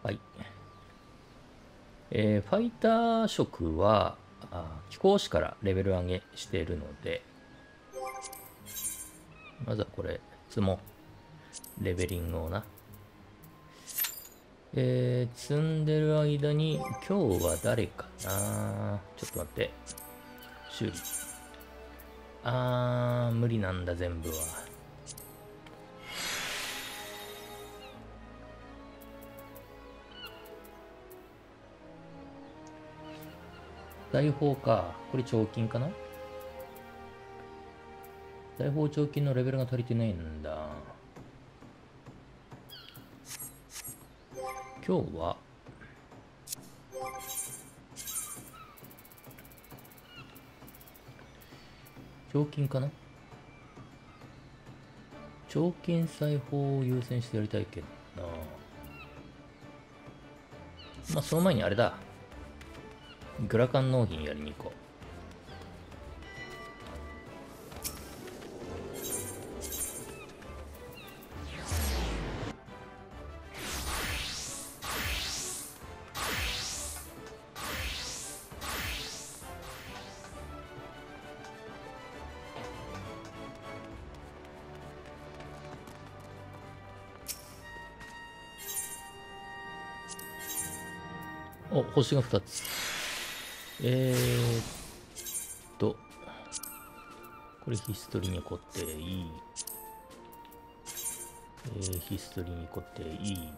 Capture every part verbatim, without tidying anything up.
はい。えー、ファイター職は、あー、貴公子からレベル上げしているので、まずはこれ、積もう。レベリングをな。えー、積んでる間に、今日は誰かな。ちょっと待って。修理。あー、無理なんだ、全部は。大砲か。これ彫金かな。大砲彫金のレベルが足りてないんだ。今日は、彫金かな。彫金裁縫を優先してやりたいけどな。まあ、その前にあれだ。グラカン納品やりに行こう。お、星がふたつ。えーっと、これヒストリーに凝っていい。えー、ヒストリーに凝っていい。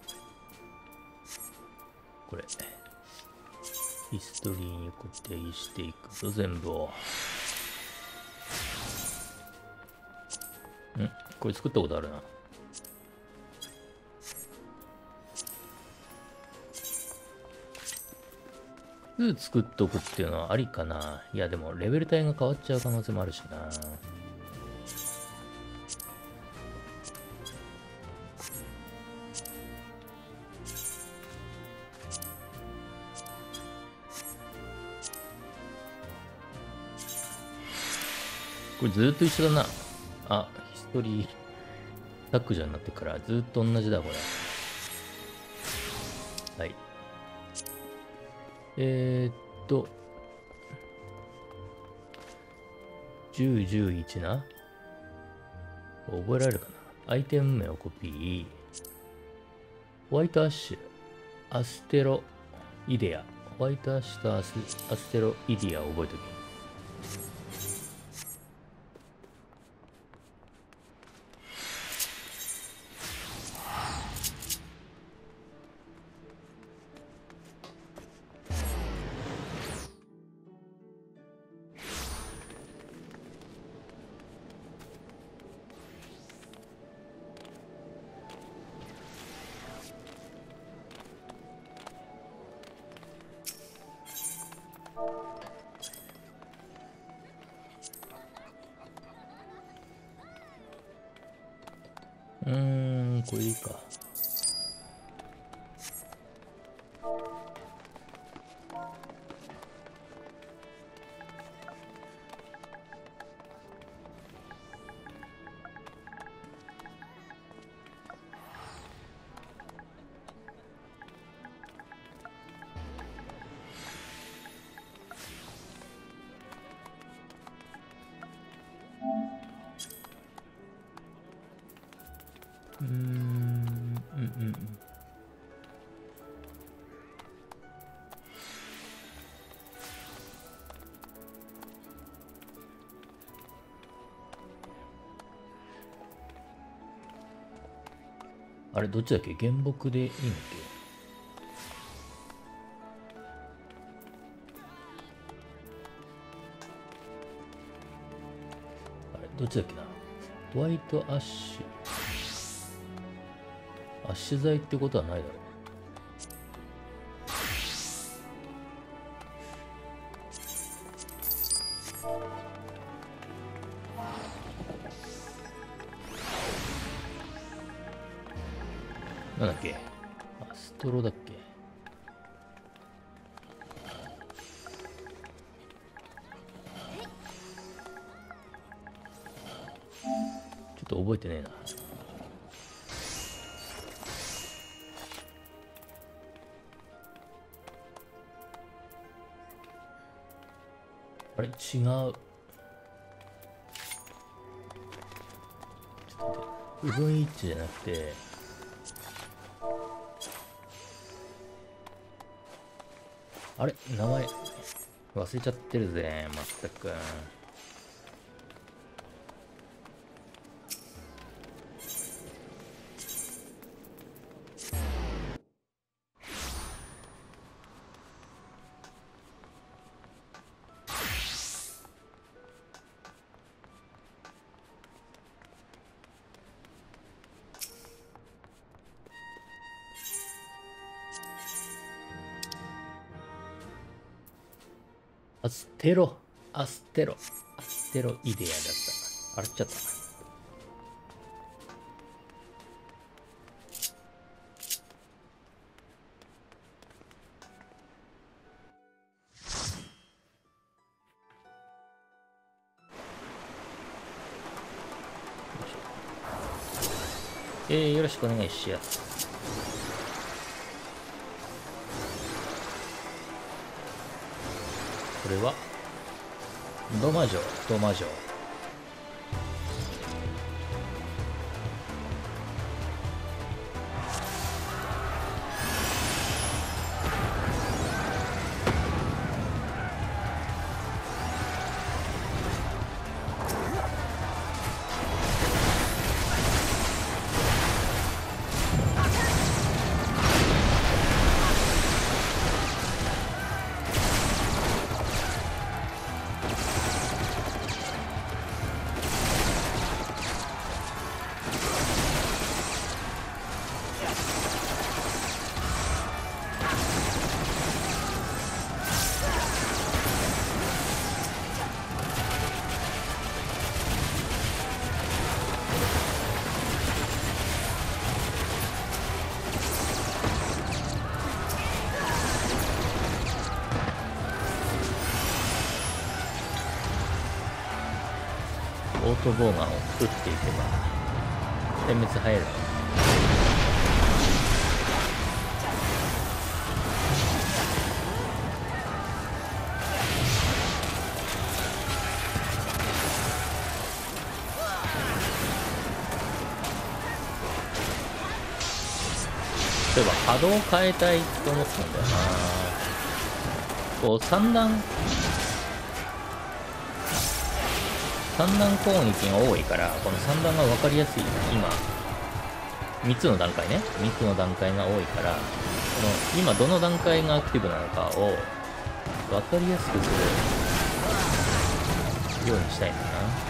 これ。ヒストリーに固定していくぞ、全部を。んこれ作ったことあるな。すぐ作っとくっていうのはありかな。いや、でもレベル帯が変わっちゃう可能性もあるしな。これずーっと一緒だな。あ、ヒストリータックじゃになってからずーっと同じだ、これ。はい。えー、っと、じゅう、じゅういちな。覚えられるかな。アイテム名をコピー。ホワイトアッシュ、アステロイデア。ホワイトアッシュとアスアステロイデアを覚えておけ。うーん、これでいいか。うーん、うんうんうん。あれ、どっちだっけ？原木でいいんだっけ？あれ、どっちだっけな？ホワイトアッシュ。アッシュ剤ってことはないだろう。なんだっけ？アストロだっけ？ちょっと覚えてねえな。 れ違う。ちょっと待って。部分一致じゃなくて、あれ名前忘れちゃってるぜ、まったく。アステロ、アステロ、アステロイデアだった。洗っちゃった。えー、よろしくお願いします。これはドマ城、ドマ城。オートボーガンを打っていけば点滅入るの。そういえば波動を変えたいと思ったんだよな。こう三段三段攻撃が多いから、この三段が分かりやすい。今みっつの段階ね、みっつの段階が多いから、この今どの段階がアクティブなのかを分かりやすくするようにしたいんだな。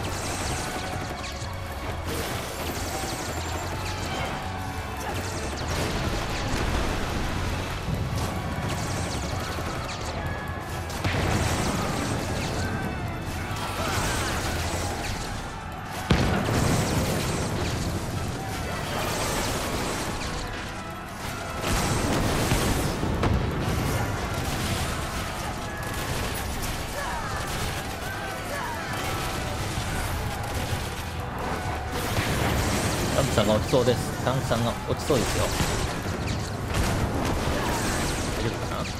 タンクさんが落ちそうです。タンクさんが落ちそうですよ。大丈夫かな。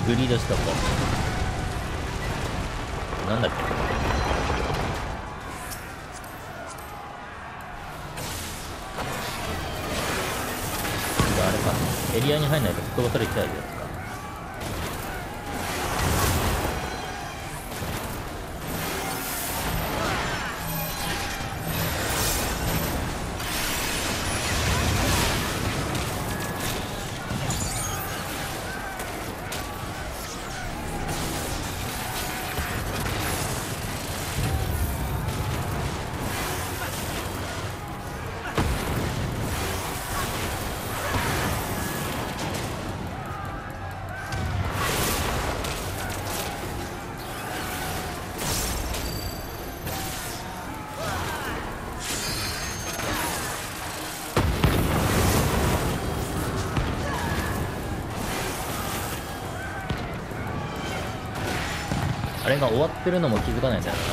グリードしとこう。なんだっけ、あれか、エリアに入んないと吹っ飛ばされちゃうやつか。あれが終わってるのも気づかないんだよな。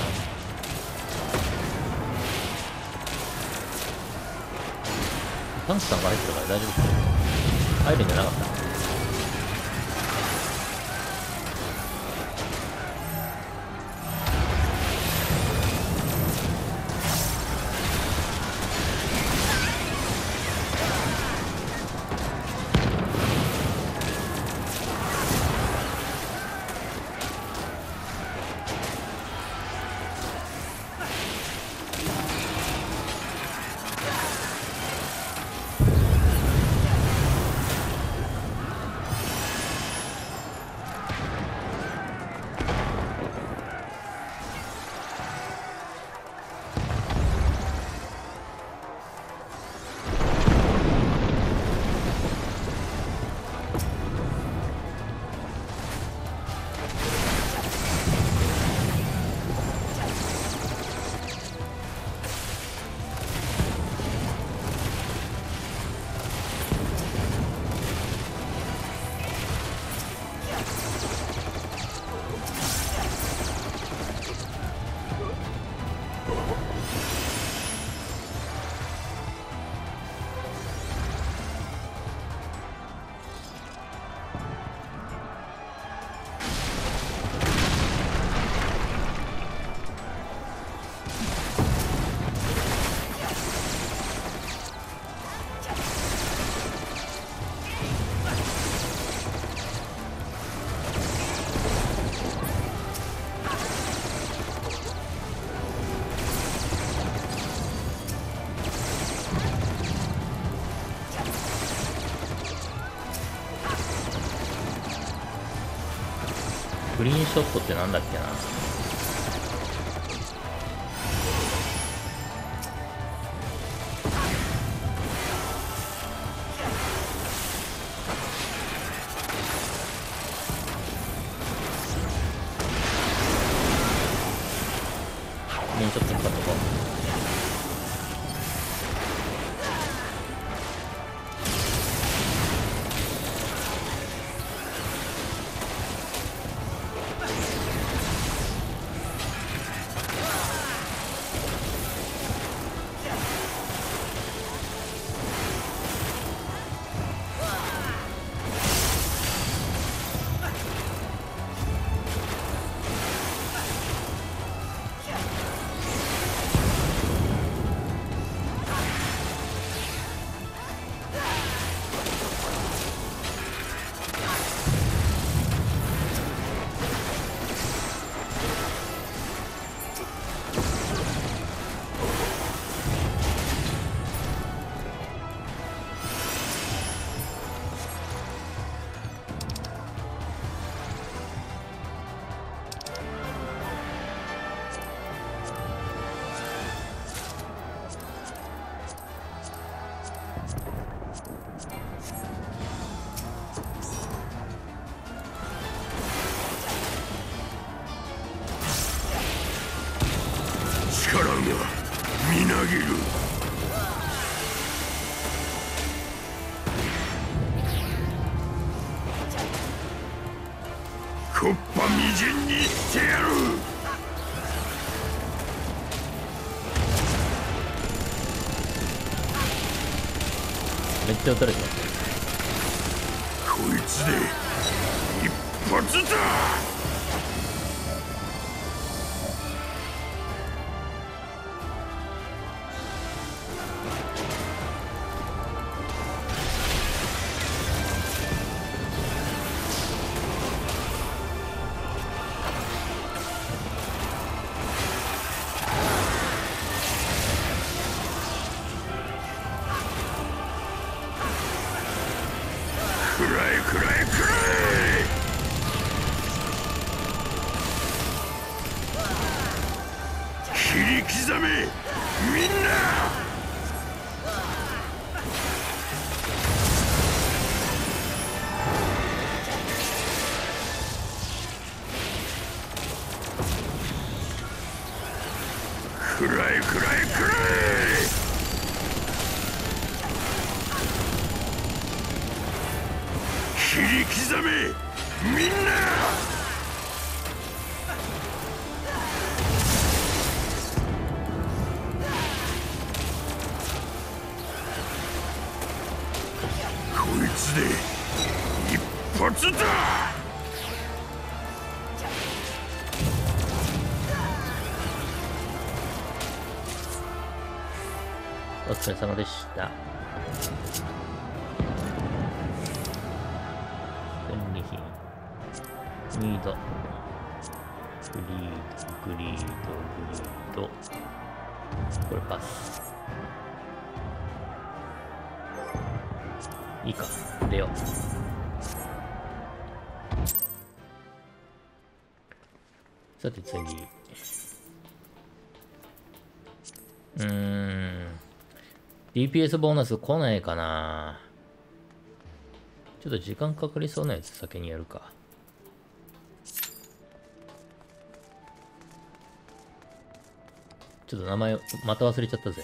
タンクさんが入ってるから大丈夫か。入るんじゃなかった。グリーンショットってなんだっけな。グリーンショット使っとこう。 力がみなぎる。こっぱみじんにしてやる。 めっちゃ撃たれてます。 こいつで一発だ。くらえくらえくらえ。切り刻めみんな。くらえくらえくらえ。切り刻めみんな。こいつで一発だ。 お疲れ様でした。戦利品。ミード。グリード、グリード、グリード。これパス。いいか、出よう。さて次。うーん。ディーピーエス ボーナス来ないかな。ちょっと時間かかりそうなやつ先にやるか。ちょっと名前また忘れちゃったぜ。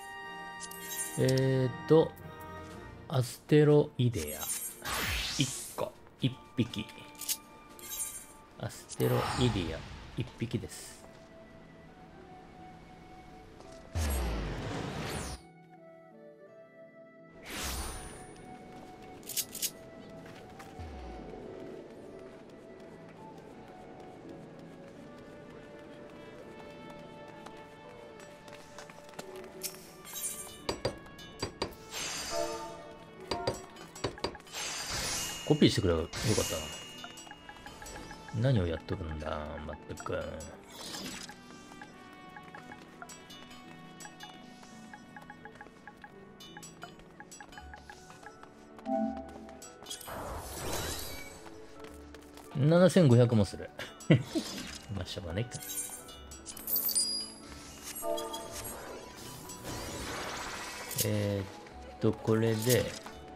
えーと、アステロイデア。いっこ、いっぴき。アステロイデア、いっぴきです。コピーしてくればよかったな。何をやっとるんだ、まったく。ななせんごひゃくもする。まあ、しょうがないか。えーっと、これで、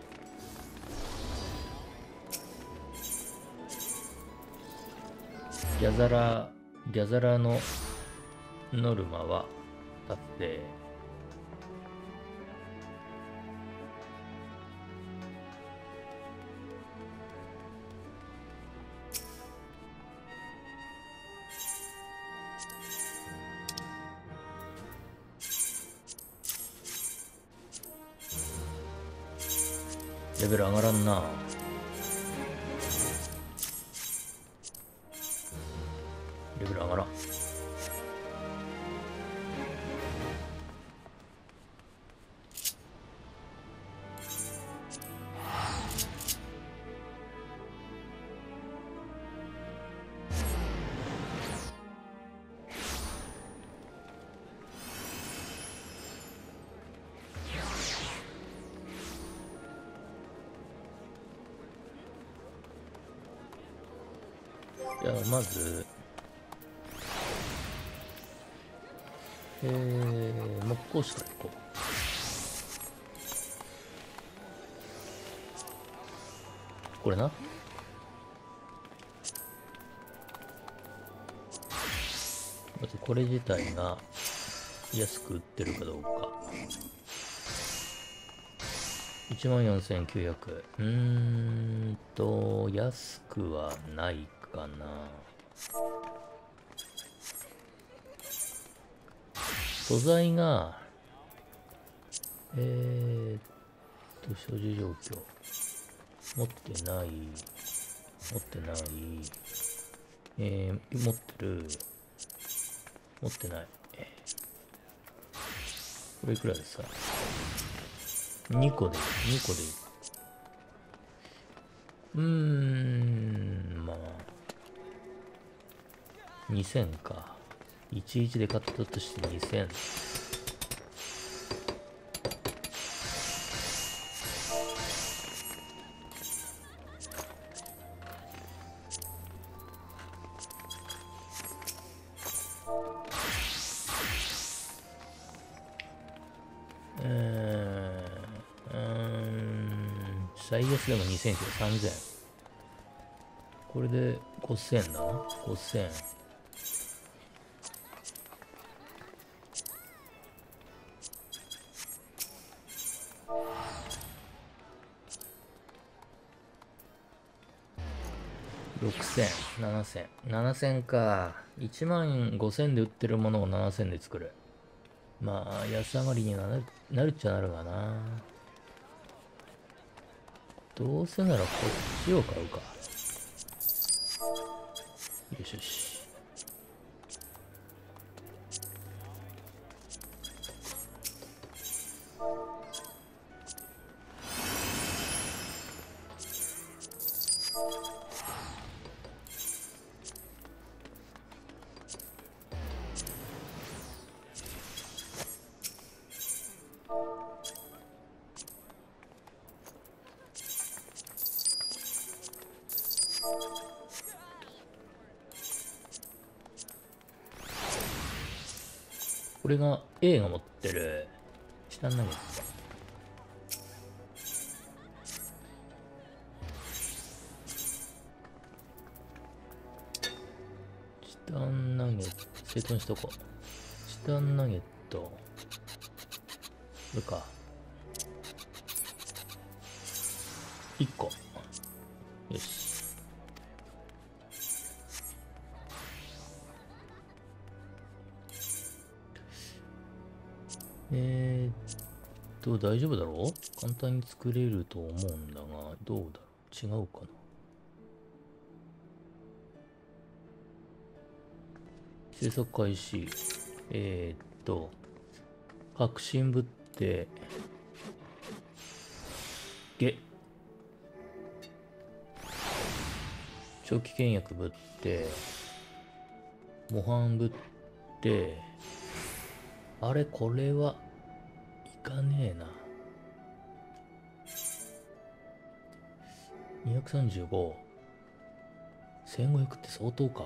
ギャザラ、ギャザラのノルマは達成。レベル上がらんな。レベル上がらん。じゃあまず、えー、木工士から行こう。これな。まずこれ自体が安く売ってるかどうか。いちまんよんせんきゅうひゃく。うーんと、安くはないかな。素材が、えーっと、所持状況。持ってない。 持ってない。えー、持ってる。持ってない。これいくらですか？ に 個でいい。にこでいい。うーん、まあ。にせんか。いちいちで買ったとしてにせん。最安でもにせんきゅう、さんぜん。これでごせんだな。ごせん。ろくせん、ななせん。ななせんか。いちまんごせんで売ってるものをななせんで作る。まあ、安上がりにはなる、なるっちゃなるがな。どうせならこっちを買うか。よしよし。これが A が持ってる下投げ。チタンナゲット、整頓しとこう。チタンナゲット。これか。いっこ。よし。えーっと、大丈夫だろう？簡単に作れると思うんだが、どうだろう？違うかな？制作開始。えーっと、革新ぶって、ゲ。長期倹約ぶって、模範ぶって、あれ、これはいかねえな。にひゃくさんじゅうご。せんごひゃくって相当か？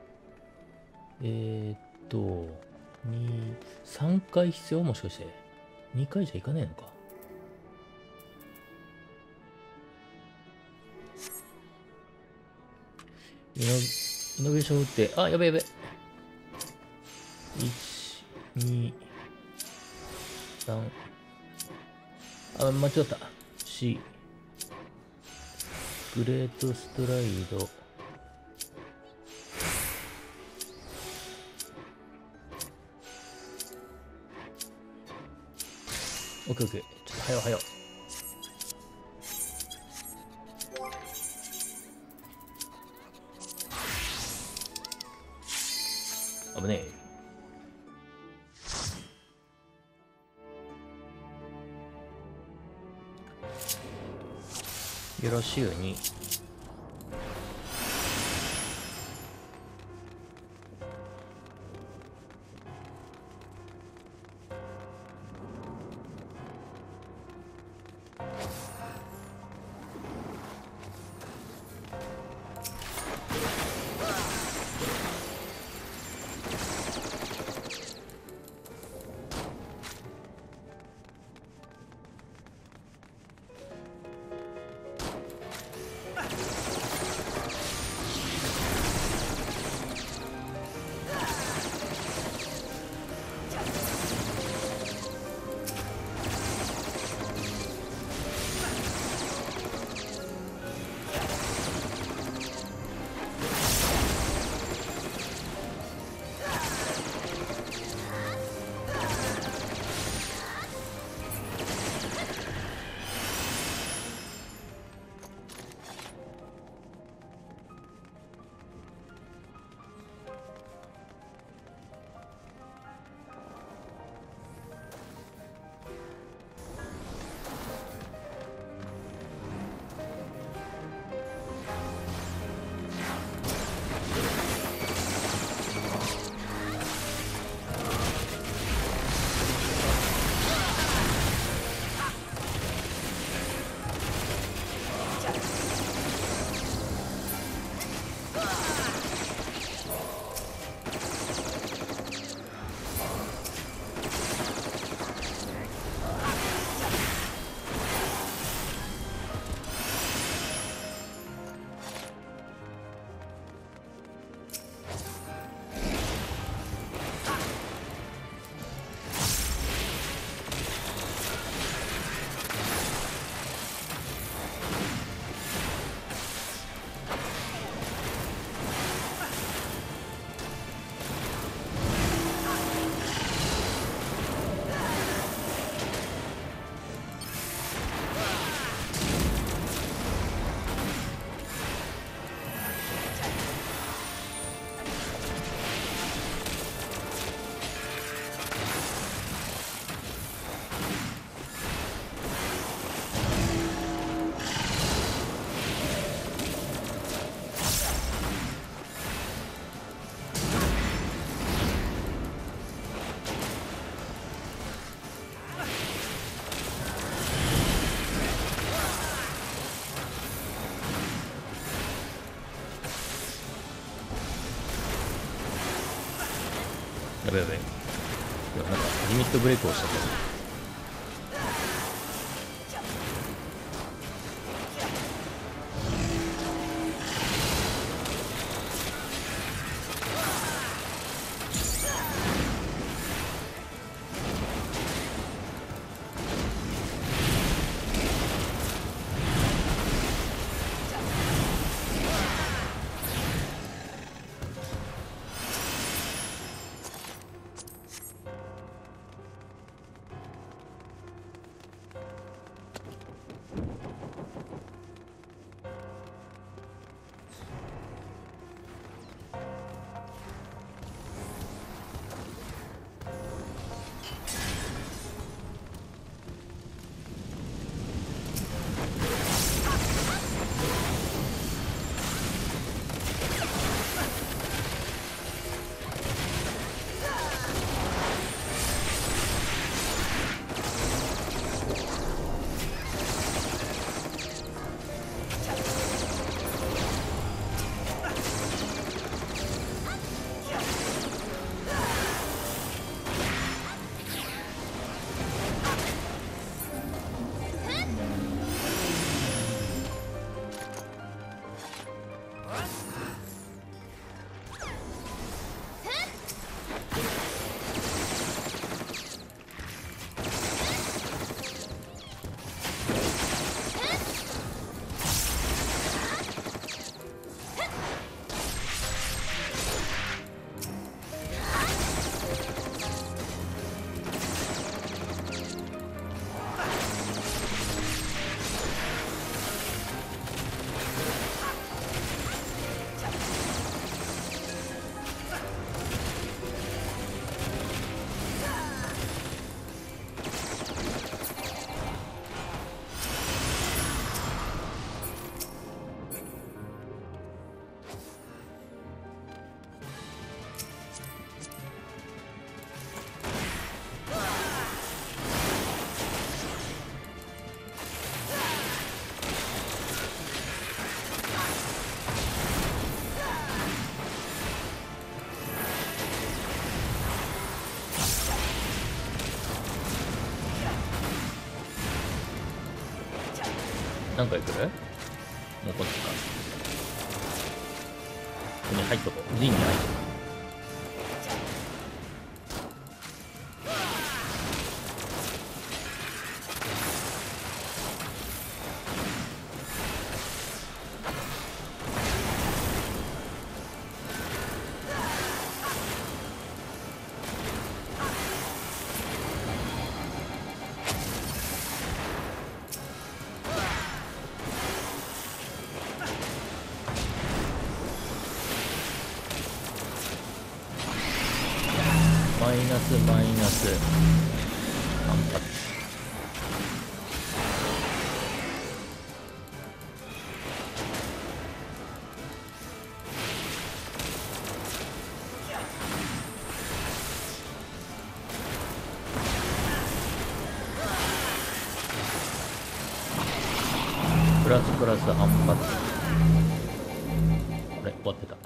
えー、っと、に、さんかい必要？もしかして。にかいじゃいかねえのか。イノ、イノベーション打って、あ、やべやべ。いち、に、さん、あ、間違った。よん、グレートストライド。オッケーオッケー。ちょっと早う早う。危ねえ。よろしゅうに。 やべやべ。いや、なんかリミットブレイクをしたと。何回来る？もうこっちか。ここに入っとこう。陣に入っとこう。マイナスマイナス反発。プラスプラス反発。あれ終わってた。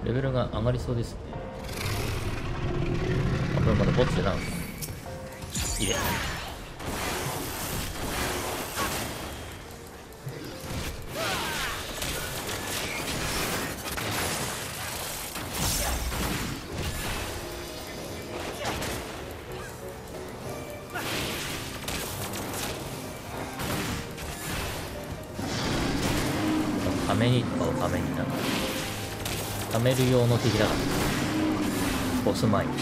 レベルが上がりそうですね。あ、これまだボツでなんか入れために使おう。ためになためる用の敵だからボス前にね。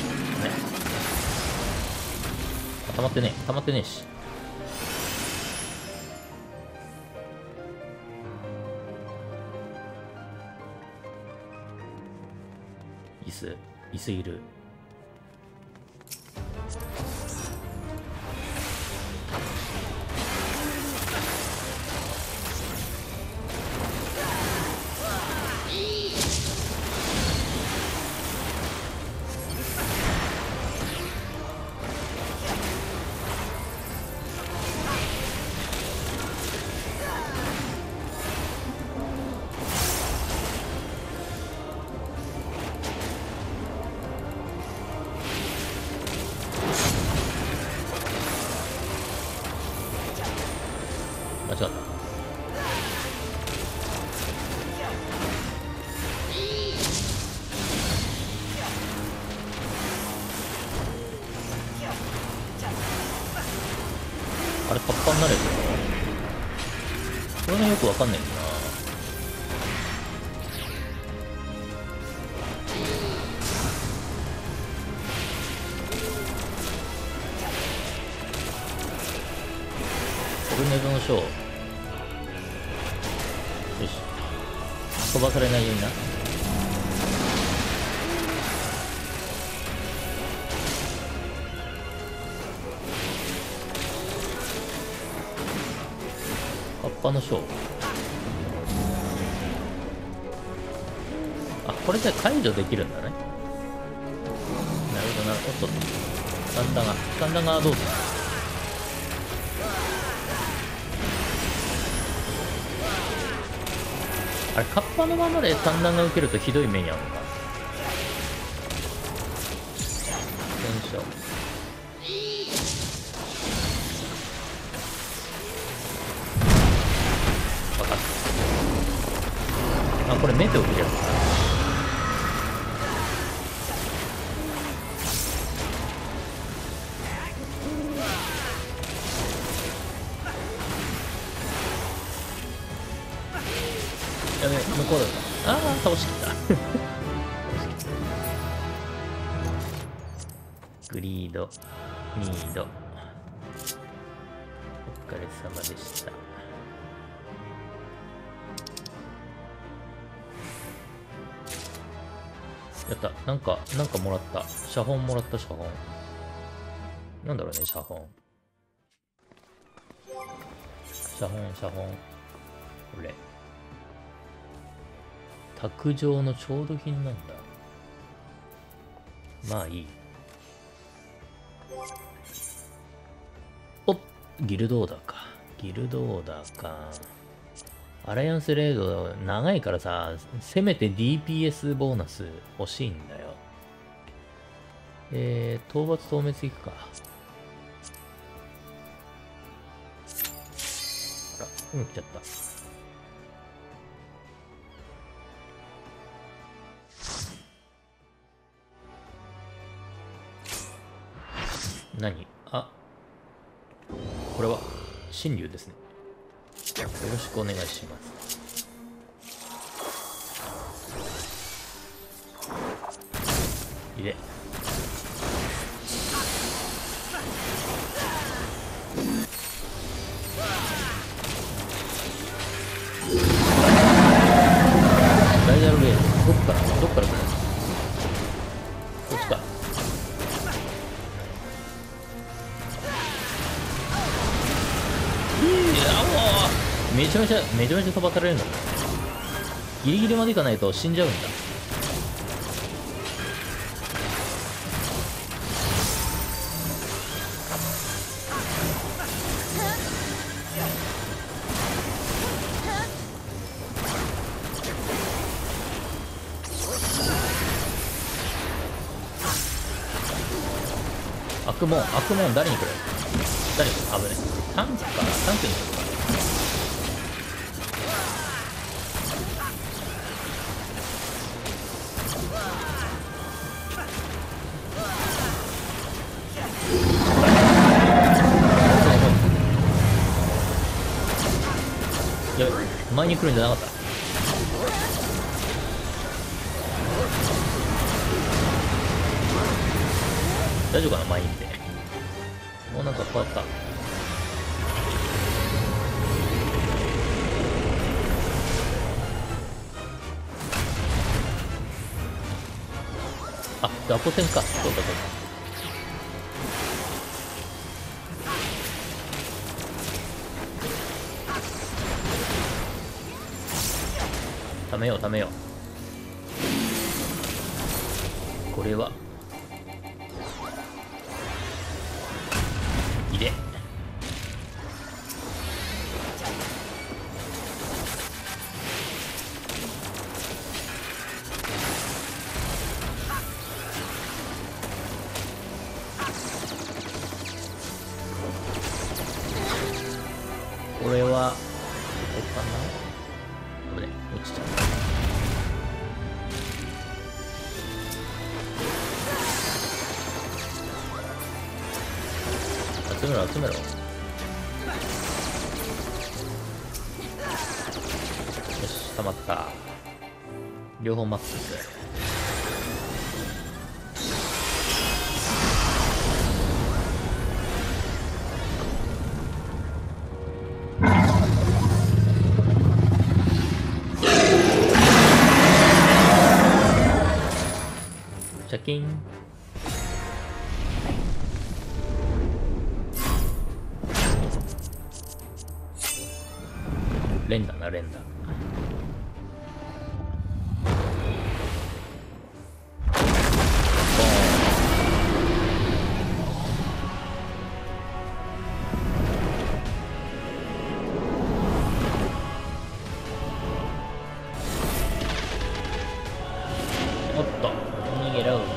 溜まってねえ溜まってねえし。椅子椅子いる。間違った。あれカッパになれるの？これがよくわかんないんだな。トルネードのショー。よし。飛ばされないようにな。カッパのショー。あ、これで解除できるんだね。なるほどな。おっとっと。サンダが、サンダがどうする？あれ、カッパのままで三段が受けるとひどい目に遭うのか。戦車。分かった。あ、これ目で受けるやつだ。やべ、向こうだった。ああ、倒しきったグリードミードお疲れ様でした。やった。なんかなんかもらった。写本もらった。写本なんだろうね。写本写本写本これ卓上の調度品なんだ。まあいい。おっ、ギルドオーダーか。ギルドオーダーか。アライアンスレード長いからさ、せめて ディーピーエス ボーナス欲しいんだよ。えー、討伐討滅いくか。あら、うん、来ちゃった。何？あ、これは神竜ですね。よろしくお願いします。入れ。ダイヤルレール、どっからどっから来るの？こっちか。めちゃめちゃめちゃめちゃ飛ばされるんだ。ギリギリまで行かないと死んじゃうんだ。 悪門、悪門誰にくれる？誰に危ね。タンクかな、タンクにするか。やべ、前に来るんじゃなかった。大丈夫かな、前に来て。もうなんか変わった。あ、雑魚戦か。そうかそうか。ためようためよう。これはいで。これはここかな。危ね、落ちちゃった。集めろ集めろ。よし、溜まった。両方マックス。シャキン。連打な、連打。おっと、逃げろ。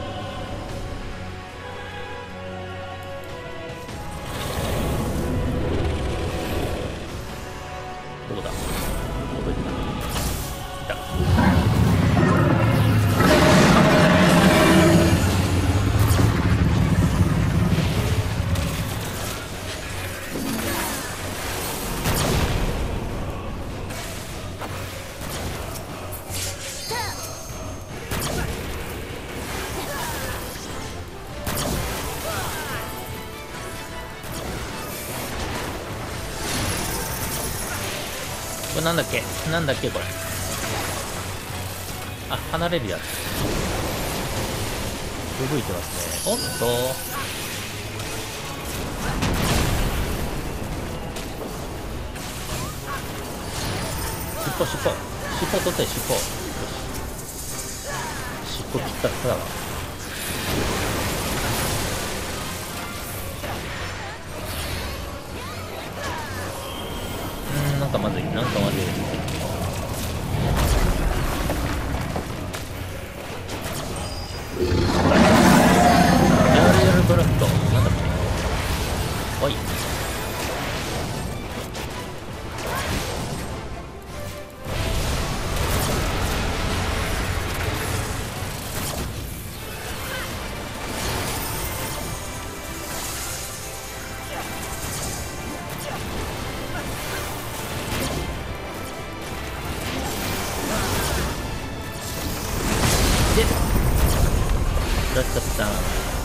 どこだ？どこ行った？いた。これなんだっけなんだっけこれ。あ、離れるやつ。動いてますね。おっと。尻尾、尻尾。尻尾取って、尻尾。よし。尻尾切ったらただわ。うーん、なんかまずい。なんかまずい。ブラストなんだっけ。おい。でラストスターン。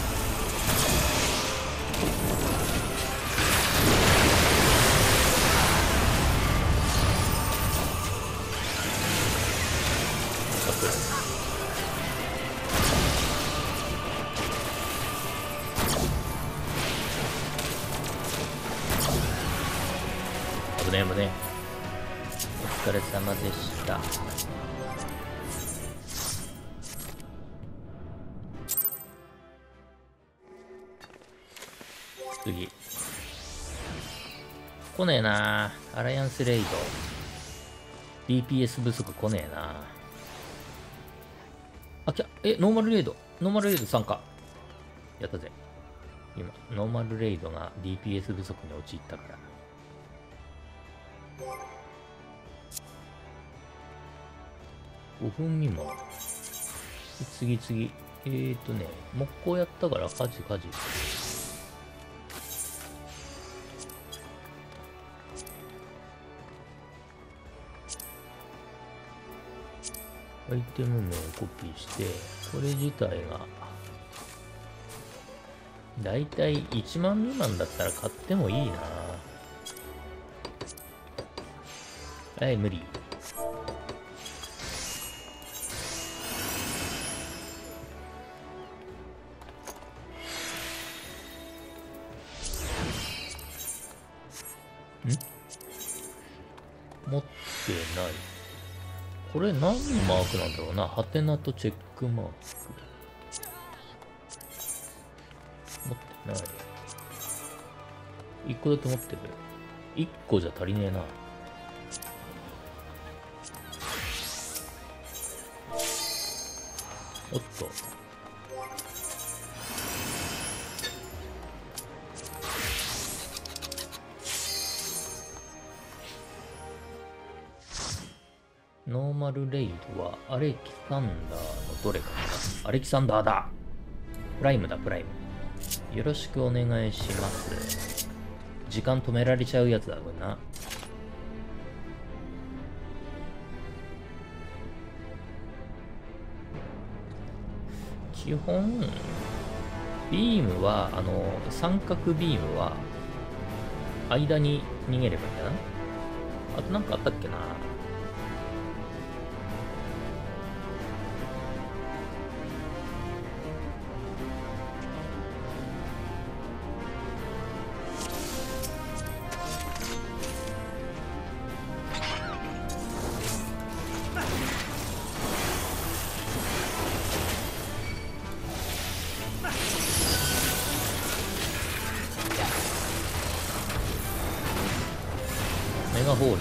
危ねえ危ねえ。お疲れ様でした。次来ねえな。アライアンスレイド ディーピーエス 不足来ねえな。あ、きゃ、え、ノーマルレイドノーマルレイド参加やったぜ。 今ノーマルレイドが ディーピーエス 不足に陥ったから。ごふん未満。次々。えーとね、木工やったからカジカジ。アイテム名をコピーして、これ自体が、だいたいいちまん未満だったら買ってもいいな。はい、無理。持ってない。これ何のマークなんだろうな。ハテナとチェックマーク。持ってない。一個だけ持ってる。一個じゃ足りねえな。おっと。ノーマルレイドはアレキサンダーのどれかな。アレキサンダーだ。プライムだ、プライム。よろしくお願いします。時間止められちゃうやつだ、これな。基本、ビームは、あの、三角ビームは、間に逃げればいいんだな。あとなんかあったっけな。メガホーリー。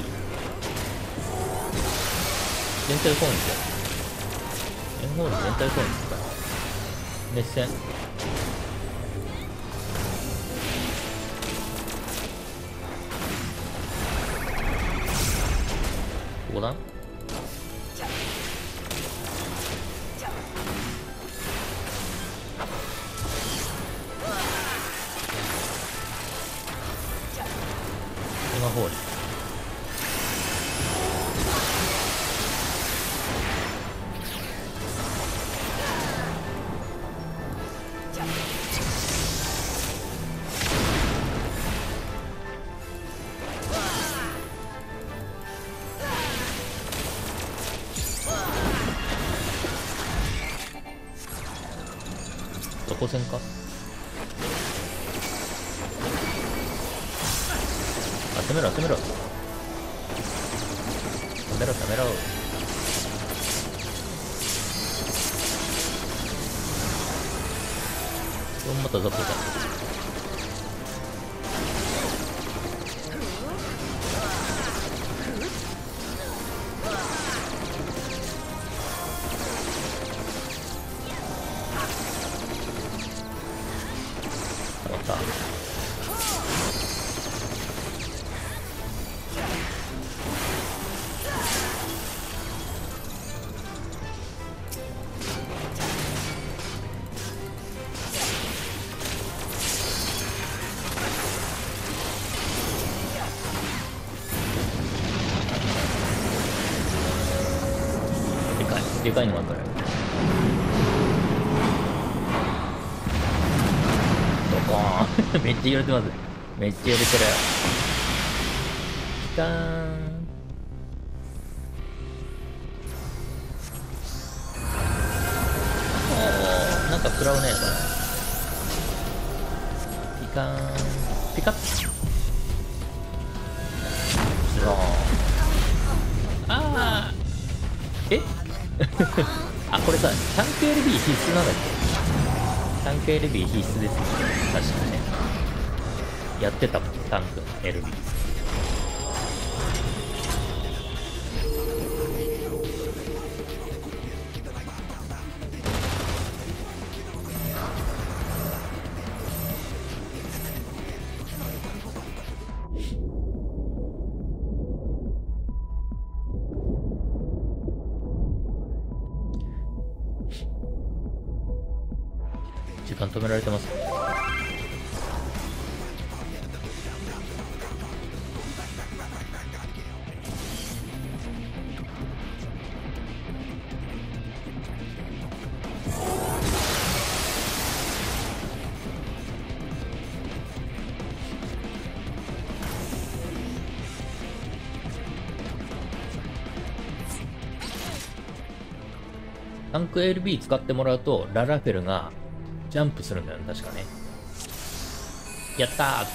レンタルコインで。メガホーリーレンタルコインですか。熱戦。ここだ。メガホーリー。どこ戦か。あ、攻めろ攻めろ攻めろ攻めろ。またザコだ。またでかいでかいのがあったらめっちゃ揺れてます。めっちゃ揺れてる。ピカーン。おー、なんか食らうね、これ。ピカーン。ピカッ。スロー。あー。えあ、これさ、タンク エルビー 必須なんだっけ。タンク エルビー 必須ですね。確かね。やってたもん、タンク エルビー。 止められてますね。タンク エルビー 使ってもらうと、ララフェルがジャンプするんだよね、確かね。やったーって。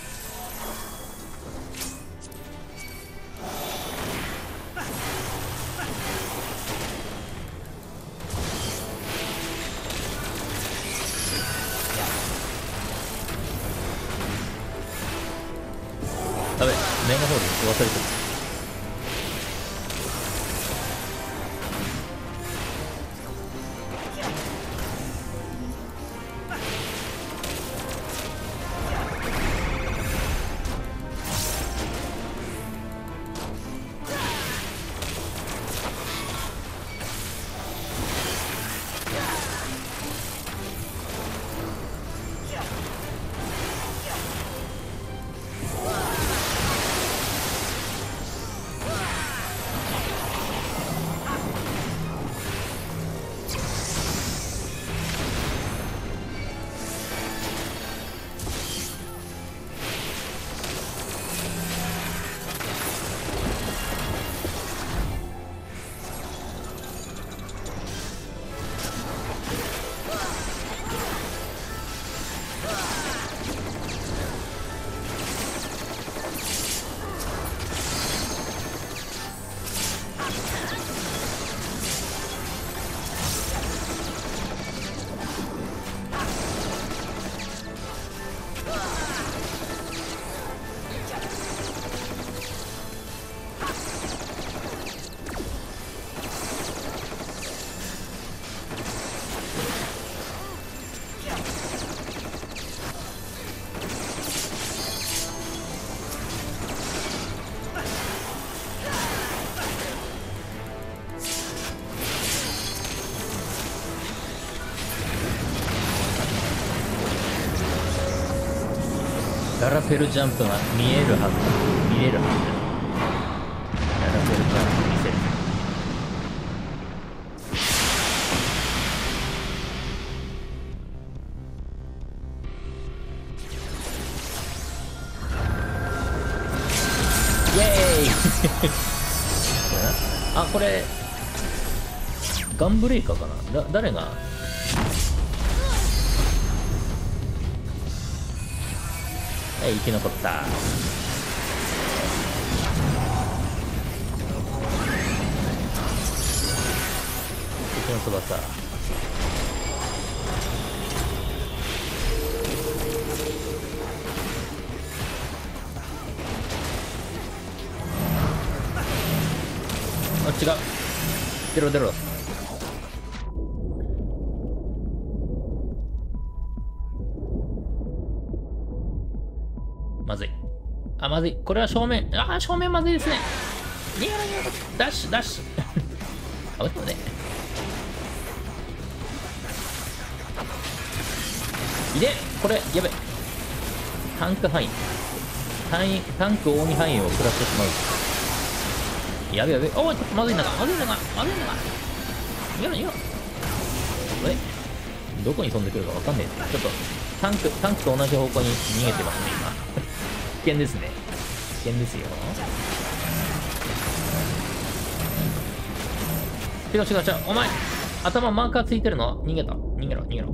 ダメ、メガホール忘れてる。ララフェルジャンプが見えるはず。見れるはず。ララフェルジャンプ見せる。イエーイあ、これガンブレイカーかな。だ誰がはい、生き残った。敵の翼。あ、違う。出ろ出ろ。まずい。あ、まずい。これは正面。あ、正面まずいですね。逃げろ逃げろ。ダッシュ、ダッシュ。あ、待ってね。いで、これ、やべ。タンク範囲。単位、タンク大に範囲を食らってしまう。やべやべ。おい、ちょっとまずいのか。まずいのか。まずいのか。逃げろ逃げろ。えどこに飛んでくるかわかんないですね。ちょっと、タンク、タンクと同じ方向に逃げてますね、今。危険ですね。危険ですよ。違う違う違う。お前、頭マーカーついてるの逃げた。逃げろ、逃げろ。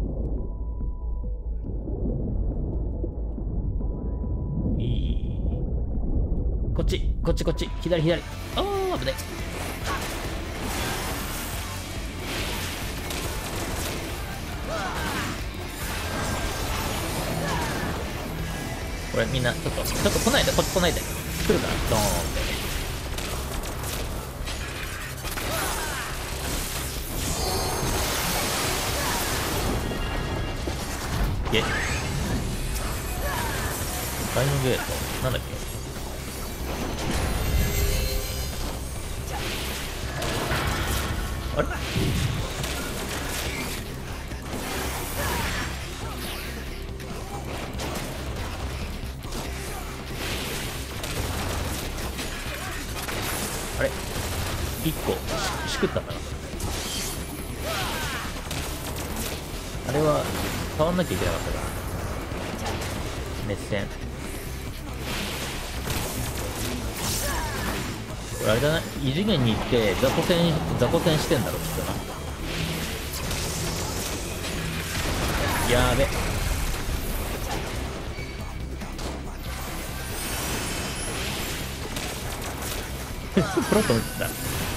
いい。こっち、こっち、こっち。左、左。あー、危ない。これみんなちょっとちょっと来ないで、こっち来ないで。来るからドーンって。ゲタイムゲートなんだっけ。あれいっこししくったんだな。あれは変わんなきゃいけなかったから。熱戦。これあれだな、異次元に行って雑魚戦雑魚戦してんだろきっとな。やーべ。プロット打った。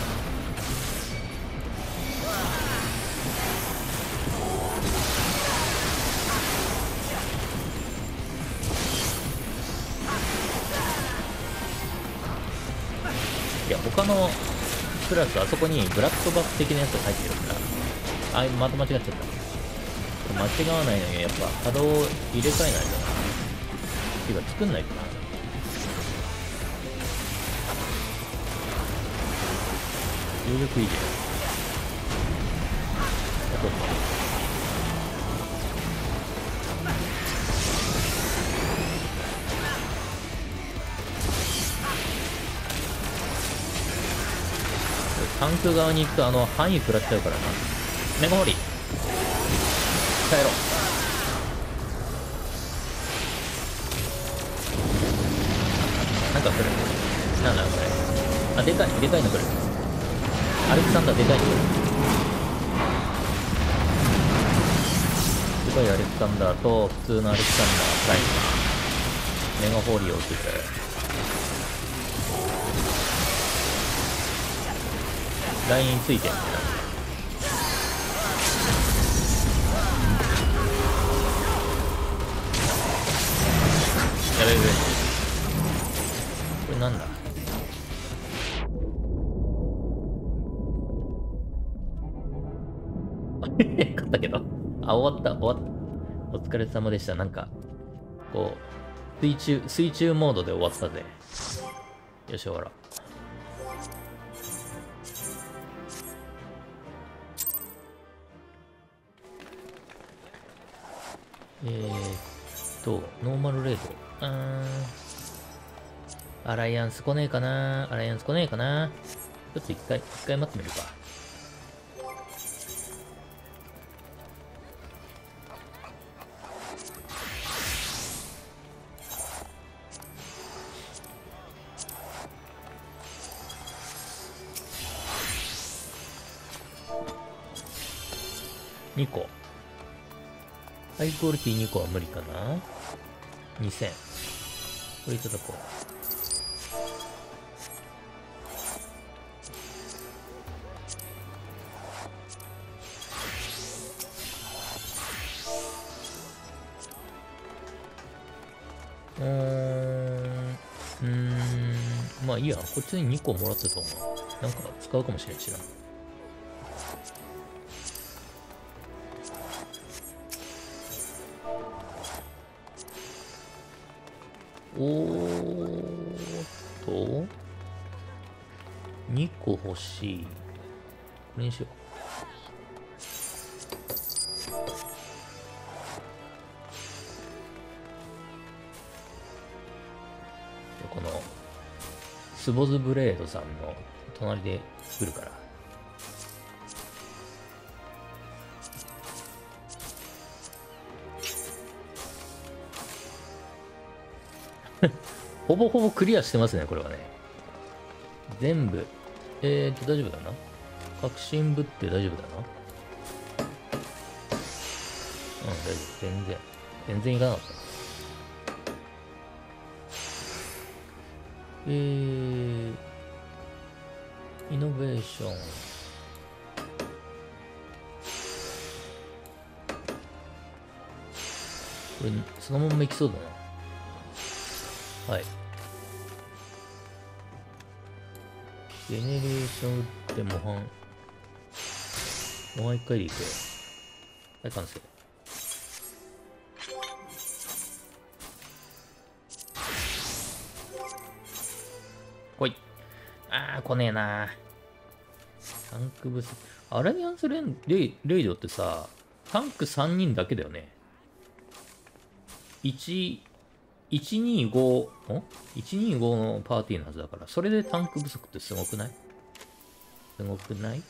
いや、他のクラスあそこにブラックバック的なやつが入ってるから、あ、また間違っちゃった。間違わないのにやっぱ稼働を入れ替えないとな。ていうか作んないとな。有力維持。あとタンク側に行くとあの範囲食らっちゃうからな。メガホリ帰ろう。なんか来る。なんだこれ。あ、でかいでかいの来る。アレクサンダーでかいの来る。でかいアレクサンダーと普通のアレクサンダープライムメガホーリーを打っててラインついてんだよ。やべやべ。これなんだ。勝ったけど。あ、終わった、終わった。お疲れ様でした。なんか、こう、水中、水中モードで終わったぜ。よし、ほら。えーっと、ノーマルレード。うーん。アライアンス来ねえかなアライアンス来ねえかなちょっと一回、一回待ってみるか。にこ。ハイクオリティにこは無理かな ?にせん。これいただこう。うーん。うーん。まあいいや。こっちににこもらってた方が、なんか使うかもしれんしな。おーっと、にこ欲しい。これにしよう。この、スボズブレードさんの隣で作るから。ほぼほぼクリアしてますね、これはね。全部。えーと、大丈夫だな。確信ぶって大丈夫だな。うん、大丈夫。全然。全然いかなかった。えー、イノベーション。これ、そのままいきそうだな。はい。ジェネレーション打って模範。模範一回でいくよ。はい、完成。来い。あー、来ねえな。タンク不足。アライアンスレンレイレイドってさ、タンクさんにんだけだよね。いち、いちにご、ん ?いちにご のパーティーのはずだから、それでタンク不足ってすごくない？ すごくない？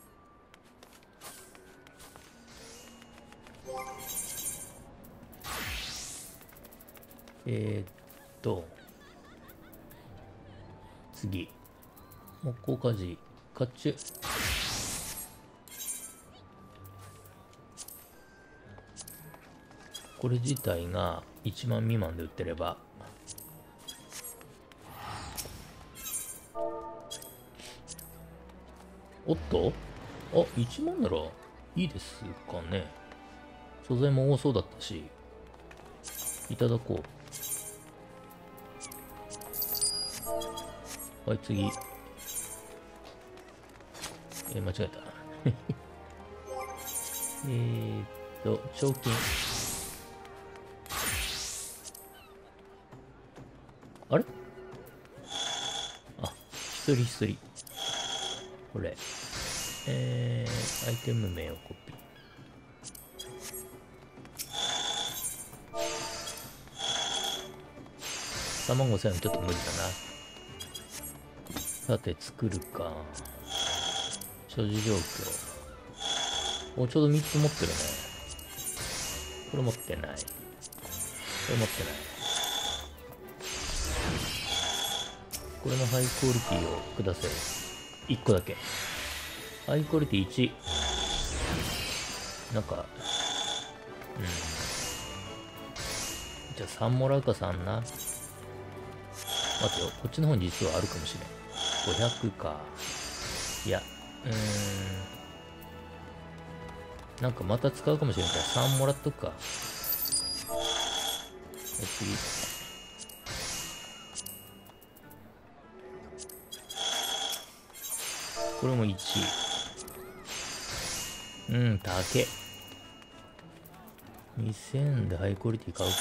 えー、っと、次。木工家事、甲冑。これ自体がいちまん未満で売ってれば、おっと、あ、いちまんならいいですかね。素材も多そうだったし、いただこう。はい、次。えー、間違えた。えーっと、賞金。あれ？あ、一人一人。これ。えー、アイテム名をコピー。さんまんごせんえんちょっと無理だな。さて、作るか。所持状況。お、ちょうどみっつ持ってるね。これ持ってない。これ持ってない。これのハイクオリティをください。いっこだけ。ハイクオリティいち。なんか、うん。じゃあさんもらうかさんな。待てよ、こっちの方に実はあるかもしれん。ごひゃくか。いや、うーん。なんかまた使うかもしれんからさんもらっとくか。次。これもいち。うん、高え。にせんえんでハイクオリティ買うか。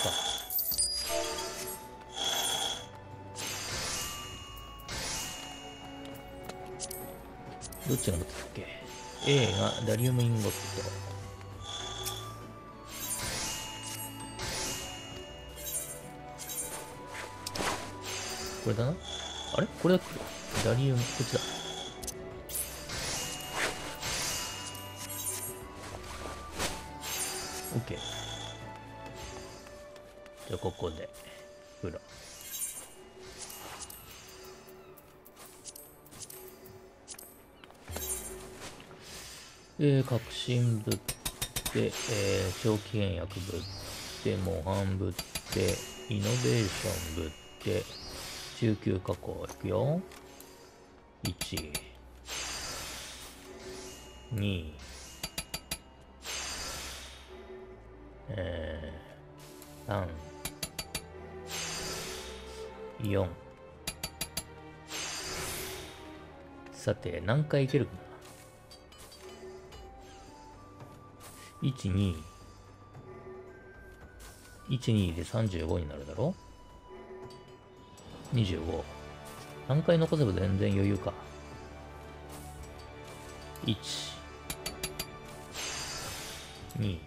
どっちが持ってたっけ？ A がダリウムインゴット。これだな。あれこれだっけ？ダリウム、こっちだ。OK。じゃあここで、裏。えー、革新ぶって、えー、長期変薬ぶって、模範ぶって、イノベーションぶって、中級加工いくよ。いち、に、えー、さん、よん。さて、何回いけるかな。いち、に、いち、にでさんじゅうごになるだろ？ にじゅうご。さんかい残せば全然余裕か。いち、に、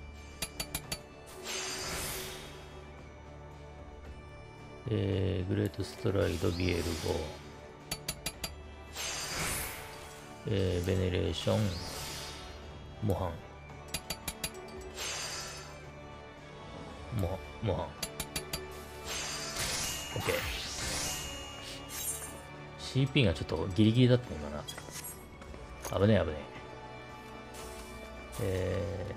えー、グレートストライド ビーエルご、えー、ベネレーション、模範。模模範。OK。シーピー がちょっとギリギリだった今な。危ねえ危ねえ。え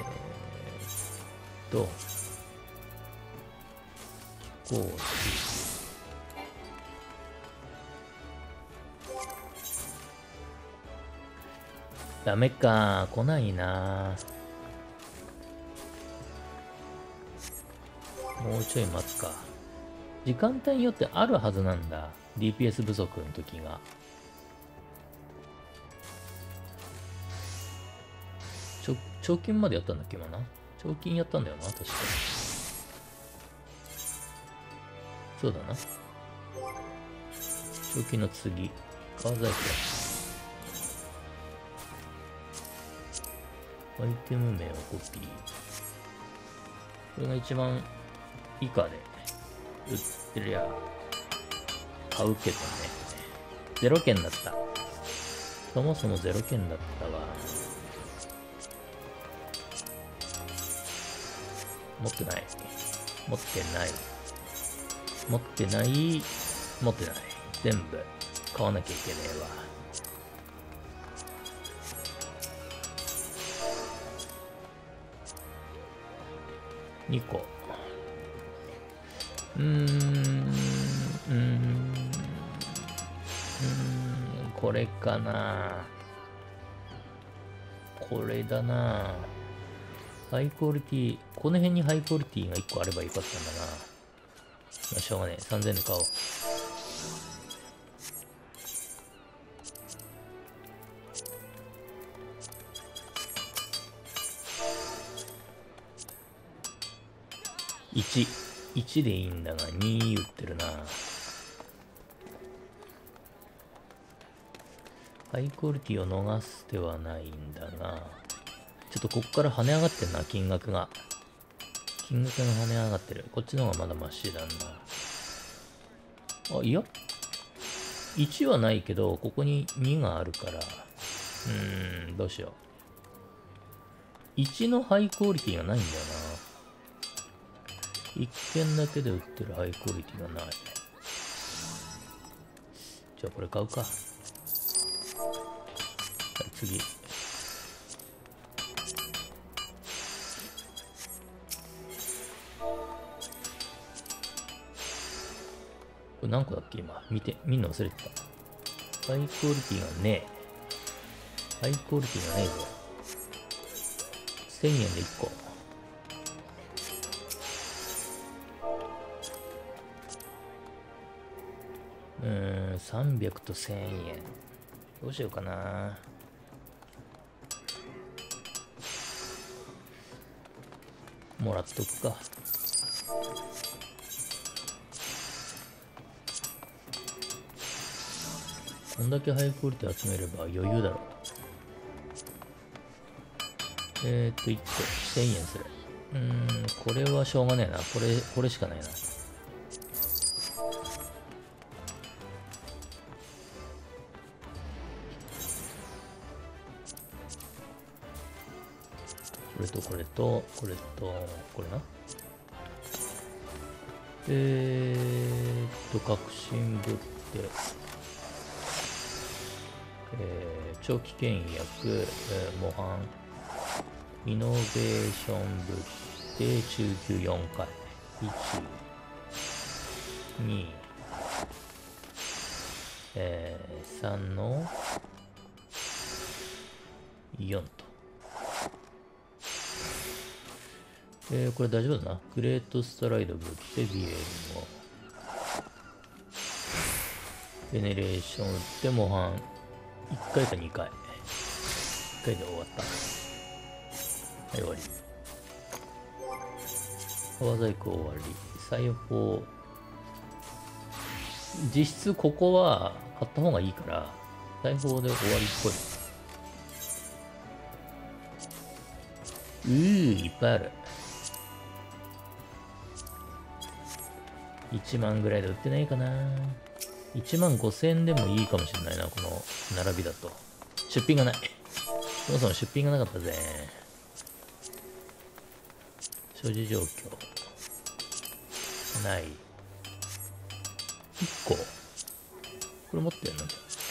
ーっと、飛行士。ダメか、来ないな。もうちょい待つか。時間帯によってあるはずなんだ。ディーピーエス 不足の時が。ちょ、彫金までやったんだっけ今な。彫金やったんだよな、確かに。そうだな。彫金の次。川細工。アイテム名をコピー。これが一番以下で売ってりゃ買うけどね。ゼロ件だった。 そもそもゼロ件だったわ。持ってない。持ってない。持ってない。持ってない。全部買わなきゃいけねえわ。にこ。うーん。うーん。うーん。これかな。これだな。ハイクオリティ、この辺にハイクオリティがいっこあればよかったんだな。まあ、しょうがねえ。さんぜんえんで買おう。いち。いちでいいんだが、に売ってるな。ハイクオリティを逃す手はないんだが、ちょっとこっから跳ね上がってんな、金額が。金額が跳ね上がってる。こっちの方がまだマシだな。あ、いや。いちはないけど、ここににがあるから。うーん、どうしよう。いちのハイクオリティがないんだよな。いっけんだけで売ってるハイクオリティがない。じゃあこれ買うか。はい、次。これ何個だっけ今。見て、見んの忘れてた。ハイクオリティがねえ。ハイクオリティがねえぞ。せんえんでいっこ。うーん、さんびゃくとせんえん。どうしようかな。もらっとくか。こんだけハイクオリティ集めれば余裕だろう。えーっと、いっこせんえんする。うーん、これはしょうがねえな。これ、これしかないな。これとこれと、これと、これな。えーっと、革新物って、えー、長期倹約、えー、模範、イノベーション物で中級よんかい。いち、に、えー、さんのよんと。えー、これ大丈夫だな。グレートストライド物でビエルを。ジェネレーションで模範。いっかいかにかい。いっかいで終わった。はい、終わり。川細工終わり。裁縫。実質ここは買った方がいいから、裁縫で終わりっぽい。うー、いっぱいある。いちまんぐらいで売ってないかな。いちまんごせんえんでもいいかもしれないな、この並びだと。出品がない。そもそも出品がなかったぜ。所持状況。ない。いっこ。これ持ってんの？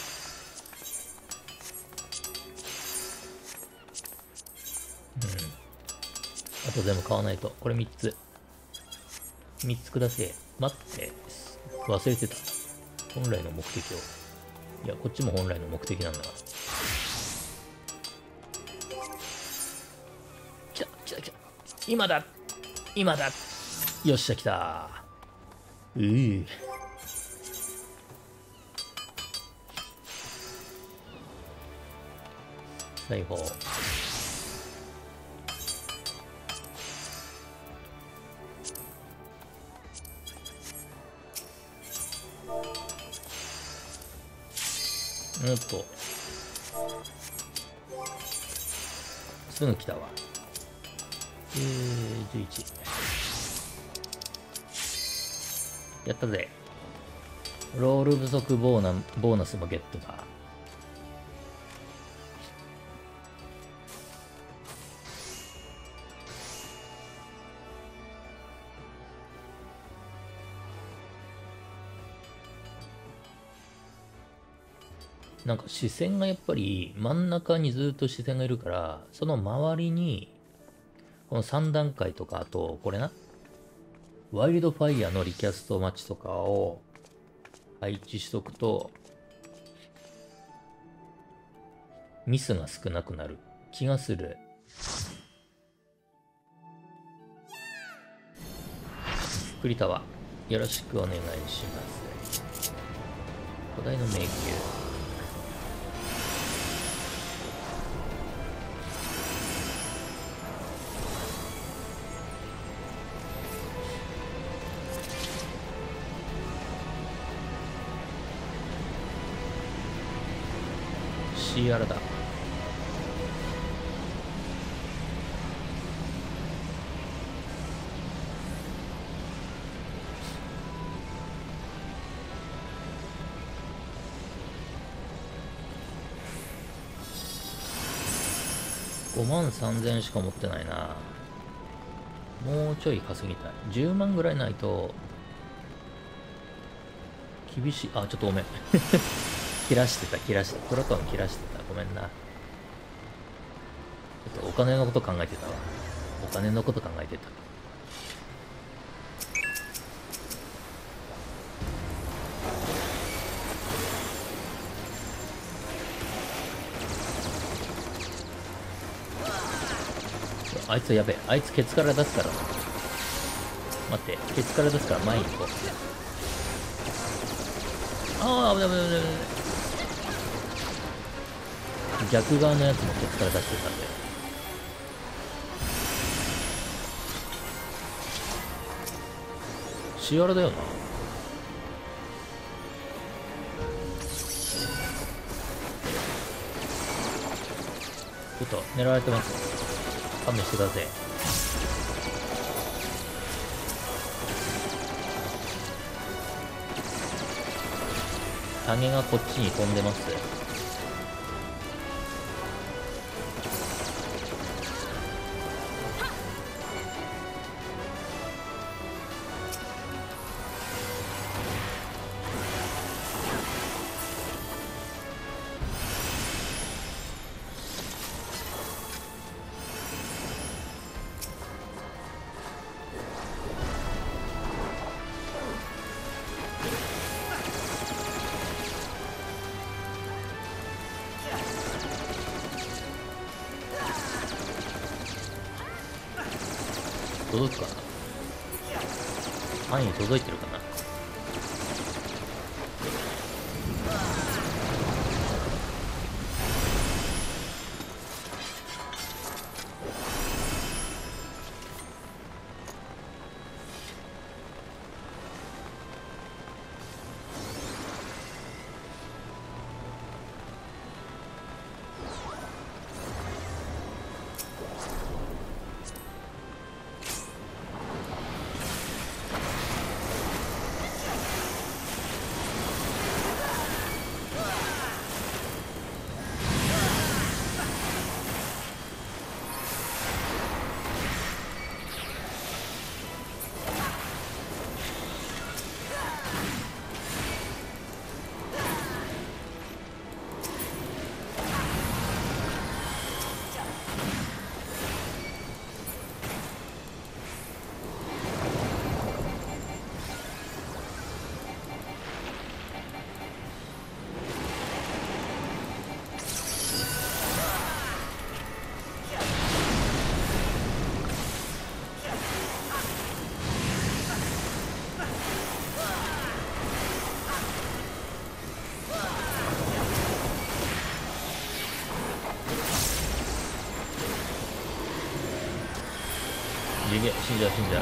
うん。あと全部買わないと。これみっつ。みっつくだせえ。待って。忘れてた。本来の目的を。いや、こっちも本来の目的なんだから。来た来た来た。今だ今だ。よっしゃ来た。うぅ。裁縫。うんと。すぐ来たわ。えー、じゅういち。やったぜ。ロール不足ボーナボーナスもゲットだ。 なんか視線がやっぱり真ん中にずっと視線がいるから、その周りに、このさん段階とか、あと、これな。ワイルドファイヤーのリキャスト待ちとかを配置しとくと、ミスが少なくなる気がする。栗田はよろしくお願いします。古代の迷宮。シーアール だ。ごまんさんぜんしか持ってないな。もうちょい稼ぎたい。じゅうまんぐらいないと厳しい。あ、ちょっとごめん。切らしてた、切らしてた。プロトン切らしてた。ごめんな。ちょっとお金のこと考えてたわ。お金のこと考えてた。あいつやべえ。あいつケツから出すからな。待って。ケツから出すから前に行こう。ああ、危ない危ない危ない危ない。逆側のやつもケツから出してたんで。シアラだよな。ちょっと狙われてます。勘弁してください。羽がこっちに飛んでます。届くかな。範囲届いてるかな。逃げ、死んじゃう死んじゃう。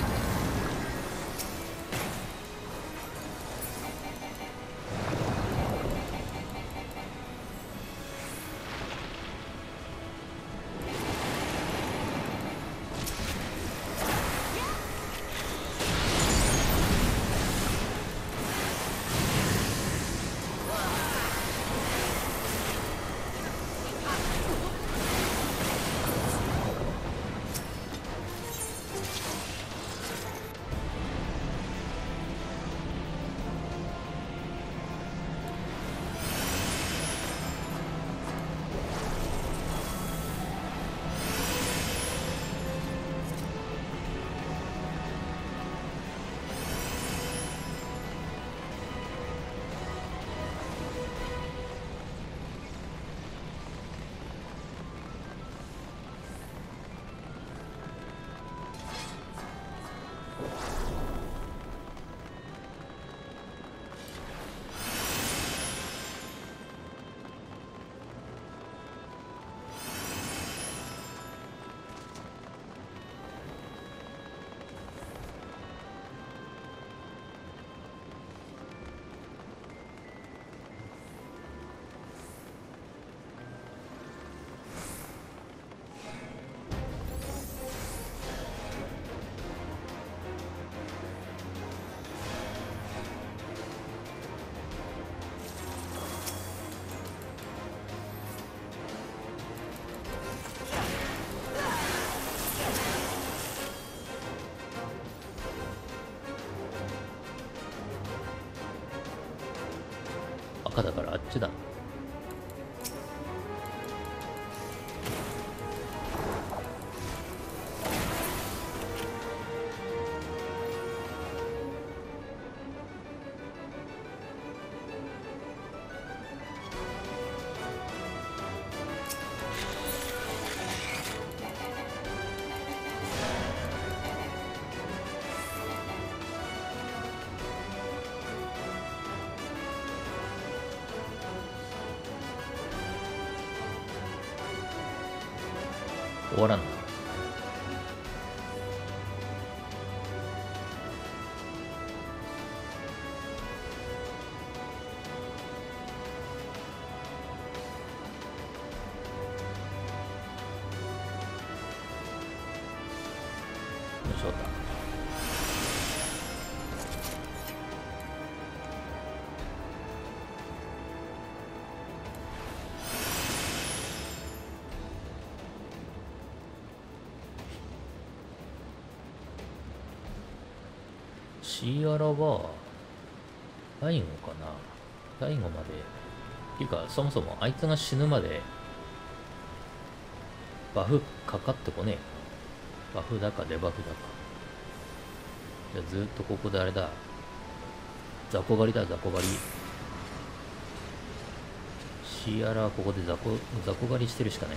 赤だからあっちだ。終わらんな。よし、終わった。シーアラは最後かな。最後までっていうか、そもそもあいつが死ぬまでバフかかってこねえ。バフだかデバフだか。じゃあずっとここであれだ、雑魚狩りだ。雑魚狩り。シーアラはここで雑魚雑魚狩りしてるしかない。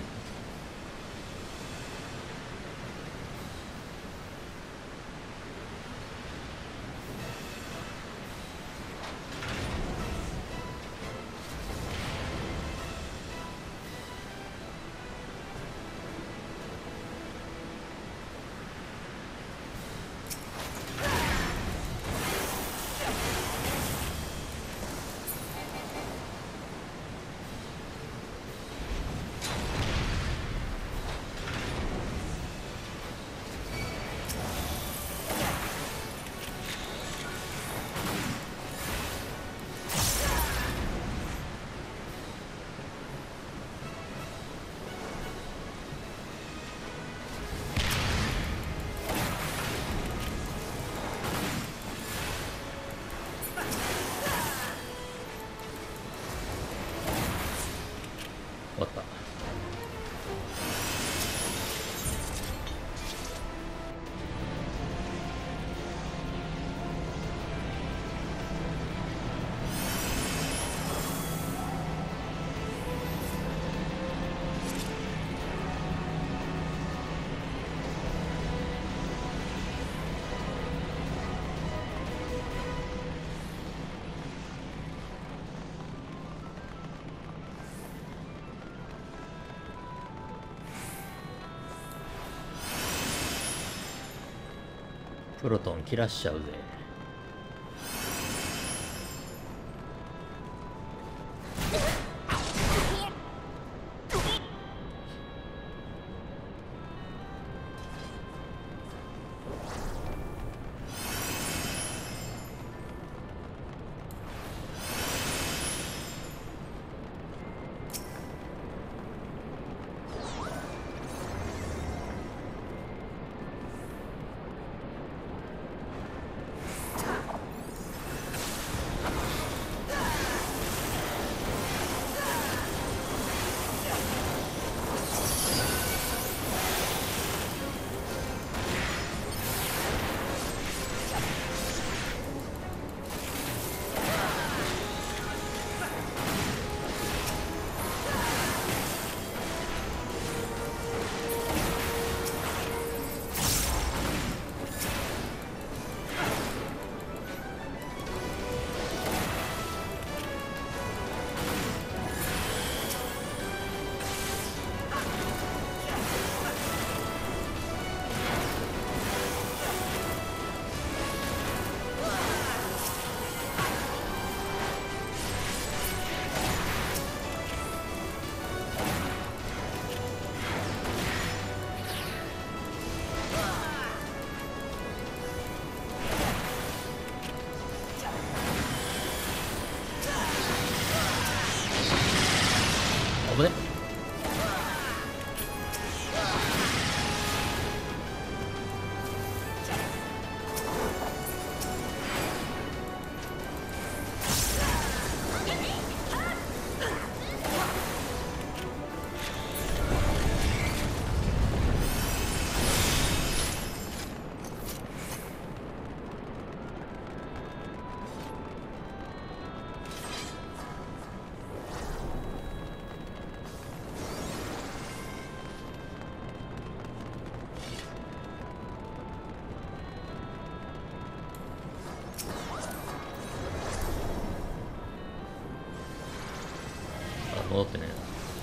終わった。プロトン切らしちゃうぜ。危ね。 戻ってねえな。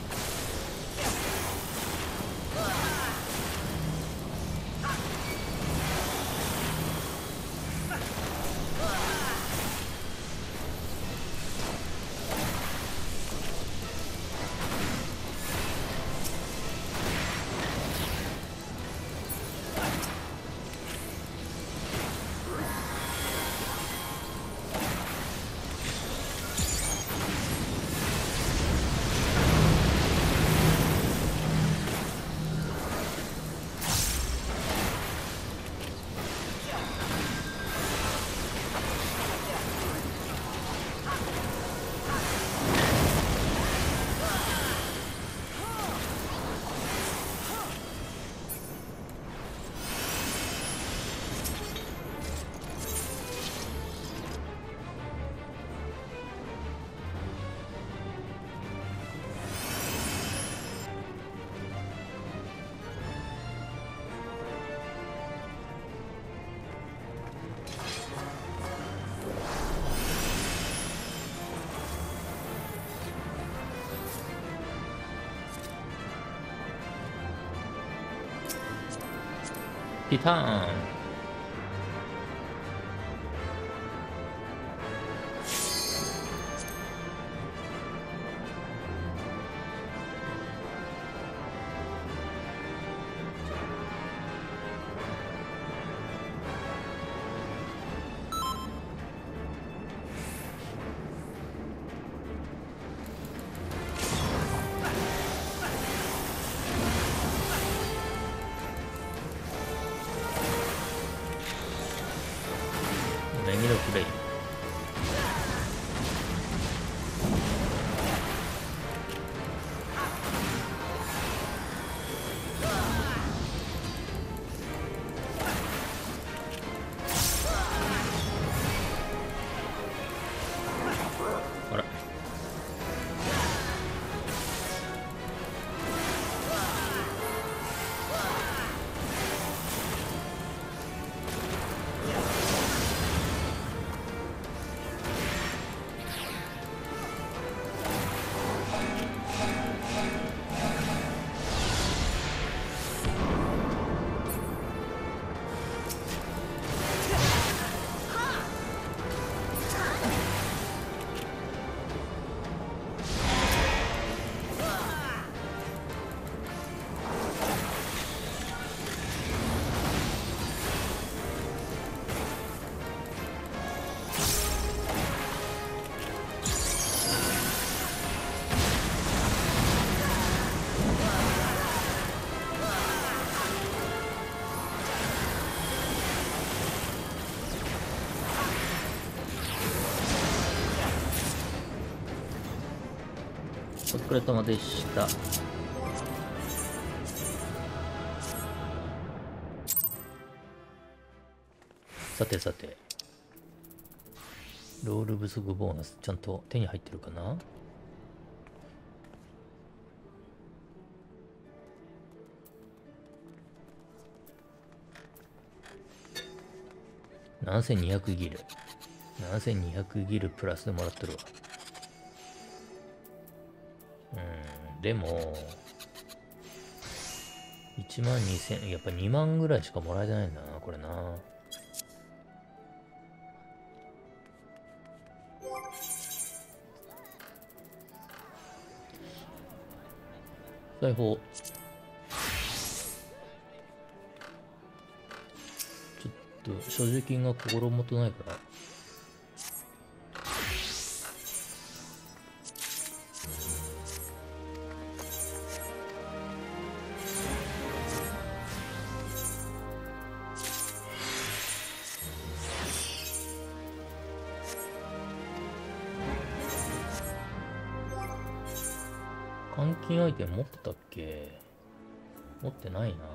ティターン。右のプレイ。あら。お疲れ様でした。さてさて、ロール不足ボーナスちゃんと手に入ってるかな。ななせんにひゃくギル。ななせんにひゃくギルプラスでもらってるわ。うん、でも、いちまんにせん、やっぱにまんぐらいしかもらえてないんだな、これな。裁縫。ちょっと、所持金が心もとないから。換金アイテム持ってたっけ？持ってないな。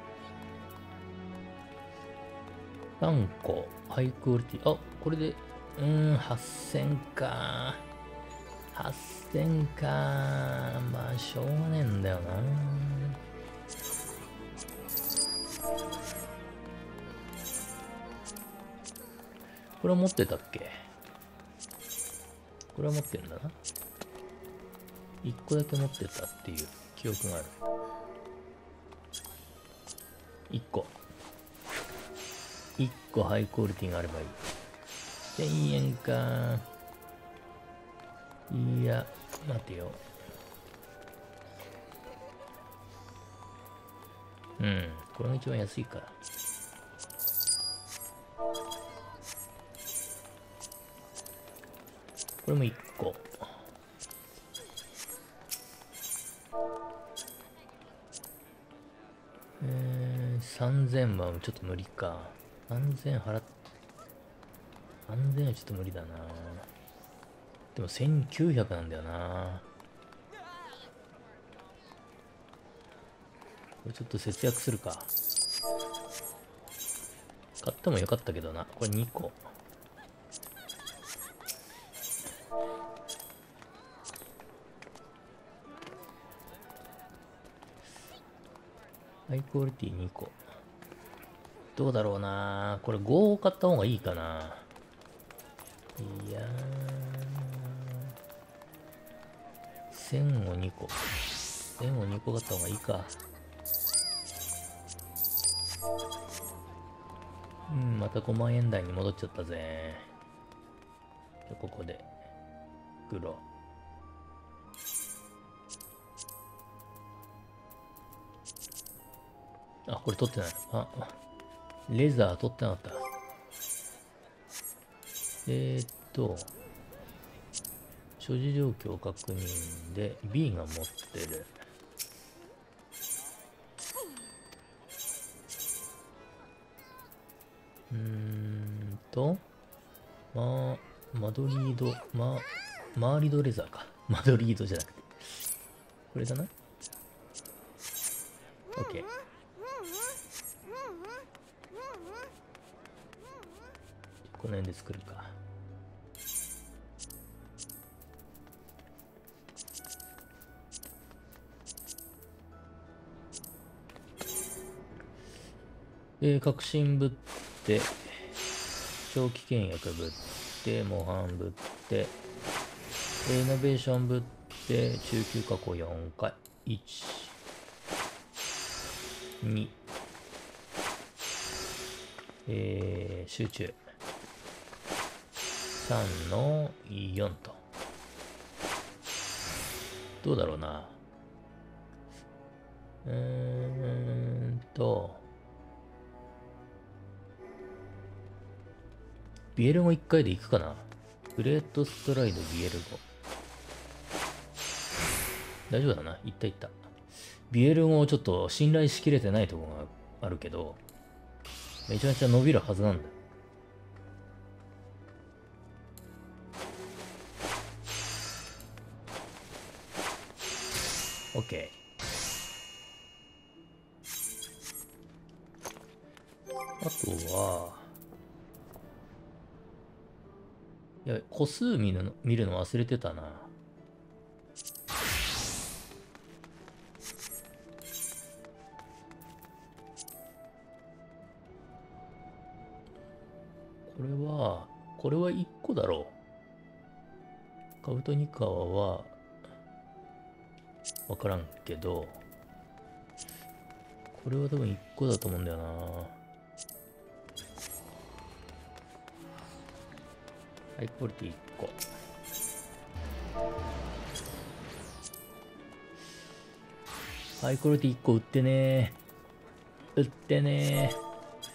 さんこ、ハイクオリティ。あ、これでうーん、はっせんか。はっせんか。まあ、しょうがねえんだよな。これは持ってたっけ？これは持ってるんだな。いっこだけ持ってたっていう記憶がある。いっこ。いっこハイクオリティがあればいい。せんえんか。いや、待てよ。うん、これが一番安いから。これもいっこ。えー、さんぜんはちょっと無理か。さんぜん払って、さんぜんはちょっと無理だな。でもせんきゅうひゃくなんだよな。これちょっと節約するか。買ってもよかったけどな。これにこ。ハイクオリティにこ。どうだろうな。これごを買った方がいいかな。いやー。せんをにこ。せんをにこ買った方がいいか。うん、またごまんえん台に戻っちゃったぜ。じゃここで、黒。あ、これ取ってない。あ、レザー取ってなかった。えー、っと、所持状況確認で B が持ってる。うーんと、まあ、マドリード、ま、マーリドレザーか。マドリードじゃなくて。これだな。OK。この辺で作るか。で、革新ぶって、長期倹約ぶって、模範ぶって、イノベーションぶって、中級加工よんかい。いち、に、えー、集中。さんのよんと。どうだろうな。うーんと、ビエルゴいっかいでいくかな。グレートストライドビエルゴ。大丈夫だな。いったいった。ビエルゴをちょっと信頼しきれてないところがあるけど、めちゃめちゃ伸びるはずなんだよ。OK。あとは、いや、個数見るの、見るの忘れてたな。これは、これはいっこだろう。カブトニカワは、わからんけど、これは多分いっこだと思うんだよな。ハイクオリティいっこ。ハイクオリティいっこ売ってねー。売ってねー。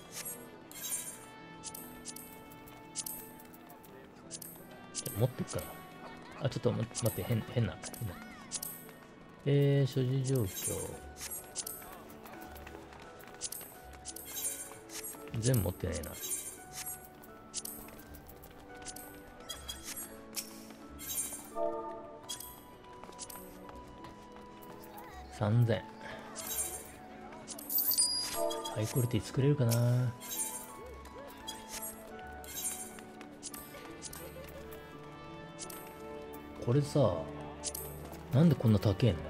持ってっかな。あ、ちょっと待って、変、変な、変な。えー、所持状況。全部持ってねえな。さんぜん。ハイクオリティ作れるかな。 これさ、なんでこんな高えんだ。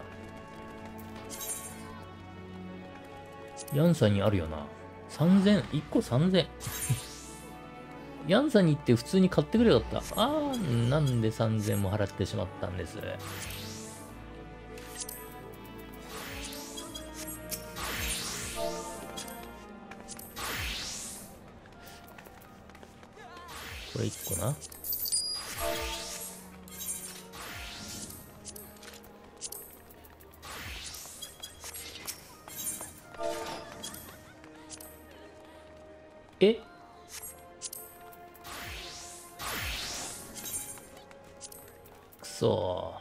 ヤンさんにあるよな。さんぜん、いっこさんぜん。ヤンさんに行って普通に買ってくれよかった。あー、なんでさんぜんも払ってしまったんです。これいっこな。えくそ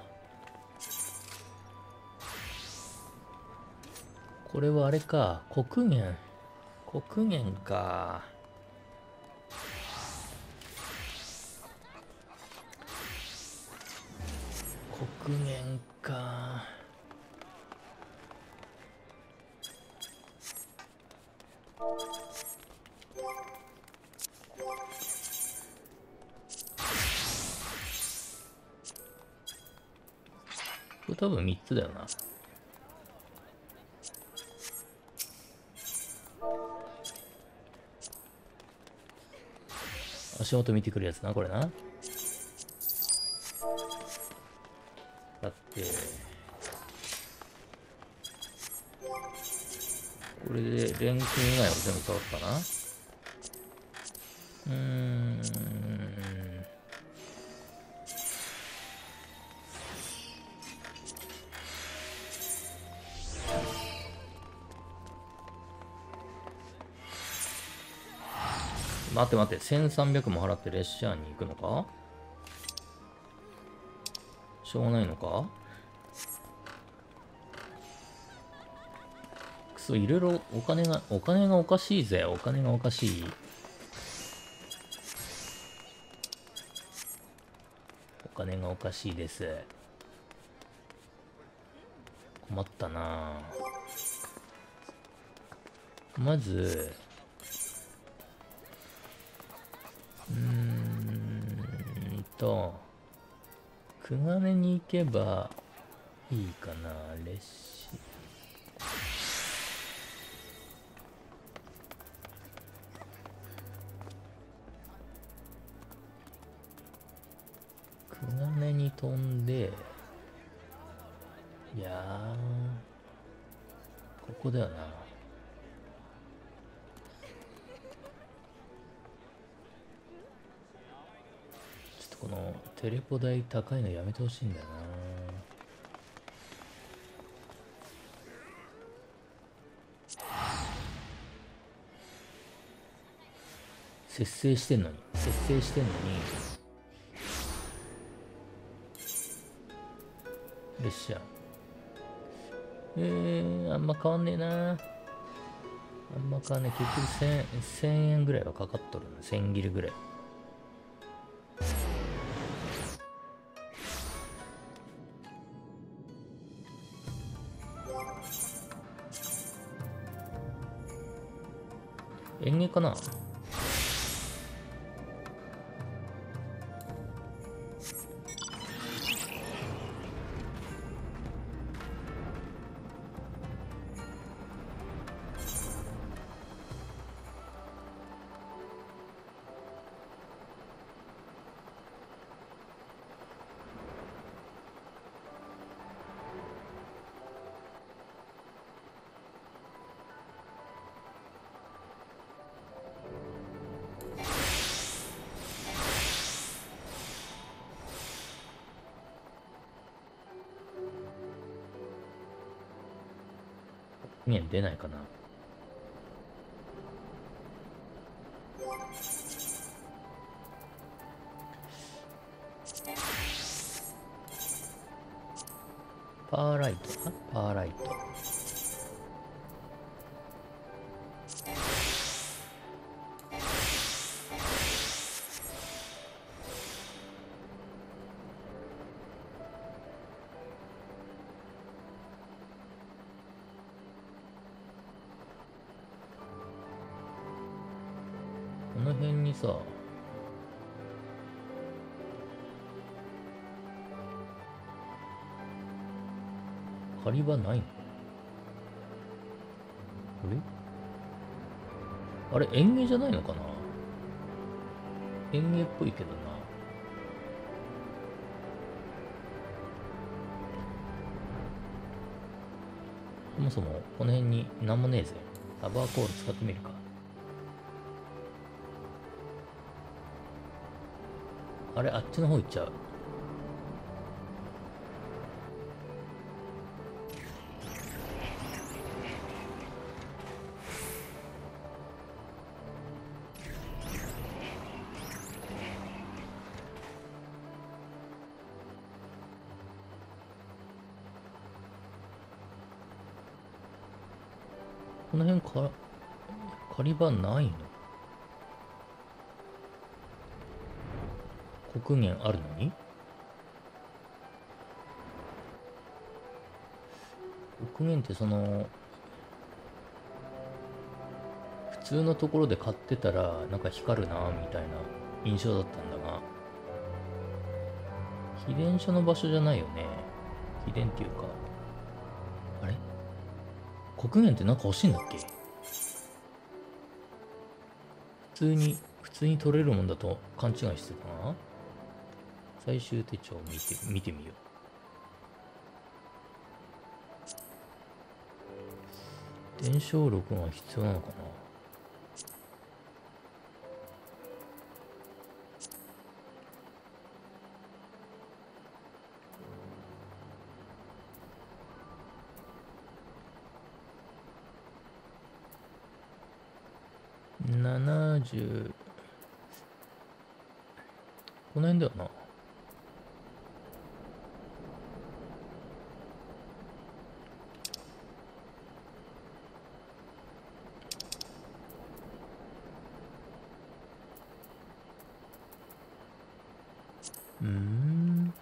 ー。これはあれか。黒源。黒源か。黒源か。これ多分みっつだよな。足元見てくるやつな、これな。だって、これで錬金以外は全部揃ったな。うーん。待って待って、せんさんびゃくも払って列車に行くのか？しょうがないのか？くそ、いろいろお金が、お金がおかしいぜ。お金がおかしい。お金がおかしいです。困ったなぁ。まず、うーんと、クガネに行けばいいかな、列車。クガネに飛んで、いやー、ここだよな。このテレポ代高いのやめてほしいんだよな。節制してんのに節制してんのに列車えー、あんま変わんねえな。あんま変わんねえ。結局せん、せんえんぐらいはかかっとるな。せんギルぐらい。園芸かな。ね、出ないかな。パーライトな。パーライト。この辺にさ、 狩り場ないの？あれあれ、園芸じゃないのかな？園芸っぽいけどな。そもそもこの辺になんもねえぜ。サバーコール使ってみるか。あれ、あっちの方行っちゃう。この辺か、狩り場ないの？黒源あるのに？黒源ってその、普通のところで買ってたらなんか光るなみたいな印象だったんだが、秘伝書の場所じゃないよね。秘伝っていうか、あれ黒源ってなんか欲しいんだっけ？普通に、普通に取れるもんだと勘違いしてたな。最終手帳を見て、見てみよう。伝承録が必要なのかな？ななじゅう、この辺だよな。うーん。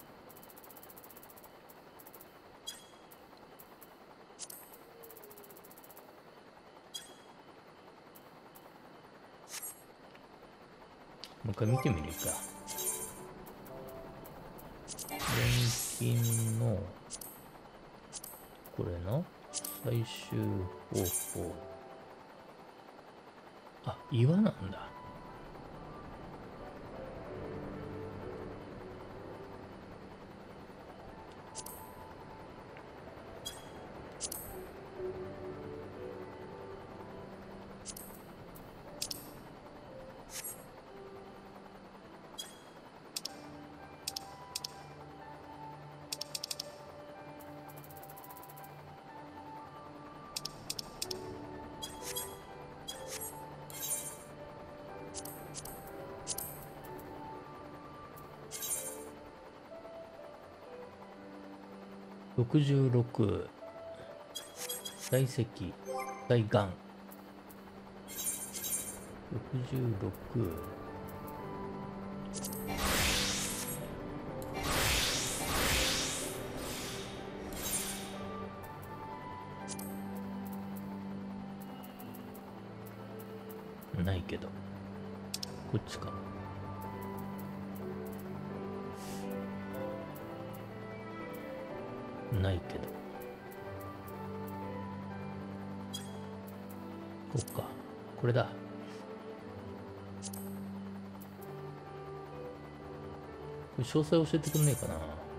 もう一回見てみるか。錬金の、これな。最終方法。あ、岩なんだ。ろくじゅうろく、大石、大岩。ろくじゅうろく、ないけど。こっちか。ないけど。こっか。これだ。これ詳細教えてくんねえかな。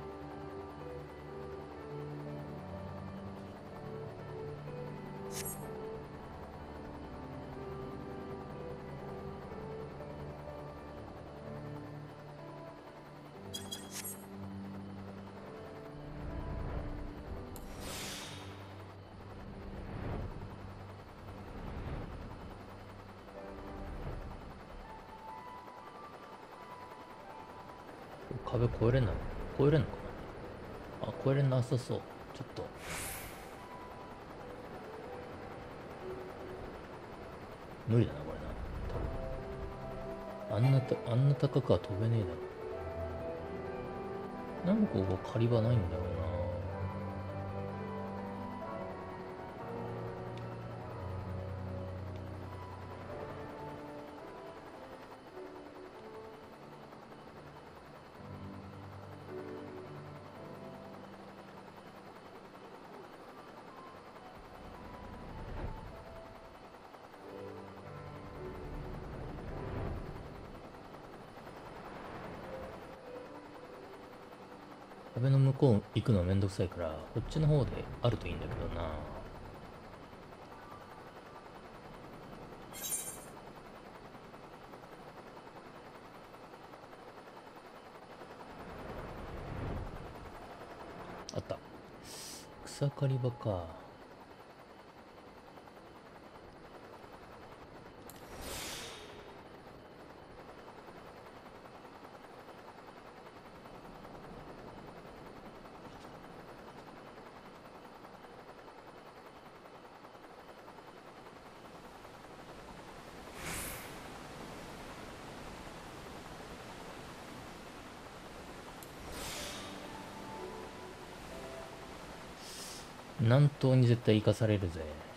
壁越えれんの？越えれんのかな？あ、越えれなさそう。ちょっと。無理だな、これな。多分。あんなた、あんな高くは飛べねえだろ。なんでここ狩り場ないんだろうな。 壁の向こう行くのめんどくさいから、こっちの方であるといいんだけどな。あった。草刈り場か。南東に絶対行かされるぜ。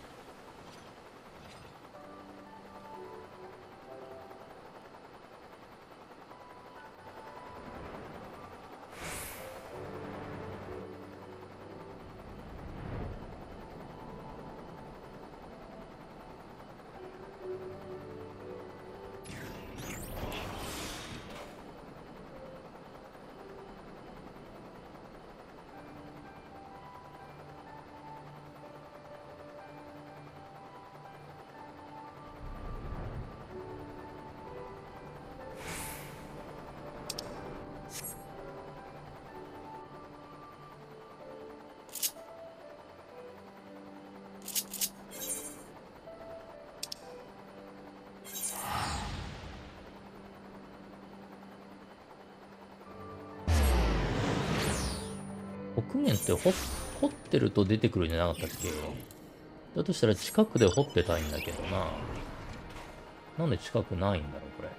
北面って掘掘ってると出てくるんじゃなかったっけ？だとしたら近くで掘ってたいんだけどな。なんで近くないんだろう、これ。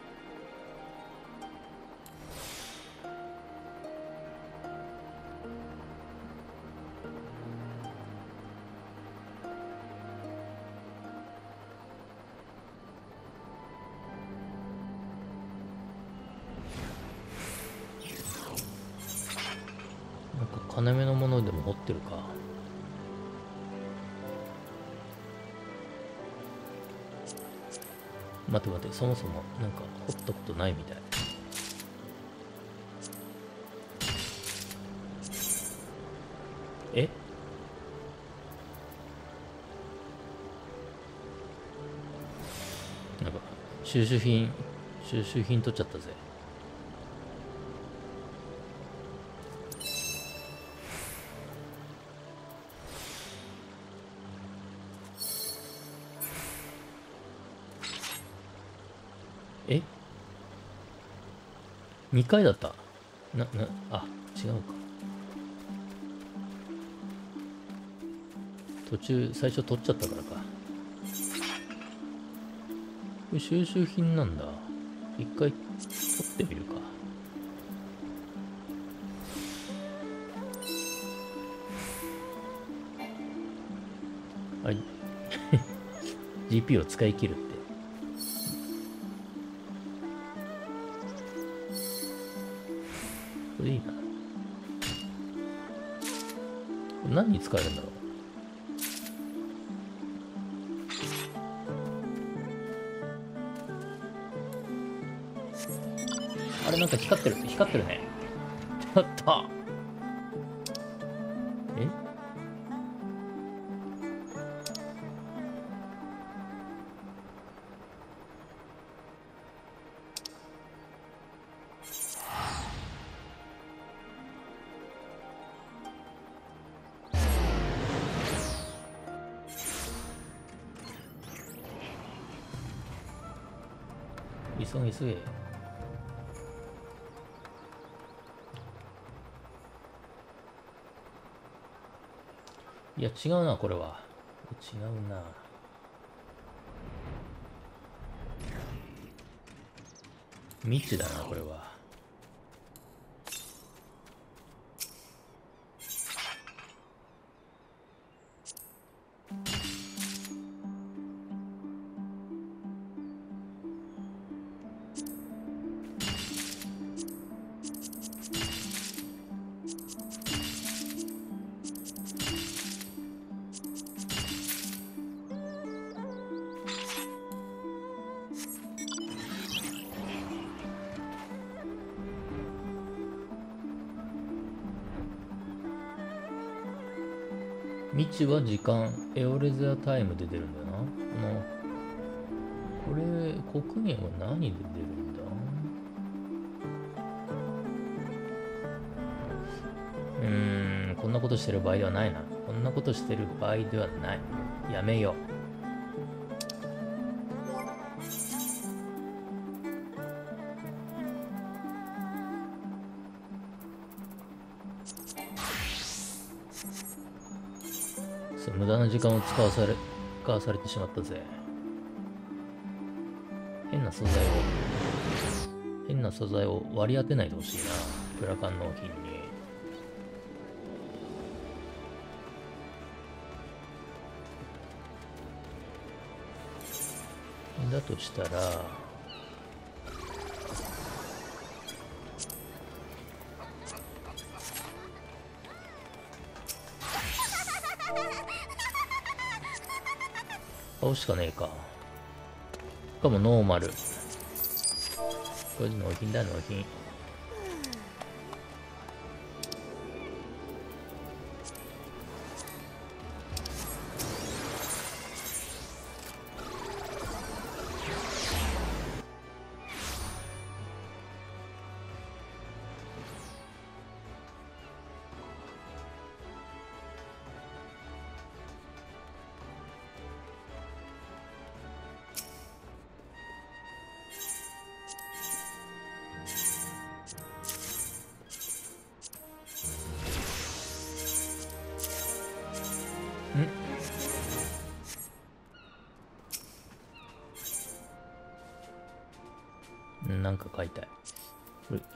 なんか金目のものでも掘ってるか。待て待て、そもそもなんか掘ったことないみたい。え？なんか収集品収集品取っちゃったぜ。え？ に 回だった。な、な、あ、違うか。途中、最初取っちゃったからか。これ収集品なんだ。一回取ってみるか。あれジーピー を使い切るって。これいいな。何に使えるんだろう。あれなんか光ってる光ってるね。ちょっとえ急げ急げ。いや違うな、これは違うな。未知だな、これは。 未知は時間、エオレゼアタイムで出るんだよな。この、これ、国限は何で出るんだ？うーん、こんなことしてる場合ではないな。こんなことしてる場合ではない。やめよう。無駄な時間を使わされ、使わされてしまったぜ。変な素材を、変な素材を割り当てないでほしいな。プラカン納品に。だとしたら、買うしかねえか。しかもノーマル。これ納品だ、納品。なんか買いたい。これ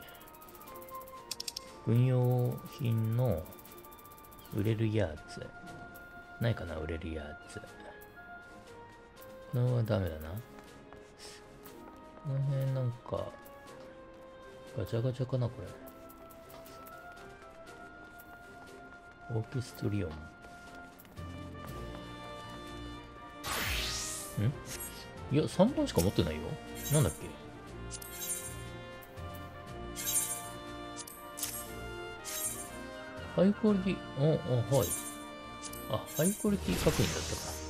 軍用品の売れるやつ。ないかな、売れるやつ。このはダメだな。この辺なんか、ガチャガチャかな、これ。オーケストリオン。んいや、さんぼんしか持ってないよ。なんだっけ？ハイクオリティ、お、お、はい。あ、ハイクオリティ確認だったか。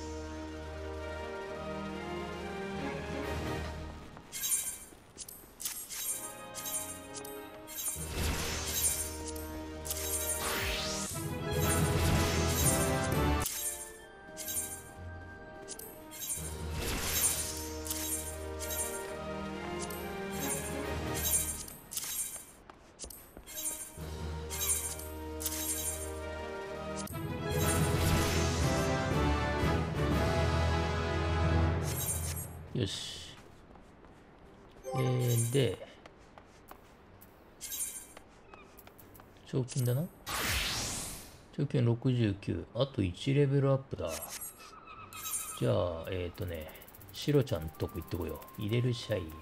よし。えー、で、賞金だな。賞金ろくじゅうきゅう。あといちレベルアップだ。じゃあ、えっとね、シロちゃんとこ行ってこよう。入れるシャイヤ。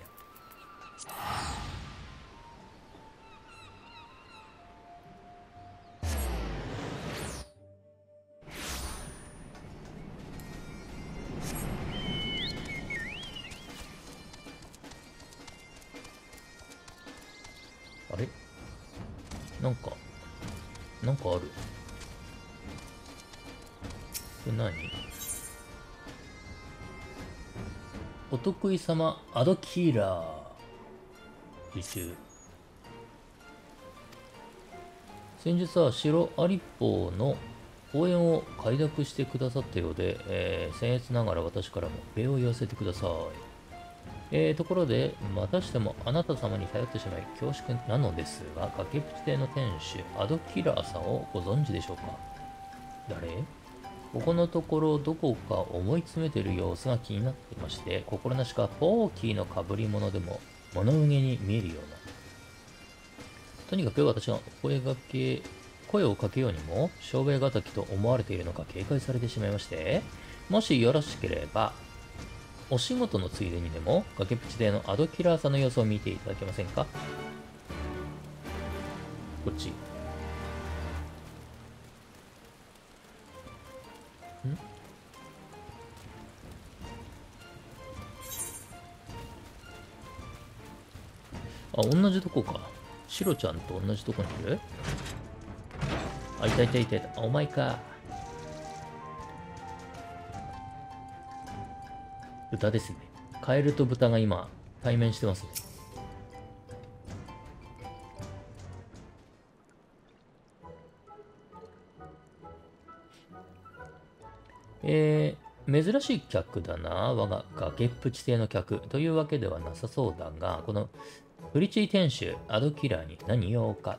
あれなんか、なんかある。これ何？お得意様、アドキーラー。受注。先日は白アリッポの公園を快諾してくださったようで、えー、僭越ながら私からも礼を言わせてください。えー、ところで、またしてもあなた様に頼ってしまい恐縮なのですが、崖っぷち亭の店主、アドキラーさんをご存知でしょうか？誰？ここのところどこか思い詰めている様子が気になっていまして、心なしかポーキーの被り物でも物憂げに見えるような。とにかく私が声がけ、声をかけようにも、商売敵と思われているのか警戒されてしまいまして、もしよろしければ、お仕事のついでにでも、崖っぷち亭のアドキラーさんの様子を見ていただけませんか？こっち。ん？あ、同じとこか。シロちゃんと同じとこにいる？あ、いたいたいたいた。あ、お前か。 豚ですね。カエルと豚が今、対面してますね。えー、珍しい客だな。我が崖っぷち邸の客というわけではなさそうだが、このフリチー店主、アドキラーに何用か。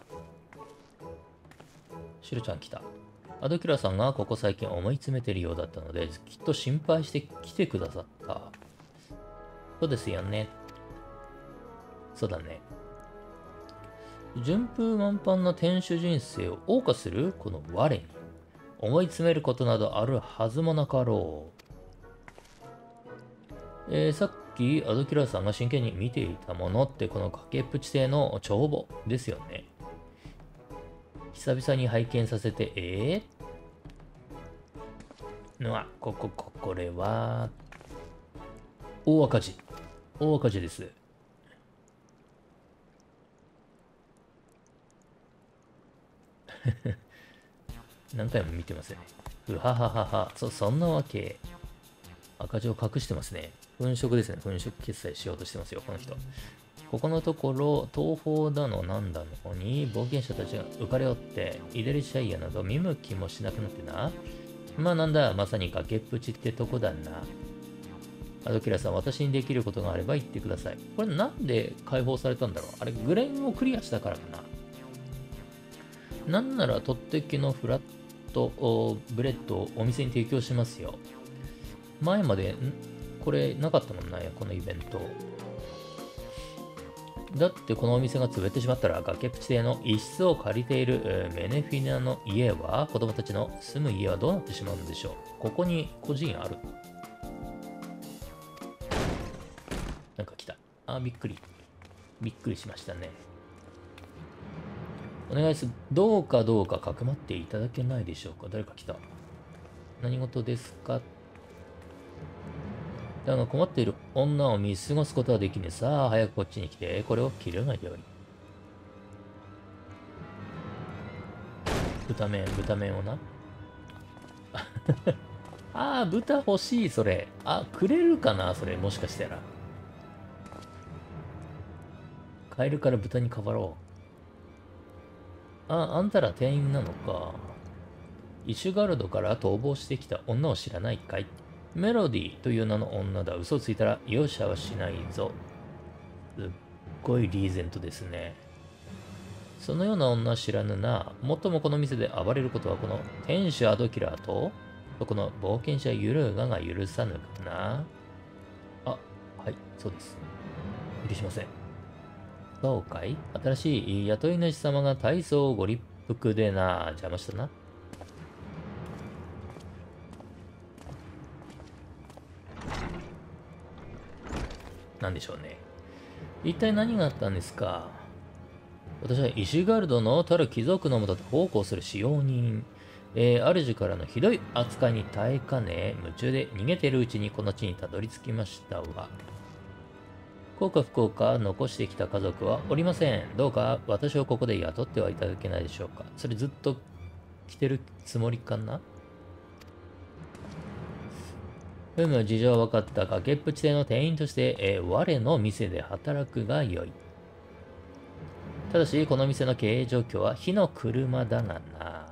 シロちゃん来た。アドキラーさんがここ最近思い詰めてるようだったので、きっと心配して来てくださった。そうですよね。そうだね。順風満帆な店主人生を謳歌するこの我に思い詰めることなどあるはずもなかろう。えー、さっきアドキラーさんが真剣に見ていたものってこの崖っぷち邸の帳簿ですよね。久々に拝見させて、えー、うわ、ここ、こ、これは、大赤字。大赤字です。何回も見てますよね。うはははは。そ、そんなわけ。赤字を隠してますね。粉飾ですね。粉飾決済しようとしてますよ、この人。ここのところ、東方だのなんだのに、冒険者たちが浮かれおって、イデリシャイアなど見向きもしなくなってな。まあなんだ、まさに崖っぷちってとこだな。アドキラさん、私にできることがあれば言ってください。これなんで解放されたんだろう。あれ、グレンをクリアしたからかな。なんなら、とってきのフラットブレッドをお店に提供しますよ。前まで、んこれなかったもんな、このイベント。だってこのお店が潰れてしまったら崖っぷち邸の一室を借りている、えー、メネフィナの家は、子供たちの住む家はどうなってしまうんでしょう。ここに個人ある。なんか来た。あ、びっくり。びっくりしましたね。お願いする。どうかどうかかくまっていただけないでしょうか。誰か来た。何事ですか。だが困っている女を見過ごすことはできねえ。さあ、早くこっちに来て、これを切るがよい。豚麺、豚麺をな。ああ、豚欲しい、それ。あ、くれるかな、それ、もしかしたら。カエルから豚に変わろう。あ、あんたら店員なのか。イシュガルドから逃亡してきた女を知らないかい。メロディーという名の女だ。嘘をついたら容赦はしないぞ。すっごいリーゼントですね。そのような女は知らぬな。もっともこの店で暴れることはこの店主アドキラーと、この冒険者ユルーガが許さぬかな。あ、はい、そうです。許しません。そうかい。新しい雇い主様が大層ご立腹でな。邪魔したな。なんでしょうね。一体何があったんですか。私はイシュガルドのたる貴族のもとで奉公する使用人。えー、主からのひどい扱いに耐えかね、夢中で逃げているうちにこの地にたどり着きましたわ。幸か不幸か残してきた家族はおりません。どうか私をここで雇ってはいただけないでしょうか。それずっと来てるつもりかな。ふむ、事情は分かった。崖っぷち邸の店員として、えー、我の店で働くがよい。ただし、この店の経営状況は火の車だがな。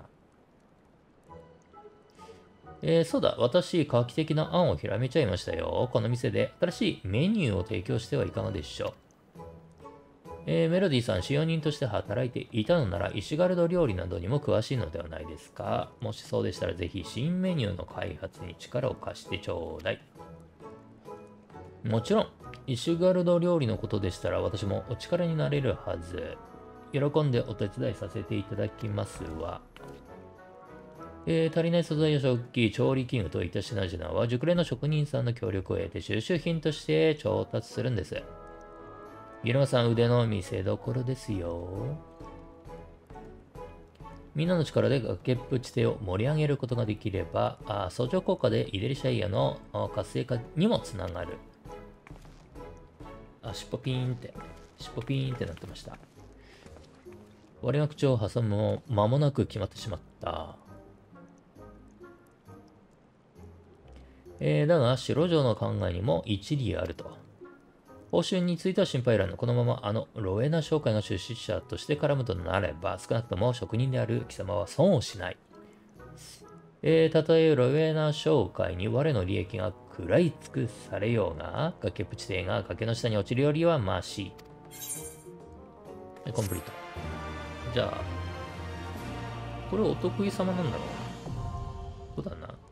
えー、そうだ、私、画期的な案をひらめちゃいましたよ。この店で新しいメニューを提供してはいかがでしょう。えー、メロディーさん、使用人として働いていたのなら、イシュガルド料理などにも詳しいのではないですか。もしそうでしたら、ぜひ新メニューの開発に力を貸してちょうだい。もちろん、イシュガルド料理のことでしたら、私もお力になれるはず。喜んでお手伝いさせていただきますわ。えー、足りない素材や食器、調理器具といった品々は、熟練の職人さんの協力を得て収集品として調達するんです。ギルマさん腕の見せ所ですよ。みんなの力で崖っぷち邸を盛り上げることができれば、あ相乗効果でイデリシャイアの活性化にもつながる。あ、尻尾ピーンって、尻尾ピーンってなってました。我が口を挟むも間もなく決まってしまった。 えー、だが、白城の考えにも一理あると。報酬については心配いらぬ。このままあのロエナ商会の出資者として絡むとなれば、少なくとも職人である貴様は損をしない。えー、たとえロエナ商会に我の利益が食らい尽くされようが、崖っぷち艇が崖の下に落ちるよりはマシ。コンプリート。じゃあ、これお得意様なんだろう。そうだな。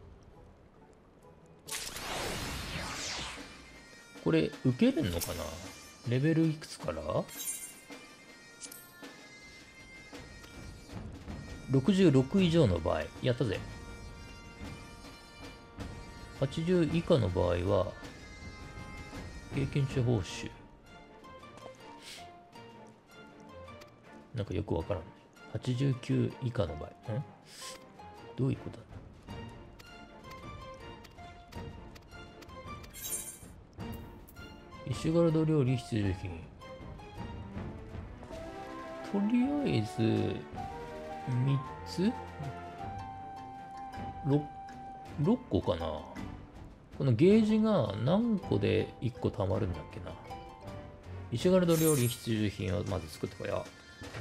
これ、受けれんのかな？レベルいくつから？ ろくじゅうろく 以上の場合。やったぜ。はちじゅう以下の場合は、経験値報酬。なんかよくわからん。はちじゅうきゅう以下の場合。んどういうことだ？イシュガルド料理必需品。とりあえず、みっつ ?ろっ 個かな。このゲージが何個でいっこ貯まるんだっけな。イシュガルド料理必需品をまず作ってこよう。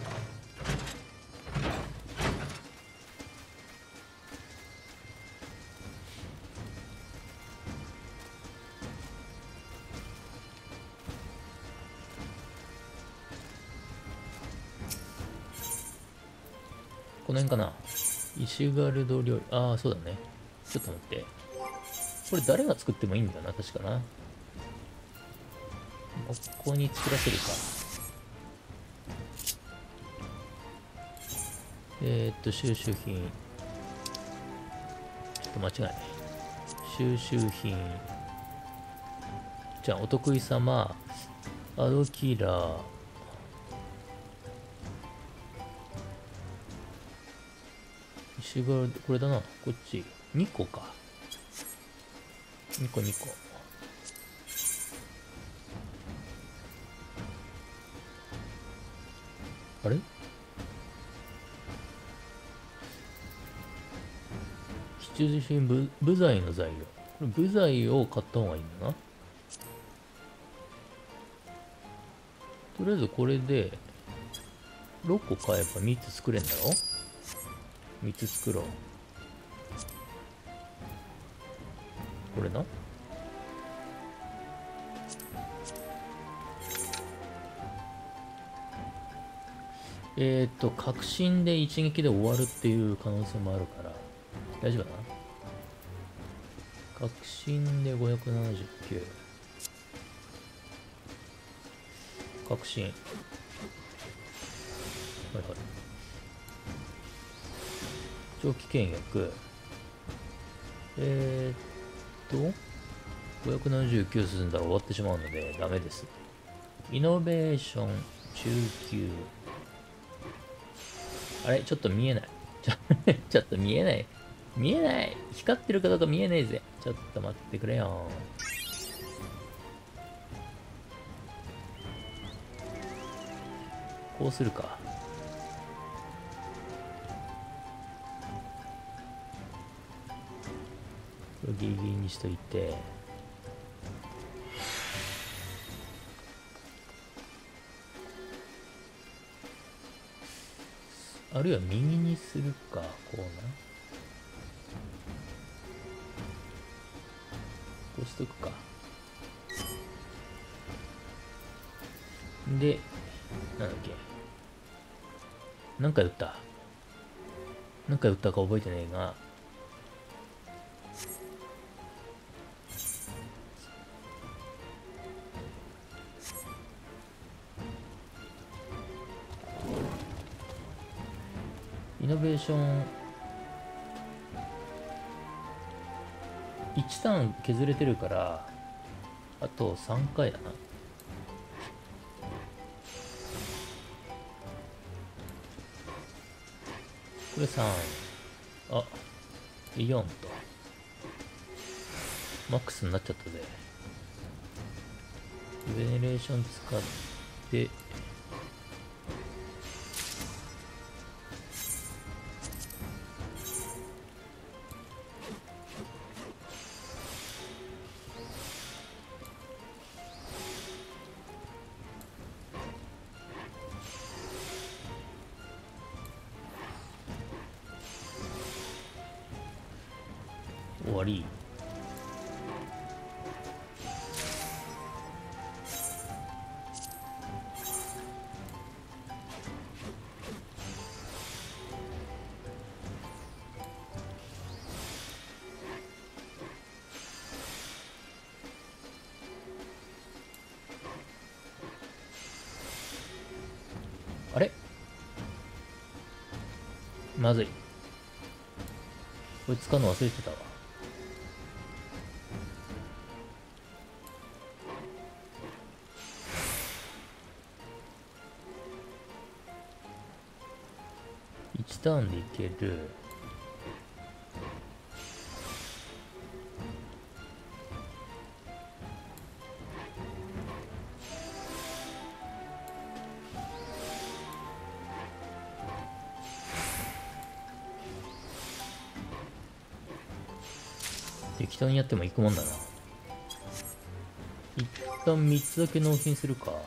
この辺かな。イシュガルド料理。ああ、そうだね。ちょっと待って。これ誰が作ってもいいんだな、確かな。ここに作らせるか。えー、っと、収集品。ちょっと間違いない。収集品。じゃあ、お得意様。アドキラー。石がこれだな。こっち。にこか。にこにこ。あれ必需品部、部材の材料。これ部材を買った方がいいんだな。とりあえずこれでろっこ買えばみっつ作れんだろ？ みっ つ作ろう。これな。えーっと、確信で一撃で終わるっていう可能性もあるから、大丈夫かな？確信でごひゃくななじゅうきゅう。確信。はいはい。長期倹約。えー、っと、ごひゃくななじゅうきゅう進んだら終わってしまうのでダメです。イノベーション中級。あれちょっと見えない。ちょちょっと見えない。見えない。光ってるかどうか見えないぜ。ちょっと待ってくれよ。こうするか。これギリギリにしといて。あるいは右にするか。こうな。こうしとくか。で、なんだっけ。何回打った何回打ったか覚えてねえが。イノベーションいちターン削れてるからあとさんかいだな。これさん、あよんとマックスになっちゃったぜ。ベネレーション使ってり。あれまずい。こいつ使うの忘れてたわ。いちターンでいける。適当にやってもいくもんだな。一旦みっつだけ納品するか。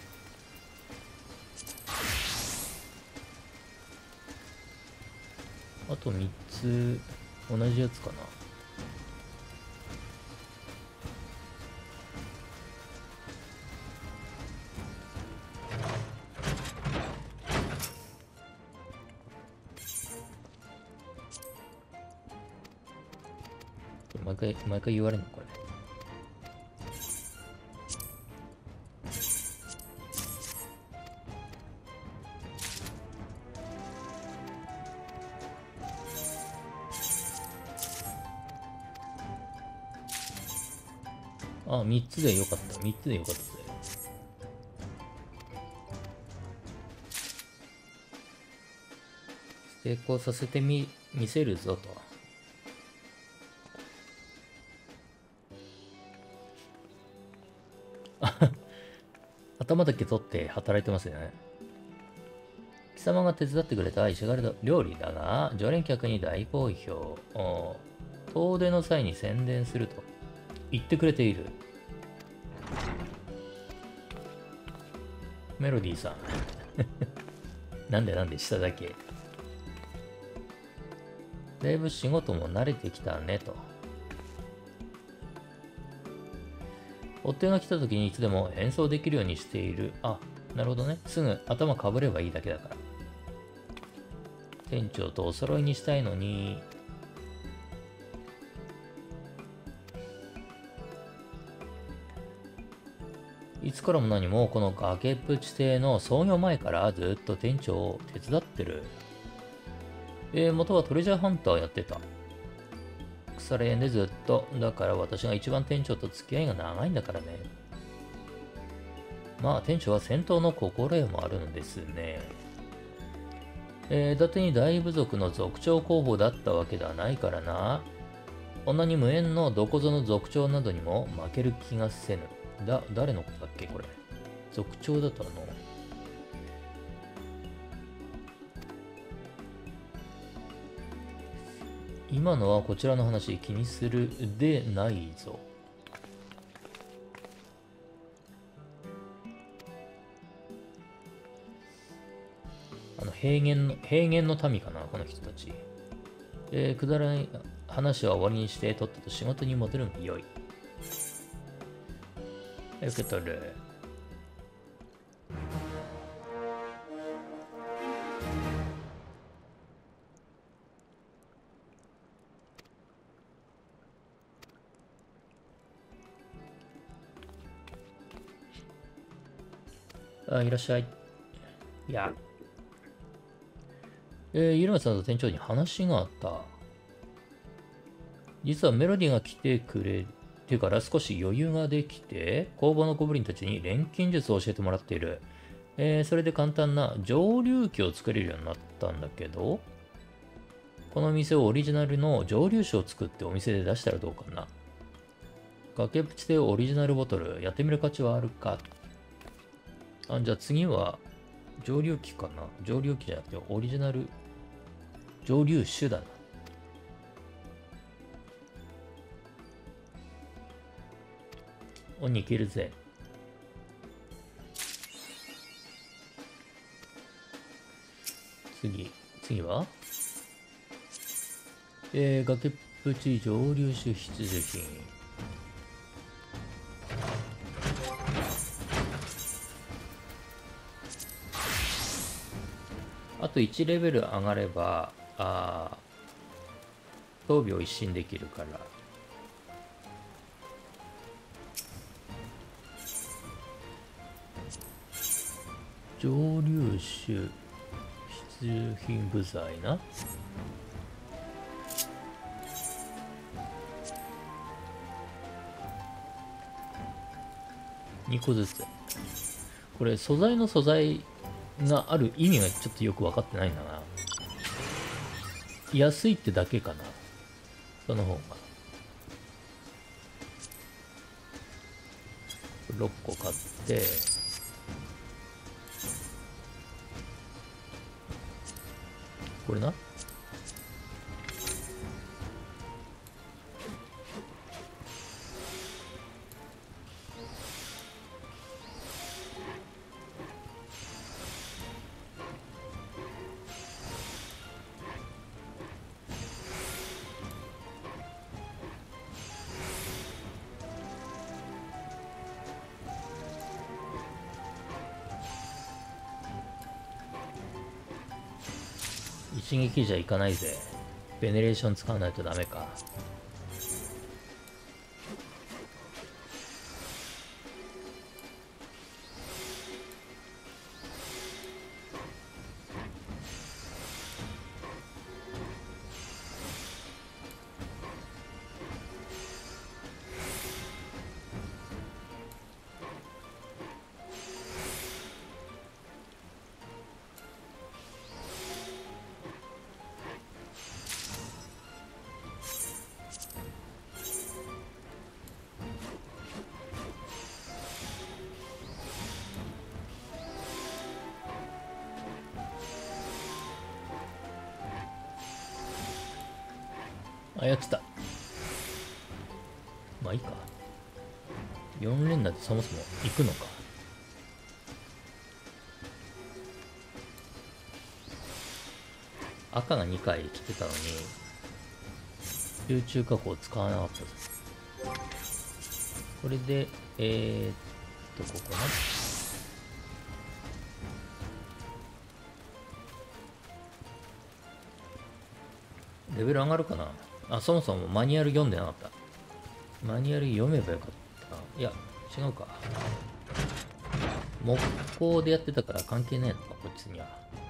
あとみっつ同じやつかな。毎回毎回言われるのこれ。あ、みっつでよかった。みっつでよかったぜ。成功させてみ、見せるぞと。頭だけ取って働いてますよね。貴様が手伝ってくれた石狩料理だが、常連客に大好評。遠出の際に宣伝すると言ってくれている。メロディーさん。なんでなんで下だけ。だいぶ仕事も慣れてきたねと。追っ手が来た時にいつでも演奏できるようにしている。あ、なるほどね。すぐ頭かぶればいいだけだから。店長とお揃いにしたいのに。いつからも何もこの崖っぷち邸の創業前からずっと店長を手伝ってる。えー、元はトレジャーハンターやってた。腐れ縁でずっと。だから私が一番店長と付き合いが長いんだからね。まあ店長は戦闘の心得もあるのですね。えー、伊達に大部族の族長候補だったわけではないからな。女に無縁のどこぞの族長などにも負ける気がせぬ。だ、誰のことだっけこれ。族長だとあの。今のはこちらの話気にするでないぞ。あの平原の、平原の民かなこの人たち。えー、くだらない話は終わりにしてとっとと仕事に戻るのが良い。受け取る。あ、いらっしゃい。いや。えー、ゆるまさんと店長に話があった。実はメロディが来てくれてから少し余裕ができて、工房のゴブリンたちに錬金術を教えてもらっている。えー、それで簡単な蒸留機を作れるようになったんだけど、この店をオリジナルの蒸留酒を作ってお店で出したらどうかな。崖っぷちでオリジナルボトルやってみる価値はあるか。あ、じゃあ次は蒸留機かな。蒸留機じゃなくてオリジナル蒸留酒だな。鬼いけるぜ。次、次はえー、崖っプ値蒸留酒必需品。あといちレベル上がれば、あ装備を一新できるから。蒸留酒必需品部材な。にこずつ。これ素材の素材がある意味がちょっとよく分かってないんだな。安いってだけかな、その方が。ろっこ買って、これな。一撃じゃいかないぜ。ベネレーション使わないとダメか。あ、やってた。まあいいか。よん連打でそもそも行くのか。赤がにかい来てたのに、集中加工を使わなかったぞ。これで、えー、っと、ここな。レベル上がるかなあ、そもそもマニュアル読んでなかった。マニュアル読めばよかった。いや、違うか。木工でやってたから関係ないのか、こっちには。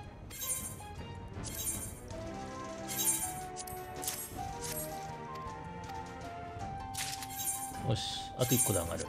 よし、あといっこで上がる。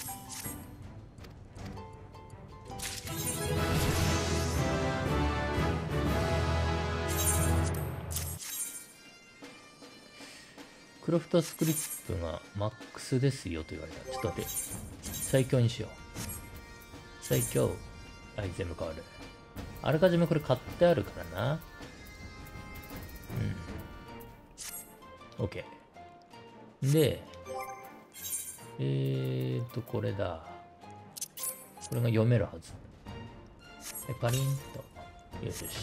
クラフタースクリップがマックスですよと言われた。ちょっと待って。最強にしよう。最強。はい、全部変わる。あらかじめこれ買ってあるからな。うん。OK。で、えーと、これだ。これが読めるはず。え、パリンと。よしよし。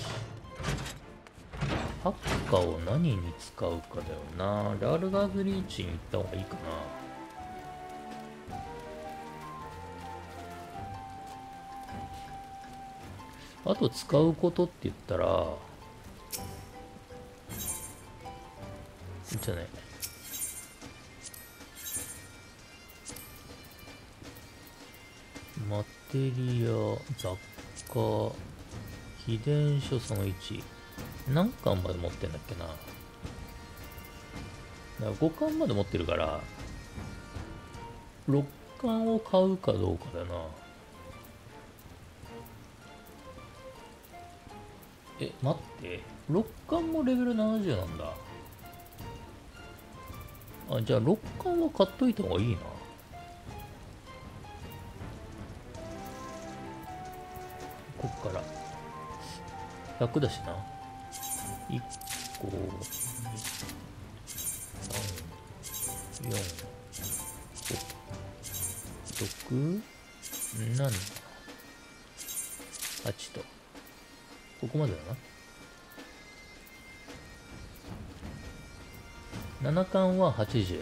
ハッカを何に使うかだよな。ラールガーズリーチに行った方がいいかな。あと使うことって言ったら、じゃない。マテリア、雑貨、秘伝書そのいち。何巻まで持ってんだっけな。だからごかんまで持ってるから、ろっかんを買うかどうかだよな。え、待って。ろっかんもレベルななじゅうなんだ。あ、じゃあろっかんは買っといた方がいいな。こっから。ひゃくだしな。いっこ、に、さん、よん、ご、ろく、なな、はちと。ここまでだな。 なな巻ははちじゅう。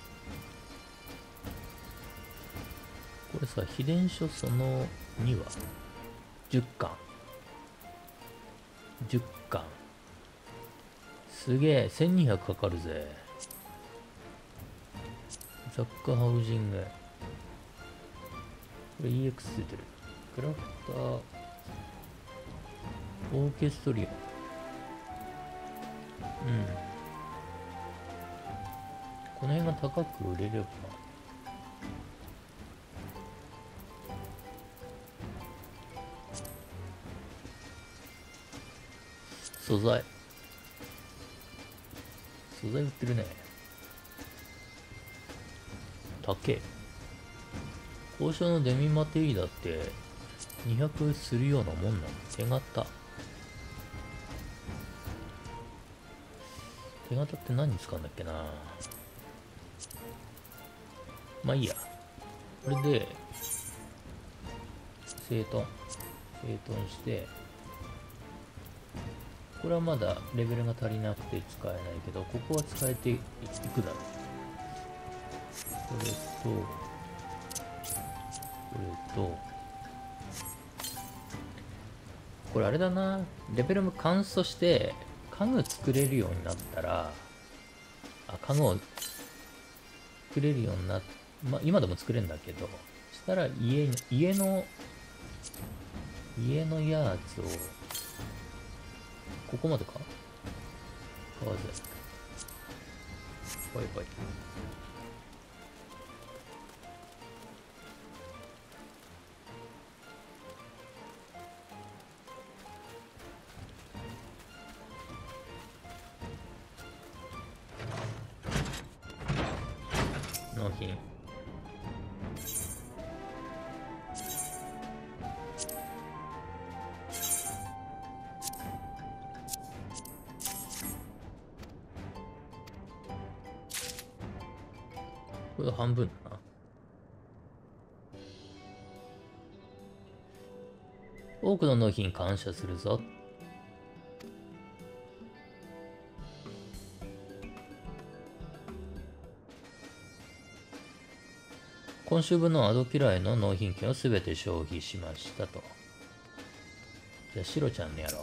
これさ、秘伝書そのにはじゅっ巻。じゅっ巻。すげえ、せんにひゃくかかるぜ。雑貨ハウジング。これ イーエックス 出てる。クラフター。オーケストリア。うん。この辺が高く売れれば。素材。素材売ってるね。高え。交渉のデミマテリだってにひゃくするようなもんなの。手形。手形って何に使うんだっけな。まあいいや。これで、整頓。整頓して、これはまだレベルが足りなくて使えないけど、ここは使えていくだろう。これと、これと、これあれだな。レベルも簡素して、家具作れるようになったら、あ、家具を作れるようになっ、まあ今でも作れるんだけど、したら家に、家の、家のやつを、ここまでか川ぜ。バイバイ。納品。これ半分だな。多くの納品感謝するぞ。今週分のアドキラへの納品券をすべて消費しましたと。じゃあ、シロちゃんのやろ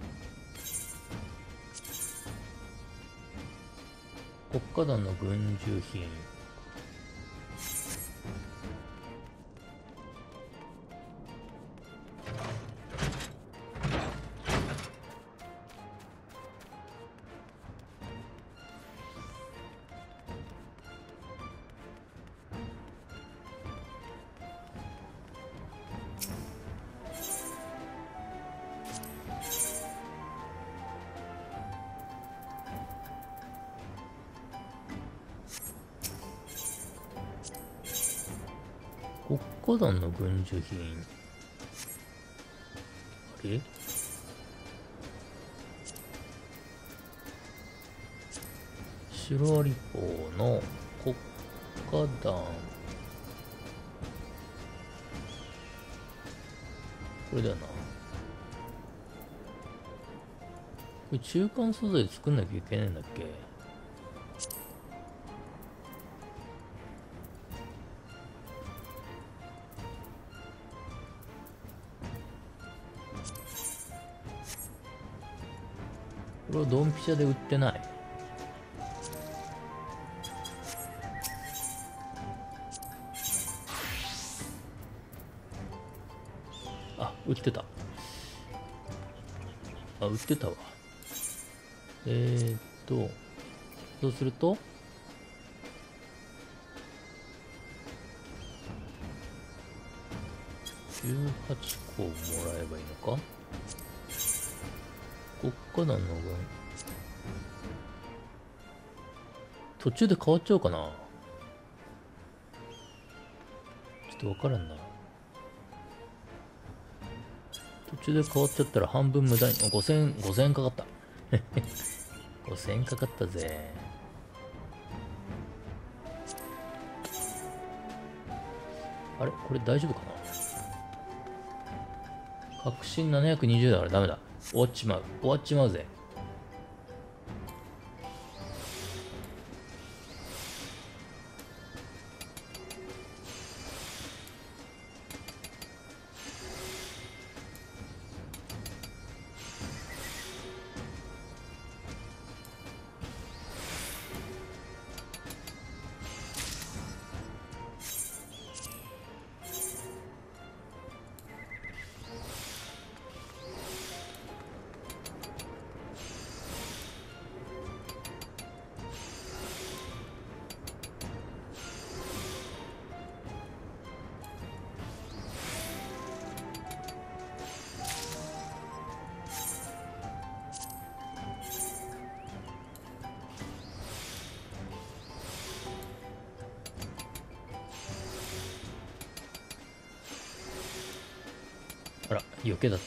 う。国家団の軍需品。国家団の軍需品。あれシロアリポーの国家団。これだよな。これ中間素材作んなきゃいけないんだっけ。これはドンピシャで売ってない。あ、売ってた。あ、売ってたわ。えーっと、そうすると、じゅうはちこもらえばいいのか。国家団の分。途中で変わっちゃうかな。ちょっとわからんな。途中で変わっちゃったら半分無駄に。ごせん、ごせんかかった。ごせんかかったぜ。あれこれ大丈夫かな。革新ななひゃくにじゅうだからダメだ。終わっちまう。終わっちまうぜ。 あら、余計だった。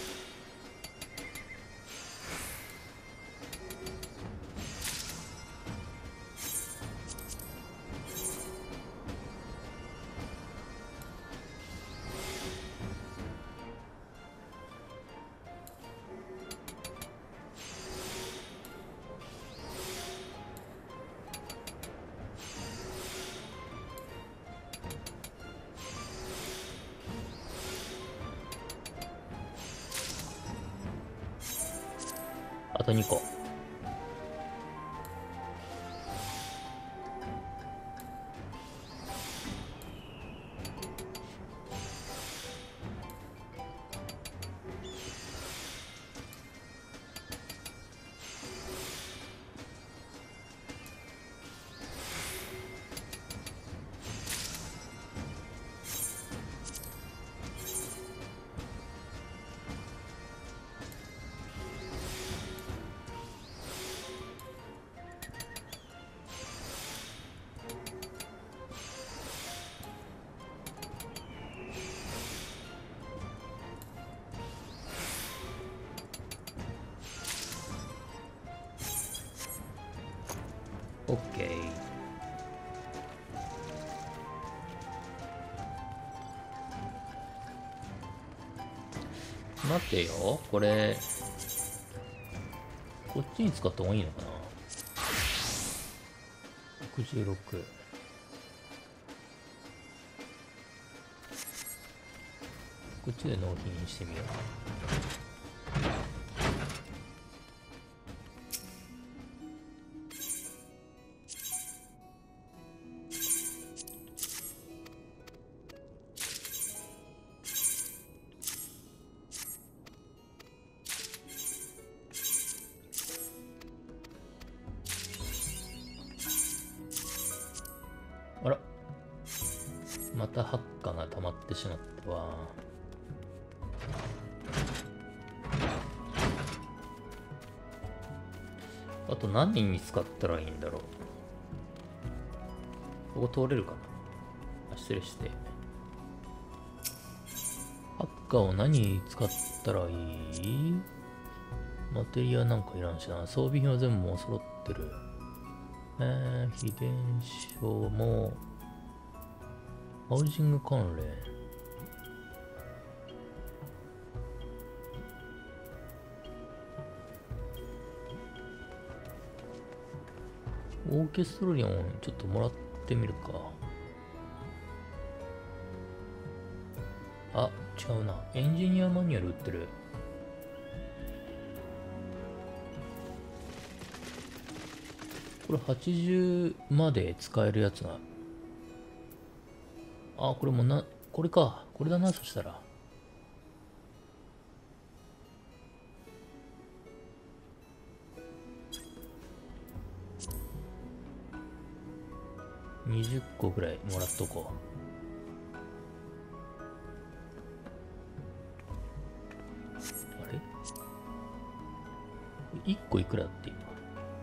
あとにこ。オッケー。待てよ、これこっちに使った方がいいのかな。ろくじゅうろく。こっちで納品してみよう。あら、またハッカが溜まってしまったわ。あと何人に使ったらいいんだろう。ここ通れるかな。あ、失礼して。ハッカを何に使ったらいい？マテリアなんかいらんしな。装備品は全部もう揃ってる。えー、秘伝書も、ハウジング関連。オーケストラリオンちょっともらってみるか。あ、違うな。エンジニアマニュアル売ってる。これはちじゅうまで使えるやつが。あ、これもな、これか。これだな、そしたら。にじゅっこぐらいもらっとこう。あれ ?いっ 個いくらっていうの？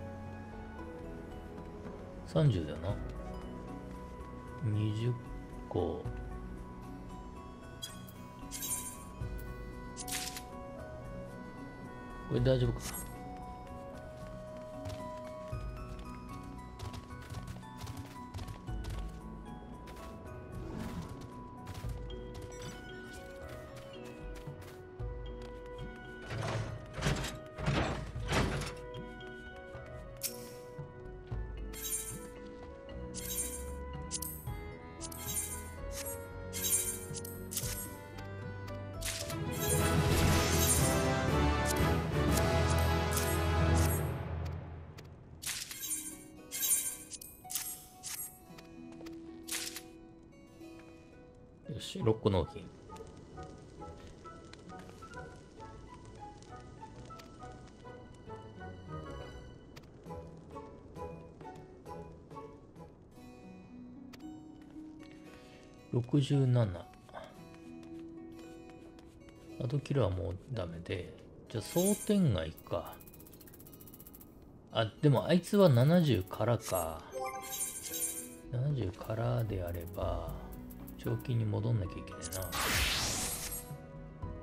さんじゅうだよな。にじゅっこ。これ大丈夫かな。よし、ろっこ納品。ろくじゅうなな。アドキルはもうダメで。じゃあ、蒼天がいくか。あ、でもあいつはななじゅうからか。ななじゅうからであれば、賞金に戻んなきゃいけないな。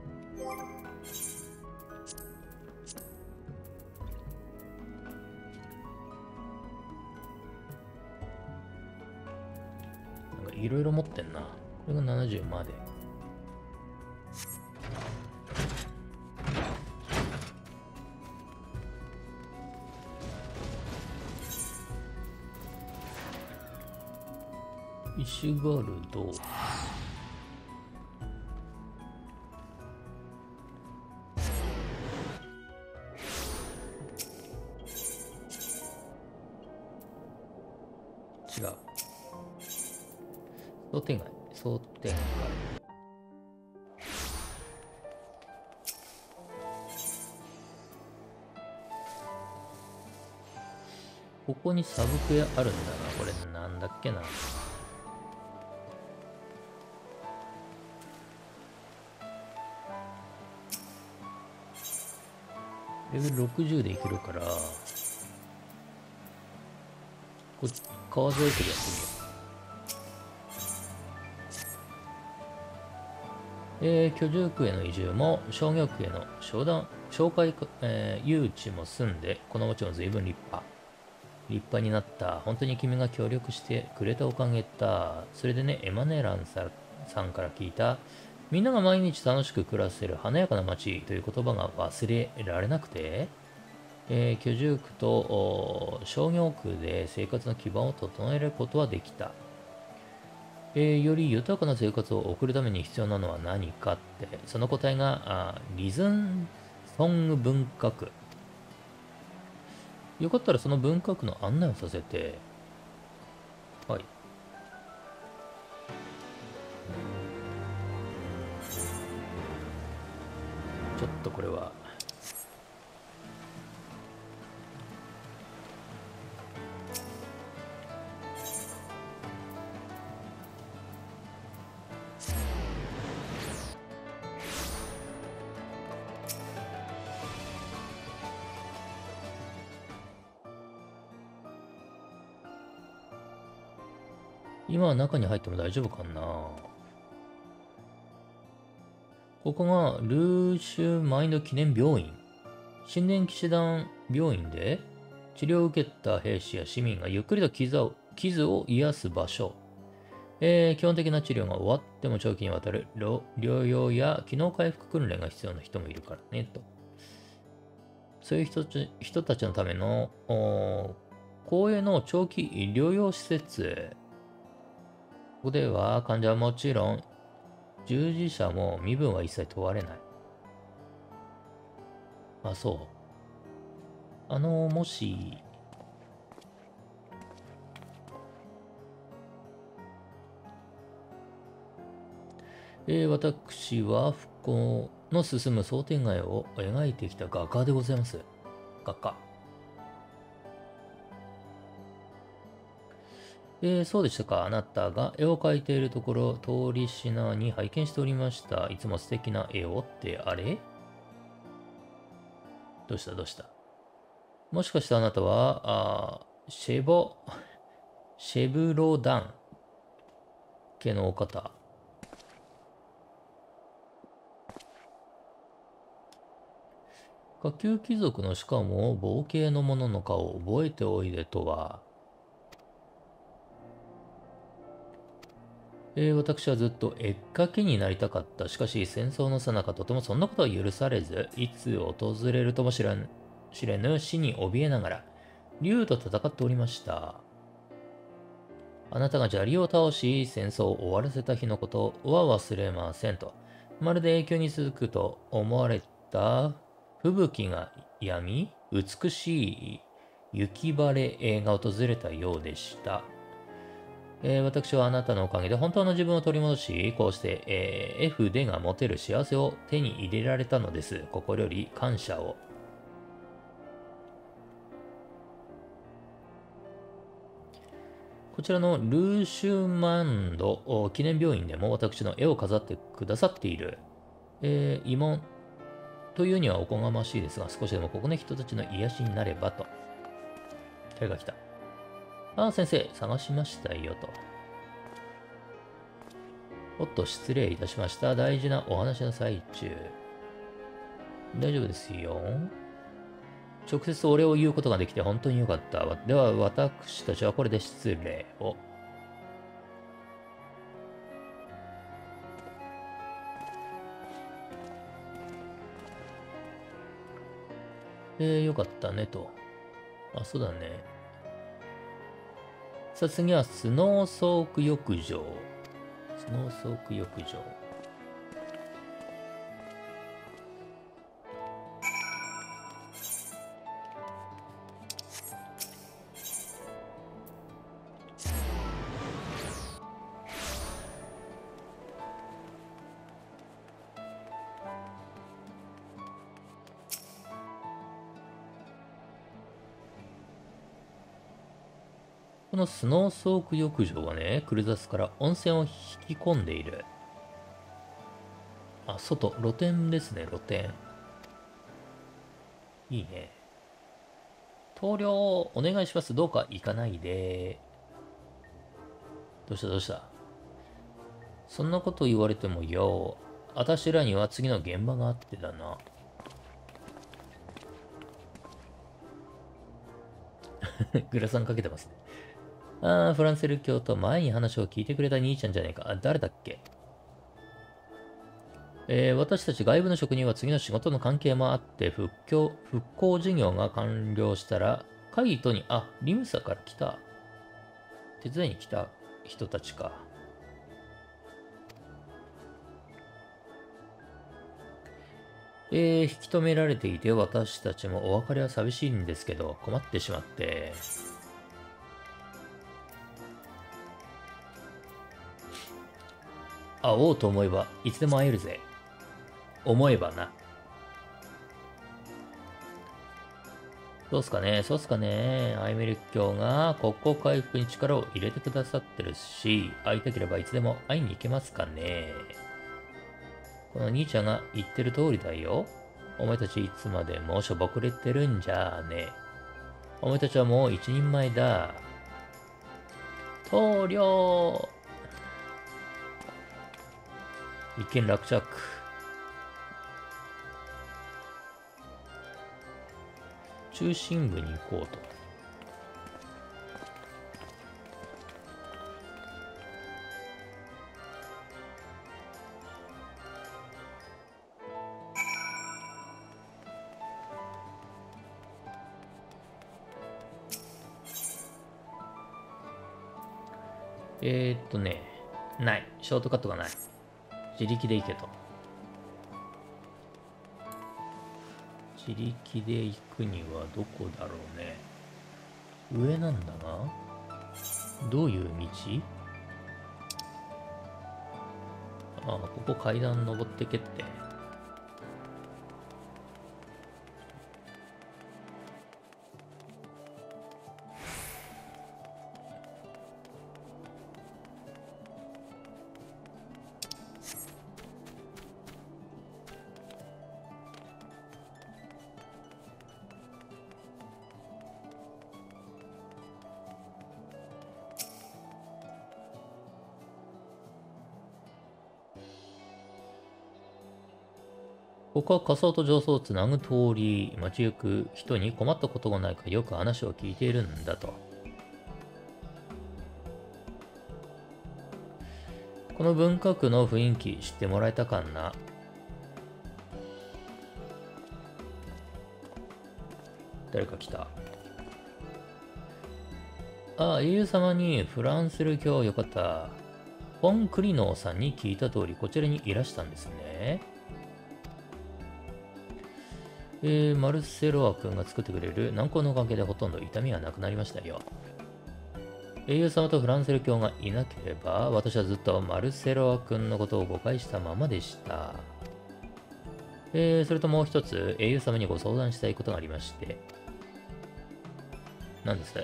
いろいろ持ってんな。これがななじゅうまで。イシュガルド。違う。想定外。想定外。ここにサブクエあるんだな。これなんだっけな。レベルろくじゅうでいけるから、こ川沿い区でやってみよう。えー、居住区への移住も商業区への商談紹介、えー、誘致も済んで、この町も随分立派。立派になった。本当に君が協力してくれたおかげだ。それでね、エマネランさんから聞いた。みんなが毎日楽しく暮らせる華やかな街という言葉が忘れられなくて、えー、居住区と商業区で生活の基盤を整えることはできた。えー、より豊かな生活を送るために必要なのは何かって、その答えがあリズンソング文化区。よかったらその文化区の案内をさせて。はい。ちょっとこれは。今は中に入っても大丈夫かな。ここがルーシュマインド記念病院。神殿騎士団病院で治療を受けた兵士や市民がゆっくりと傷を傷を癒す場所。えー、基本的な治療が終わっても長期にわたる療養や機能回復訓練が必要な人もいるからね、と。そういう人人たちのための公営の長期療養施設。ここでは患者はもちろん、従事者も身分は一切問われない。あ、そう。あの、もし、えー、私は復興の進む想定外を描いてきた画家でございます。画家。えー、そうでしたか。あなたが絵を描いているところ、通りしなに拝見しておりました。いつも素敵な絵をってあれ？どうしたどうした？もしかしてあなたは、あシェボ、シェブロダン家のお方。下級貴族のしかも冒険の者の顔を覚えておいでとは。えー、私はずっと絵描きになりたかった。しかし戦争の最中とてもそんなことは許されず、いつ訪れるとも知らん知れぬ死に怯えながら、竜と戦っておりました。あなたが砂利を倒し、戦争を終わらせた日のことは忘れませんと。まるで永久に続くと思われた吹雪が止み、美しい雪晴れが訪れたようでした。えー、私はあなたのおかげで本当の自分を取り戻し、こうして、えー、F でが持てる幸せを手に入れられたのです。心より感謝を。こちらのルーシュマンド記念病院でも私の絵を飾ってくださっている。えー、慰問というにはおこがましいですが、少しでもここの人たちの癒しになればと。手が来た。ああ、先生、探しましたよと。おっと、失礼いたしました。大事なお話の最中。大丈夫ですよ。直接お礼を言うことができて本当によかった。では、私たちはこれで失礼を。 えー、よかったねと。あ、そうだね。さあ次はスノーソーク浴場。スノーソーク浴場。このスノーソーク浴場はね、クルザスから温泉を引き込んでいる。あ、外、露天ですね、露天。いいね。棟梁、お願いします。どうか行かないで。どうしたどうした。そんなこと言われてもよ。あたしらには次の現場があってだな。グラサンかけてますね。ああ、フランセル教と前に話を聞いてくれた兄ちゃんじゃねえか。あ、誰だっけ。えー、私たち外部の職人は次の仕事の関係もあって復興、復興事業が完了したら、カイトに、あ、リムサから来た。手伝いに来た人たちか。えー、引き止められていて私たちもお別れは寂しいんですけど、困ってしまって。会おうと思えば、いつでも会えるぜ。思えばな。どうすかね、そうっすかね。アイメリック教が国交回復に力を入れてくださってるし、会いたければいつでも会いに行けますかね。この兄ちゃんが言ってる通りだよ。お前たちいつまでもしょぼくれてるんじゃね。お前たちはもう一人前だ。棟梁。一件落着。中心部に行こうと。えー、っとね、ない。ショートカットがない。自力で行けと。自力で行くにはどこだろうね。上なんだがどういう道。ああ、ここ階段登ってけって。ここは仮想と上層をつなぐ通り、街行く人に困ったことがないかよく話を聞いているんだと。この文化区の雰囲気知ってもらえたかな。誰か来た。ああ、英雄様にフランセル教よかった。フォン・クリノーさんに聞いた通りこちらにいらしたんですね。えー、マルセロア君が作ってくれる軟膏のおかげでほとんど痛みはなくなりましたよ。英雄様とフランセル教がいなければ、私はずっとマルセロア君のことを誤解したままでした。えー、それともう一つ、英雄様にご相談したいことがありまして。何ですか？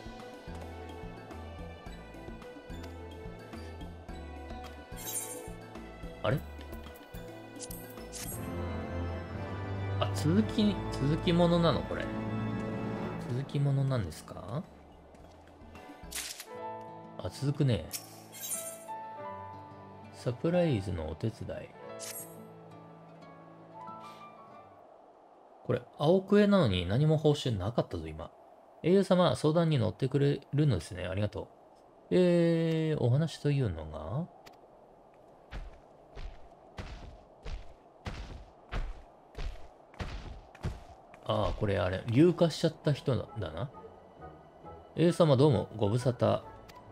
あれ？あ、続き、続きものなのこれ。続きものなんですか？あ、続くね。サプライズのお手伝い。これ、青クエなのに何も報酬なかったぞ、今。英雄様、相談に乗ってくれるのですね。ありがとう。えー、お話というのがああ、これあれ、硫化しちゃった人だな。英雄様どうも、ご無沙汰。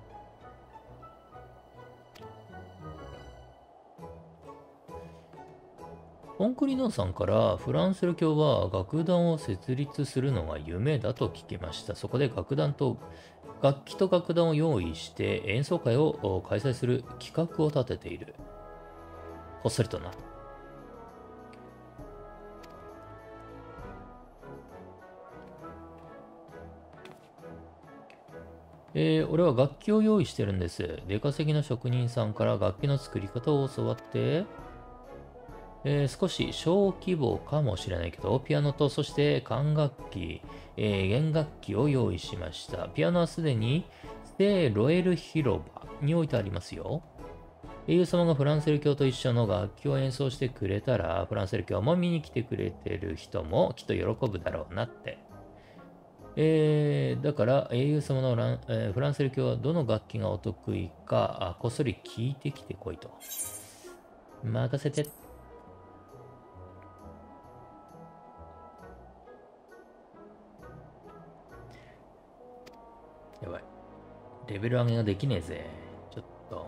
コンクリノンさんからフランセル教は楽団を設立するのが夢だと聞きました。そこで楽団と楽器と楽団を用意して演奏会を開催する企画を立てている。こっそりとな。えー、俺は楽器を用意してるんです。出稼ぎの職人さんから楽器の作り方を教わって、えー、少し小規模かもしれないけど、ピアノとそして管楽器、えー、弦楽器を用意しました。ピアノはすでに聖ロエル広場に置いてありますよ。英雄様がフランセル教と一緒の楽器を演奏してくれたら、フランセル教も見に来てくれてる人もきっと喜ぶだろうなって。えー、だから英雄様のラン、えー、フランセル教はどの楽器がお得意か、あこっそり聞いてきてこいと。任せて。やばい。レベル上げができねえぜ。ちょっと。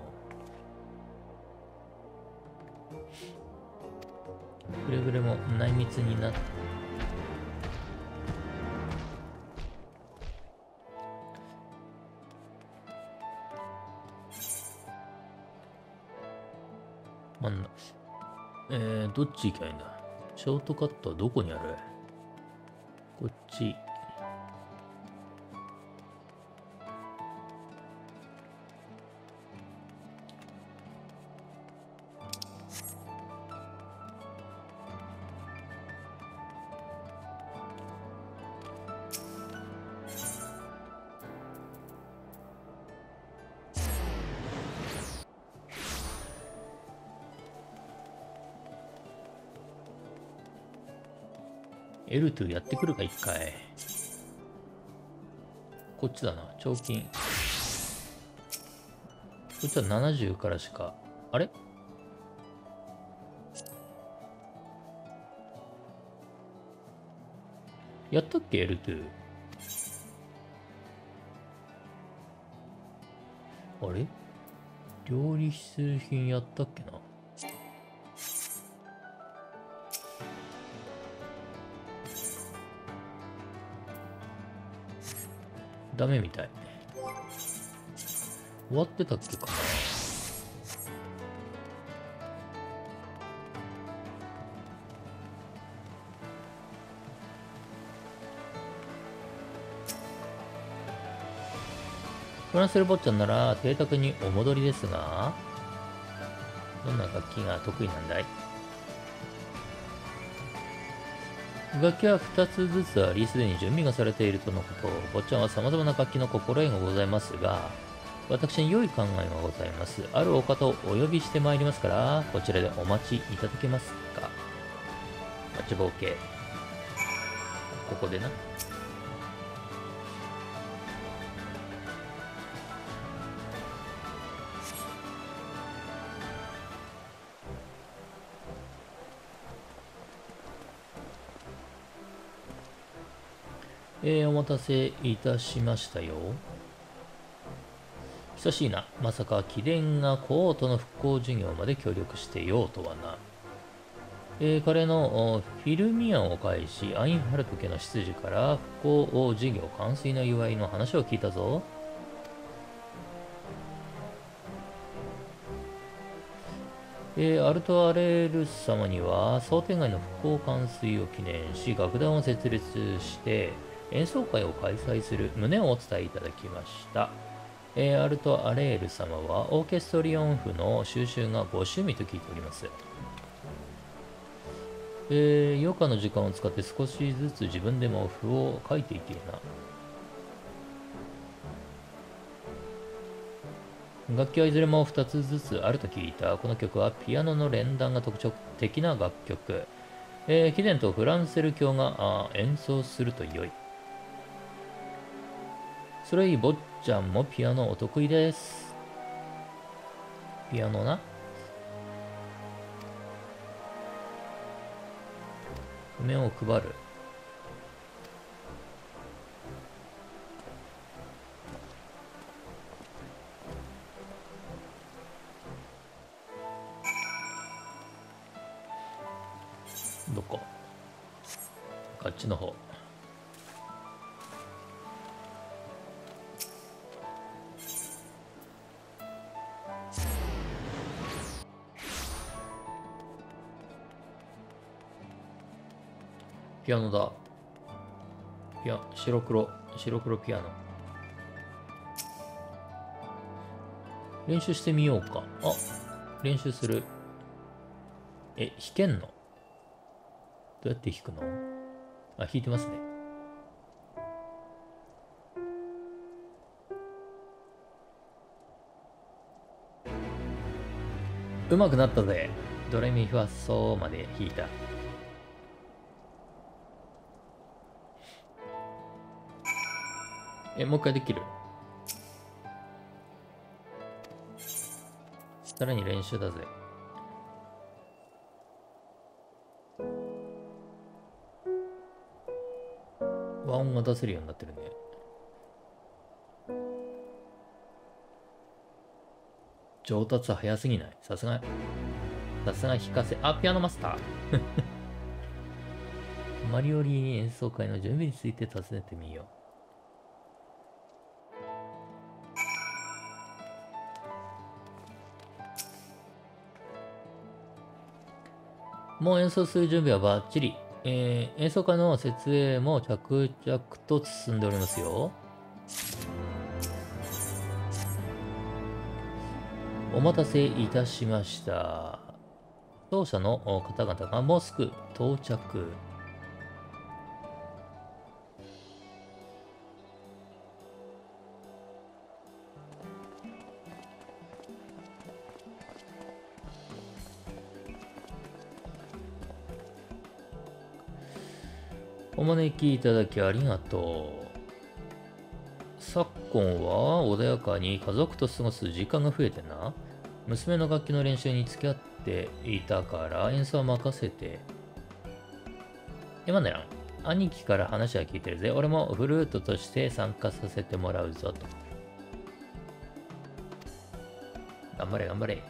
くれぐれも内密になって。真ん中。えー、どっち行けばいいんだ。ショートカットはどこにある？こっち。エルトゥやってくるか、一回。こっちだな、彫金。こっちはななじゅうからしか。あれやったっけ、エルトゥ。あれ料理必需品やったっけな。ダメみたい。終わってたっけかな。フランセル坊ちゃんなら邸宅にお戻りですが、どんな楽器が得意なんだい？楽器はふたつずつあり、すでに準備がされているとのこと。坊ちゃんは様々な楽器の心得がございますが、私に良い考えがございます。あるお方をお呼びしてまいりますから、こちらでお待ちいただけますか。待ちぼうけ。ここでな。えー、お待たせいたしましたよ。久しいな。まさか貴殿がコートの復興事業まで協力してようとはな。えー、彼のフィルミアンを介し、アインハルト家の執事から復興事業完遂の祝いの話を聞いたぞ。えー、アルトアレールス様には想定外の復興完遂を記念し、楽団を設立して演奏会を開催する旨をお伝えいただきました。えー、アルトアレール様はオーケストリオン譜の収集がご趣味と聞いております。えー、余暇の時間を使って少しずつ自分でも譜を書いていていな。楽器はいずれもふたつずつあると聞いた。この曲はピアノの連弾が特徴的な楽曲。えー、貴殿とフランセル教が演奏すると良い。それいい、坊ちゃんもピアノお得意です。ピアノな。譜面を配る。 か。あっちの方。ピアノだ。ピア、白黒、白黒ピアノ。練習してみようか。あ、練習する。え、弾けんの？どうやって弾くの？あ、弾いてますね。うまくなったぜ。ドレミファソまで弾いた。え、もう一回できる？さらに練習だぜ。和音が出せるようになってるね。上達早すぎない？さすが、さすが弾かせ、あ、ピアノマスター。マリオリ演奏会の準備について尋ねてみよう。もう演奏する準備はバッチリ。えー、演奏会の設営も着々と進んでおりますよ。お待たせいたしました。奏者の方々がもうすぐ到着。お招きいただきありがとう。昨今は穏やかに家族と過ごす時間が増えてな。娘の楽器の練習に付き合っていたから演奏は任せて。え、待ってな。兄貴から話は聞いてるぜ。俺もフルートとして参加させてもらうぞと。頑張れ頑張れ。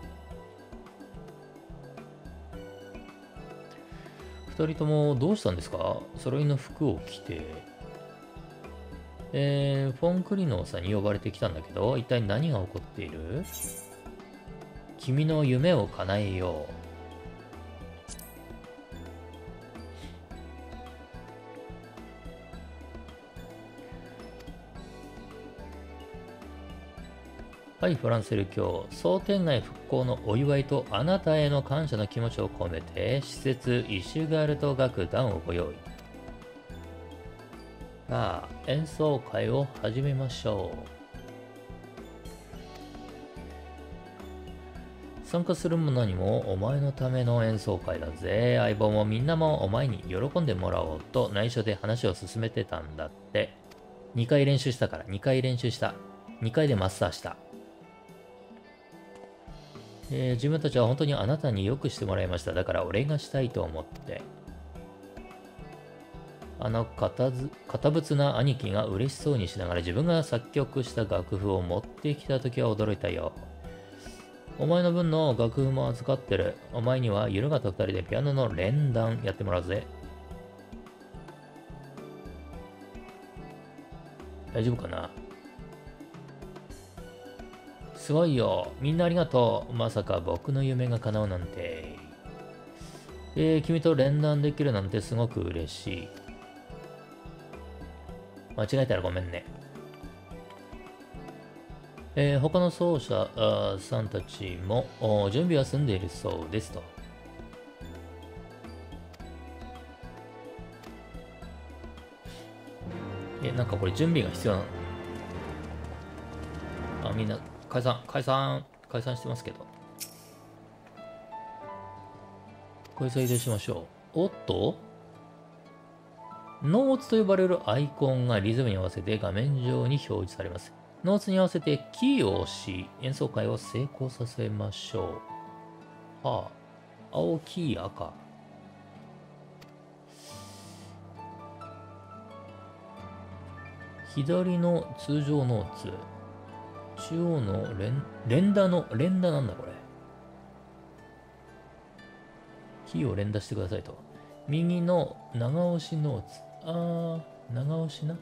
二人ともどうしたんですか？揃いの服を着て。えー、フォン・クリノーさんに呼ばれてきたんだけど、一体何が起こっている？君の夢を叶えよう。はい、フランセル卿。商店街復興のお祝いとあなたへの感謝の気持ちを込めて、施設イシュガルト楽団をご用意。さあ、演奏会を始めましょう。参加する者にもお前のための演奏会だぜ。相棒もみんなもお前に喜んでもらおうと内緒で話を進めてたんだって。にかい練習したから、にかい練習した。にかいでマスターした。えー、自分たちは本当にあなたによくしてもらいました。だからお礼がしたいと思って。あの堅ず堅物な兄貴が嬉しそうにしながら自分が作曲した楽譜を持ってきたときは驚いたよ。お前の分の楽譜も預かってる。お前には夜方二人でピアノの連弾やってもらうぜ。大丈夫かな？すごいよ。みんなありがとう。まさか僕の夢が叶うなんて。えー、君と連弾できるなんてすごく嬉しい。間違えたらごめんね。えー、他の奏者さんたちも準備は済んでいるそうですと。え、なんかこれ準備が必要なの？あ、みんな解散、解散、解散してますけど。解散移動しましょう。おっと？ノーツと呼ばれるアイコンがリズムに合わせて画面上に表示されます。ノーツに合わせてキーを押し、演奏会を成功させましょう。はあ、青、黄、赤。左の通常ノーツ。中央の連、連打の、連打なんだこれ。キーを連打してくださいと。 右の長押しノーツ。あー、長押しな。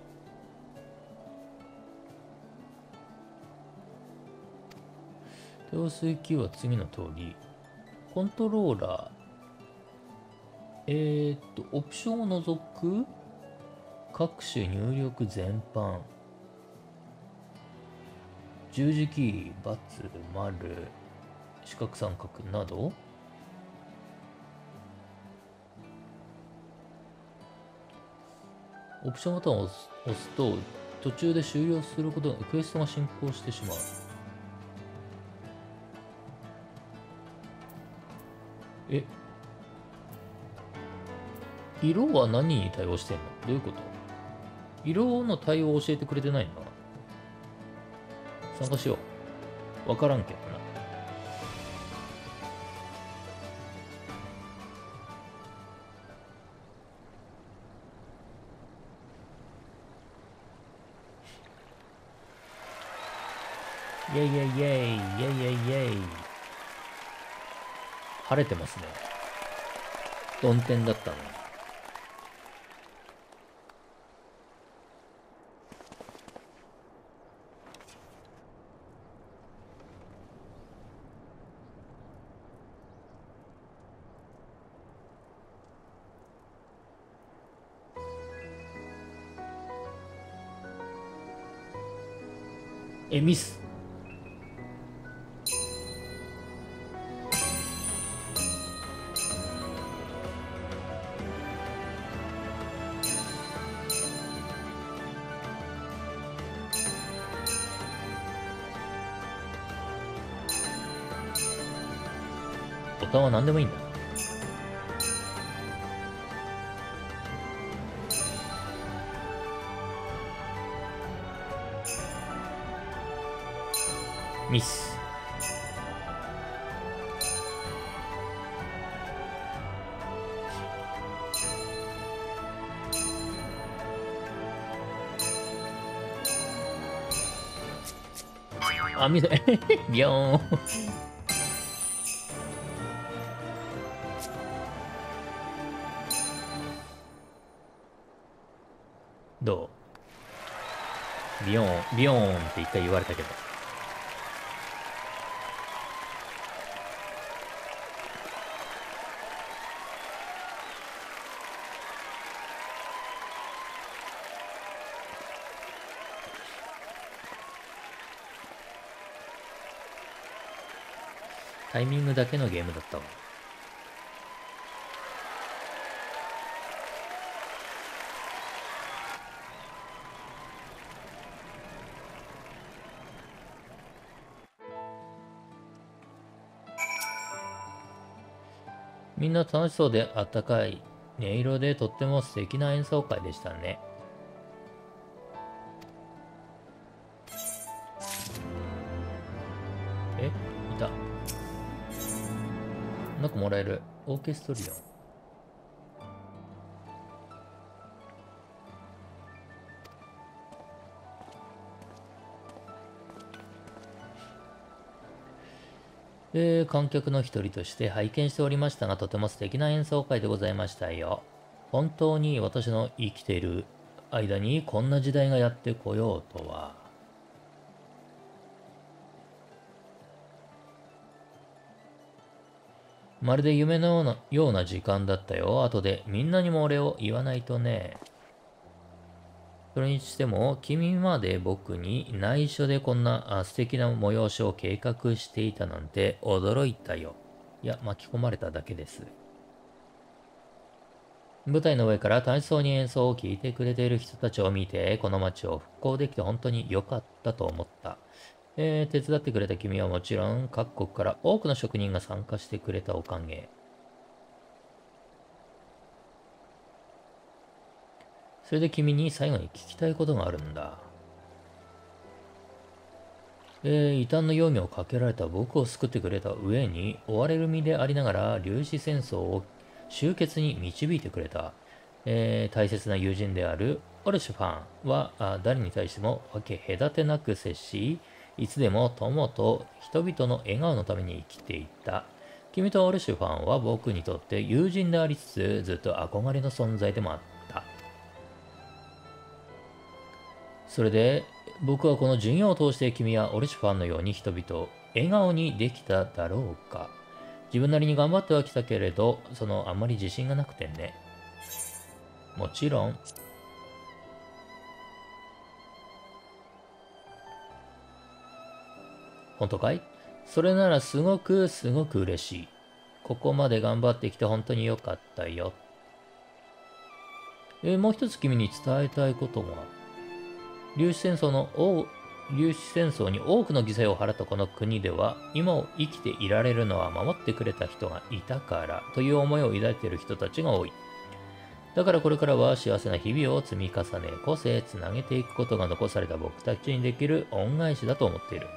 手押すキーは次の通り。コントローラー。えーっと、オプションを除く各種入力全般。十字キー、×、丸、四角三角など。オプションボタンを押す、押すと途中で終了することでクエストが進行してしまう。え、色は何に対応してんの？どういうこと？色の対応を教えてくれてないんだ。参加しよう。わからんけどな。イェイイェイイェイイェイイェイイェイイェイ。晴れてますね。曇天だったの。え、ミス。ボタンは何でもいいんだ。ミス。あ、見せ、ビヨーン。どう？ビヨーン、ビヨーンって一回言われたけど。タイミングだけのゲームだったわ。みんな楽しそうであったかい音色でとっても素敵な演奏会でしたね。え、いた。なんかもらえる。オーケストリオン。えー、観客の一人として拝見しておりましたが、とても素敵な演奏会でございましたよ。本当に私の生きている間にこんな時代がやってこようとは。まるで夢のような、ような時間だったよ。後でみんなにも俺を言わないとね。それにしても、君まで僕に内緒でこんな素敵な催しを計画していたなんて驚いたよ。いや、巻き込まれただけです。舞台の上から楽しそうに演奏を聴いてくれている人たちを見て、この街を復興できて本当に良かったと思った。えー、手伝ってくれた君はもちろん、各国から多くの職人が参加してくれたおかげ。それで君に最後に聞きたいことがあるんだ。えー、異端の容疑をかけられた僕を救ってくれた上に、追われる身でありながら粒子戦争を終結に導いてくれた、えー、大切な友人であるオルシュファンはあ誰に対しても分け隔てなく接し、いつでも友と人々の笑顔のために生きていた。 君とオルシュファンは僕にとって友人でありつつ、ずっと憧れの存在でもあった。それで、僕はこの授業を通して君やオルシュファンのように人々を笑顔にできただろうか。自分なりに頑張ってはきたけれど、そのあんまり自信がなくてね。もちろん。本当かい？それならすごくすごく嬉しい。ここまで頑張ってきて本当によかったよ。えー、もう一つ君に伝えたいことが、粒子戦争の王、粒子戦争に多くの犠牲を払ったこの国では、今を生きていられるのは守ってくれた人がいたからという思いを抱いている人たちが多い。だからこれからは幸せな日々を積み重ね、個性つなげていくことが残された僕たちにできる恩返しだと思っている。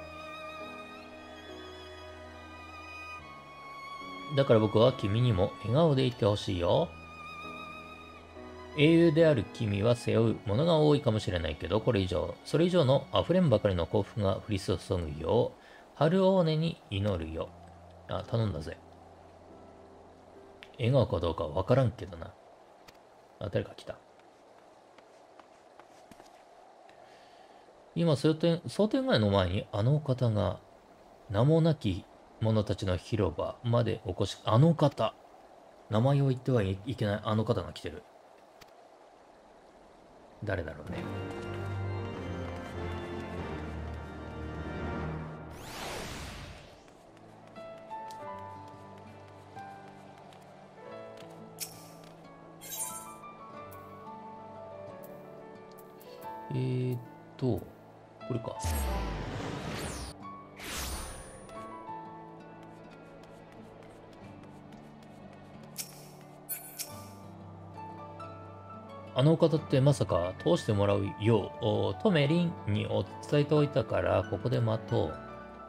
だから僕は君にも笑顔でいてほしいよ。英雄である君は背負うものが多いかもしれないけど、これ以上、それ以上の溢れんばかりの幸福が降り注ぐよう、春オーネに祈るよ。あ、頼んだぜ。笑顔かどうかわからんけどな。あ、誰か来た。今、商店、商店街の前にあの方が、名もなき者たちの広場までお越し、あの方。名前を言ってはいけないあの方が来てる。誰だろうね。えーっと、これか。あのお方ってまさか通してもらうよう、トメリンにお伝えておいたから、ここで待とう。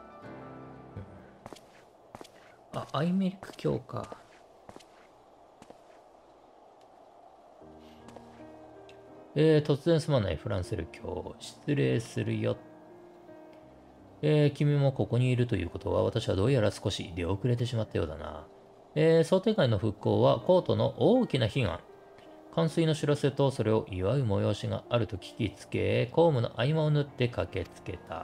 あ、アイメリック教か。えー、突然すまないフランセル教。失礼するよ。えー、君もここにいるということは、私はどうやら少し出遅れてしまったようだな。えー、想定外の復興は、コートの大きな悲願。冠水の知らせとそれを祝う催しがあると聞きつけ、公務の合間を縫って駆けつけた。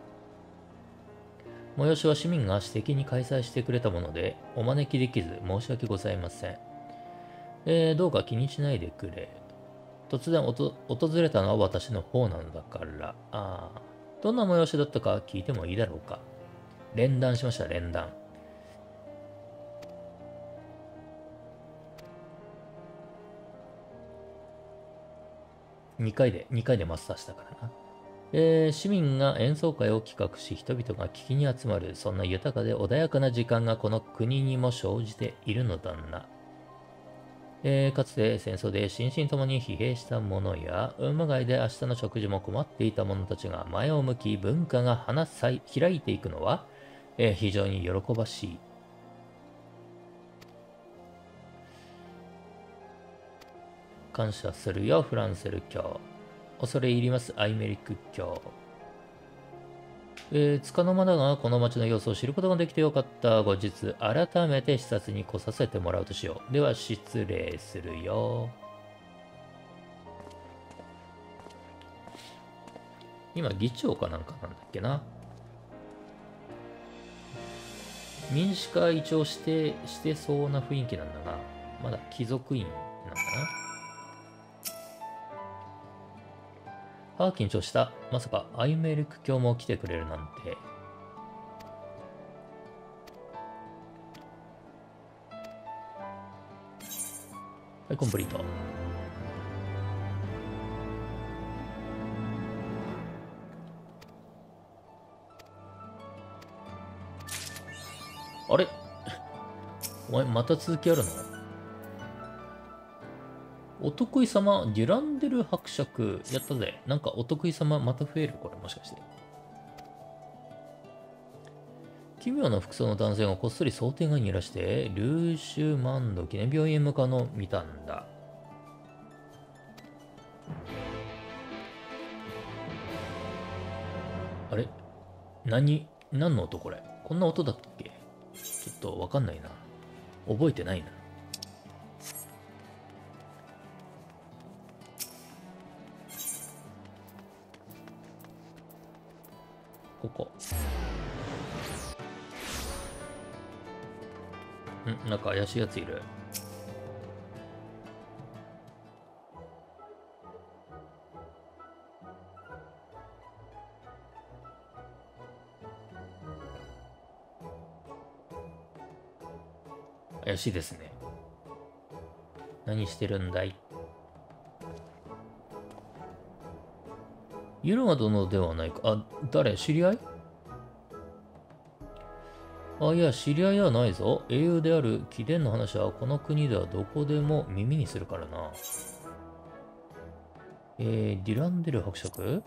催しは市民が私的に開催してくれたもので、お招きできず申し訳ございません。えー、どうか気にしないでくれ。突然おと訪れたのは私の方なのだから。ああ、どんな催しだったか聞いてもいいだろうか。連弾しました、連弾。にかいで、にかいでマスターしたからな。えー、市民が演奏会を企画し、人々が聞きに集まる、そんな豊かで穏やかな時間がこの国にも生じているのだな。えー、かつて戦争で心身ともに疲弊した者や、運馬街で明日の食事も困っていた者たちが前を向き、文化が花咲開いていくのは、えー、非常に喜ばしい。感謝するよ、フランセル教。恐れ入ります、アイメリック教。えー、つかの間だが、この町の様子を知ることができてよかった。後日、改めて視察に来させてもらうとしよう。では、失礼するよ。今、議長かなんかなんだっけな。民主化一応してしてそうな雰囲気なんだが、まだ貴族院なんだな。ああ、緊張した。まさかアイメリック教も来てくれるなんて。はい、コンプリート。あれお前、また続きあるの？お得意様、デュランデル伯爵。やったぜ。なんかお得意様また増えるこれもしかして。奇妙な服装の男性がこっそり想定外にいらして、ルーシュマンド記念病院へ向かうのを見たんだ。あれ何何の音これ？こんな音だっけ？ ちょっとわかんないな。覚えてないな。ここ。ん、なんか怪しいやついる。怪しいですね。何してるんだい？ユルマ殿ではないか。あ、誰？知り合い？あ、いや、知り合いではないぞ。英雄である貴殿の話はこの国ではどこでも耳にするからな。えー、ディランデル伯爵？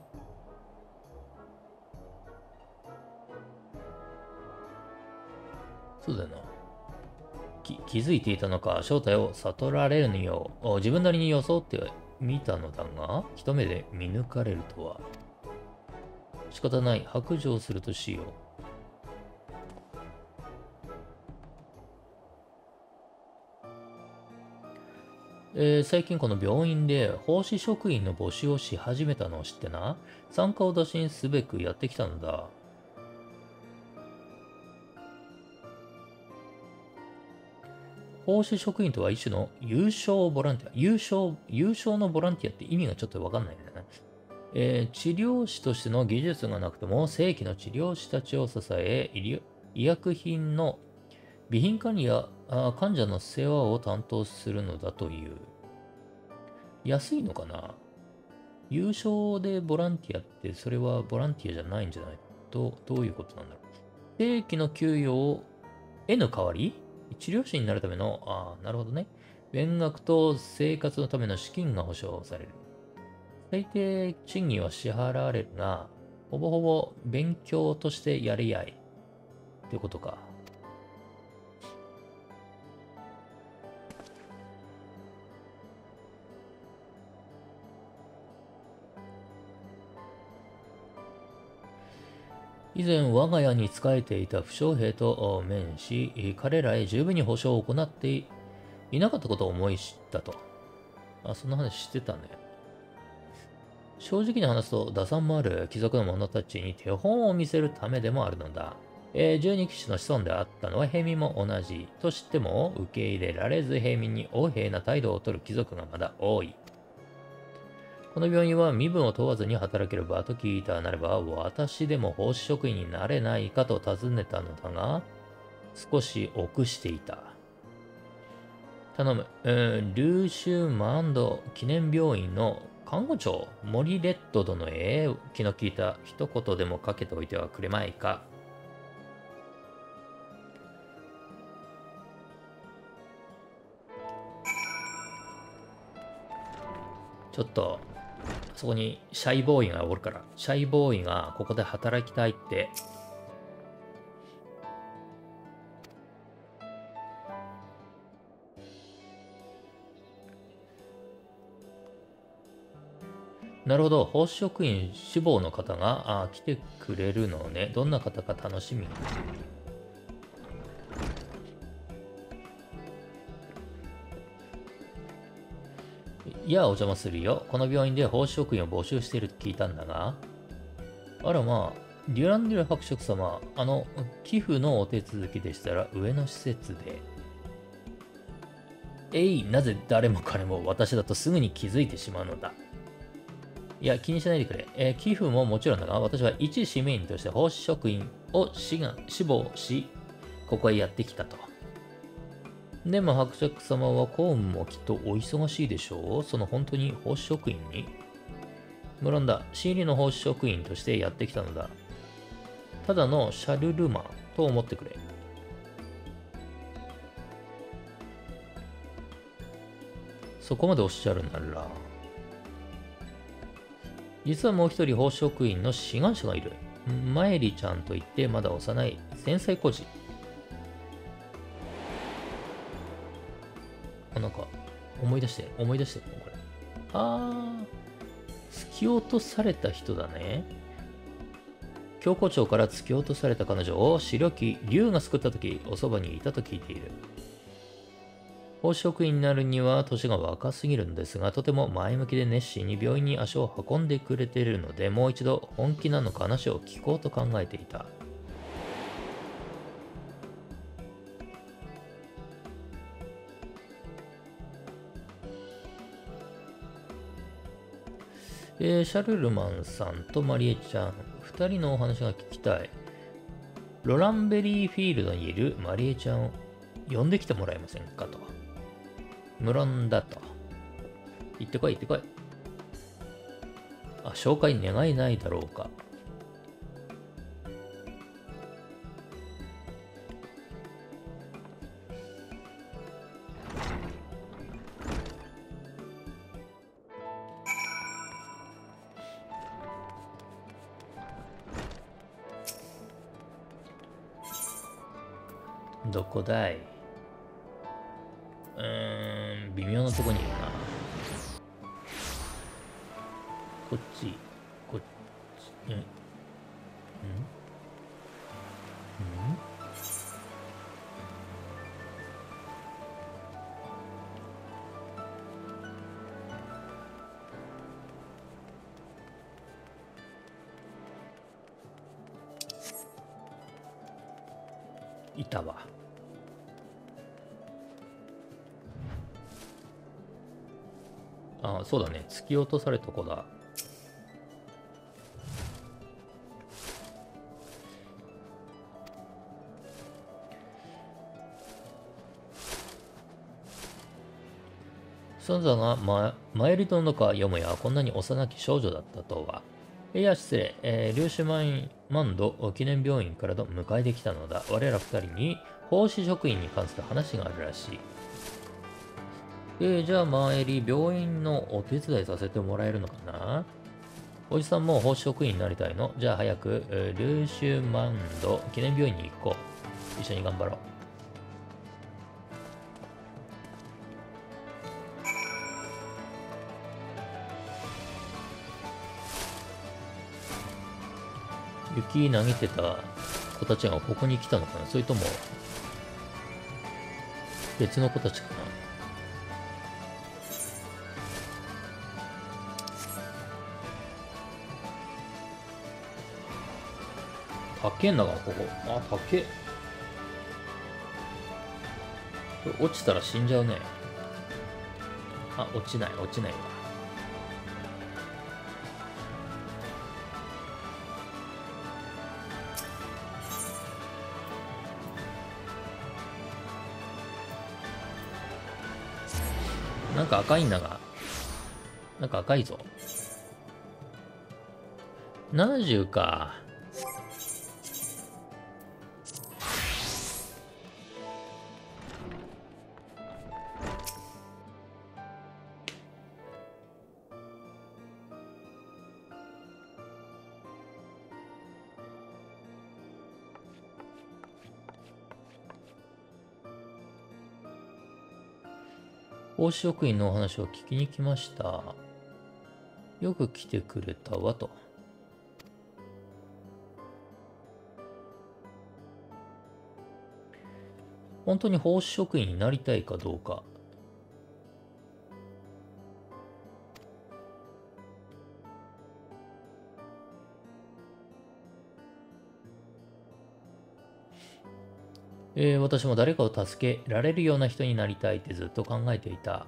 そうだよな。き気づいていたのか、正体を悟られるよう、自分なりに装ってみたのだが、一目で見抜かれるとは。仕方ない、白状するとしよう。えー、最近この病院で奉仕職員の募集をし始めたのを知ってな、参加を打診すべくやってきたのだ。奉仕職員とは一種の優勝ボランティア。優勝、優勝のボランティアって意味がちょっとわかんないんだよね。えー、治療師としての技術がなくても、正規の治療師たちを支え、医薬品の備品管理や患者の世話を担当するのだという。安いのかな？優勝でボランティアって、それはボランティアじゃないんじゃないと、どういうことなんだろう。正規の給与を得ぬ代わり治療師になるための、ああ、なるほどね。勉学と生活のための資金が保証される。最低賃金は支払われるが、ほぼほぼ勉強としてやり合い。ってことか。以前我が家に仕えていた負傷兵と面し、彼らへ十分に保証を行っていなかったことを思い知ったと。あ、そんな話してたね。正直に話すと、打算もある貴族の者たちに手本を見せるためでもあるのだ。えー、十二騎士の子孫であったのは平民も同じと知っても受け入れられず平民に横柄な態度を取る貴族がまだ多い。この病院は身分を問わずに働ける場と聞いたなれば、私でも奉仕職員になれないかと尋ねたのだが、少し臆していた。頼む、えー、ルーシュ・マンド記念病院の看護長、モリレット殿へ気の利いた一言でもかけておいてはくれまいか。ちょっと、そこにシャイボーイがおるから、シャイボーイがここで働きたいって。なるほど、奉仕職員志望の方があ来てくれるのね。どんな方か楽しみ。いや、お邪魔するよ。この病院で奉仕職員を募集していると聞いたんだが。あらまあ、デュランデュラ伯爵様、あの、寄付のお手続きでしたら上の施設で。えい、なぜ誰も彼も私だとすぐに気づいてしまうのだ。いや、気にしないでくれ。えー、寄付ももちろんだが、私は一市民として奉仕職員を志願、志望し、ここへやってきたと。でも伯爵様は公務もきっとお忙しいでしょう。その本当に奉仕職員に無論だ、新入りの奉仕職員としてやってきたのだ。ただのシャルルマンと思ってくれ。そこまでおっしゃるなら。実はもう一人奉仕職員の志願者がいる。マエリちゃんといってまだ幼い繊細孤児。あ、なんか思い出して思い出してるのこれ。あー、突き落とされた人だね。 教皇庁から突き落とされた彼女を死力機竜が救った時、おそばにいたと聞いている。奉仕職員になるには年が若すぎるのですが、とても前向きで熱心に病院に足を運んでくれているので、もう一度本気なのか話を聞こうと考えていた。えー、シャルルマンさんとマリエちゃん、ふたりのお話が聞きたい。ロランベリーフィールドにいるマリエちゃんを呼んできてもらえませんかと。無論だと。行ってこい行ってこい。あ、紹介願えないだろうか。どこだい？うーん、微妙なとこにいるな。こっち、こっち、んんんいたわ。ああ、そうだね。突き落とされた子だ。ソンザが、ま、マエリトの中よもやこんなに幼き少女だったとは。いや、失礼。えー、リューシュマインマンド記念病院からの迎えできたのだ。我ら二人に奉仕職員に関する話があるらしい。えー、じゃあマエリ、病院のお手伝いさせてもらえるのかな？おじさんも奉仕職員になりたいの？じゃあ早く、えー、リューシュマンド記念病院に行こう。一緒に頑張ろう。雪投げてた子たちがここに来たのかな？それとも別の子たちかな？高えんだからここ。あ、高え。これ落ちたら死んじゃうね。あ、落ちない落ちないわ。なんか赤いんだが。なんか赤いぞ。ななじゅうか。奉仕職員のお話を聞きに来ました。よく来てくれたわと。本当に奉仕職員になりたいかどうか。えー、私も誰かを助けられるような人になりたいってずっと考えていた。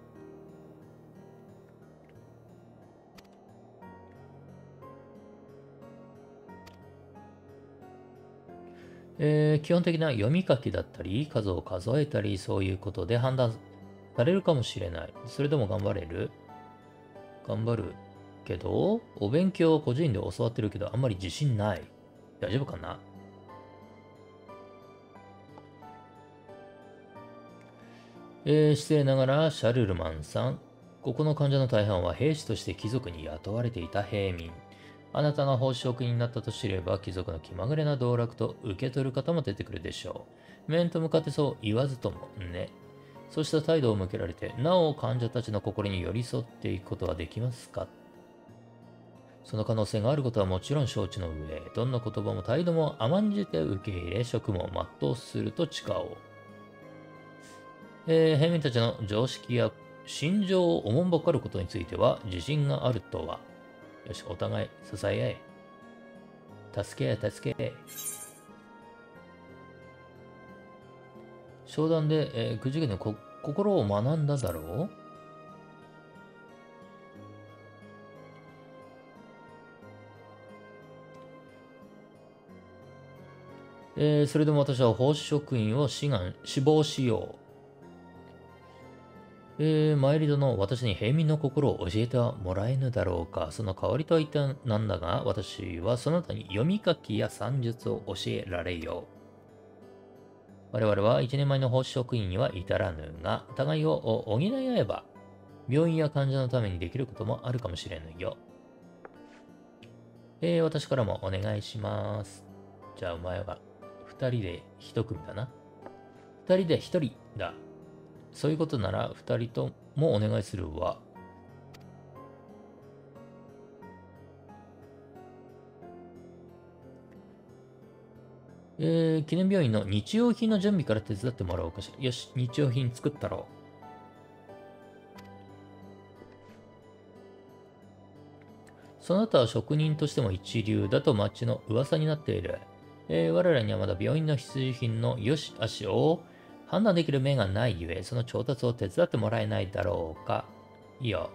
えー、基本的な読み書きだったり、数を数えたり、そういうことで判断されるかもしれない。それでも頑張れる？頑張るけど、お勉強を個人で教わってるけど、あんまり自信ない。大丈夫かな？えー、失礼ながら、シャルルマンさん。ここの患者の大半は兵士として貴族に雇われていた平民。あなたが奉仕職になったと知れば、貴族の気まぐれな道楽と受け取る方も出てくるでしょう。面と向かってそう言わずともね。そうした態度を向けられて、なお患者たちの心に寄り添っていくことはできますか？ その可能性があることはもちろん承知の上、どんな言葉も態度も甘んじて受け入れ、職務を全うすると誓おう。えー、平民たちの常識や心情をおもんばかることについては自信があるとは。よし、お互い支え合え。助け合え、助け合え。商談で、えー、くじけのこ心を学んだだろう。えー、それでも私は奉仕職員を志願、死亡しよう。えー、参り殿、私に平民の心を教えてもらえぬだろうか。その代わりとは一体なんだが、私はその他に読み書きや算術を教えられよう。我々は一年前の奉仕職員には至らぬが、互いを補い合えば、病院や患者のためにできることもあるかもしれぬよ。えー、私からもお願いします。じゃあお前は二人で一組だな。二人で一人だ。そういうことなら二人ともお願いするわ。えー、記念病院の日用品の準備から手伝ってもらおうかしら。よし、日用品作ったろう。その他は職人としても一流だと町の噂になっている。えー、我らにはまだ病院の必需品の良し悪しを判断できる目がないゆえ、その調達を手伝ってもらえないだろうか。いいよ。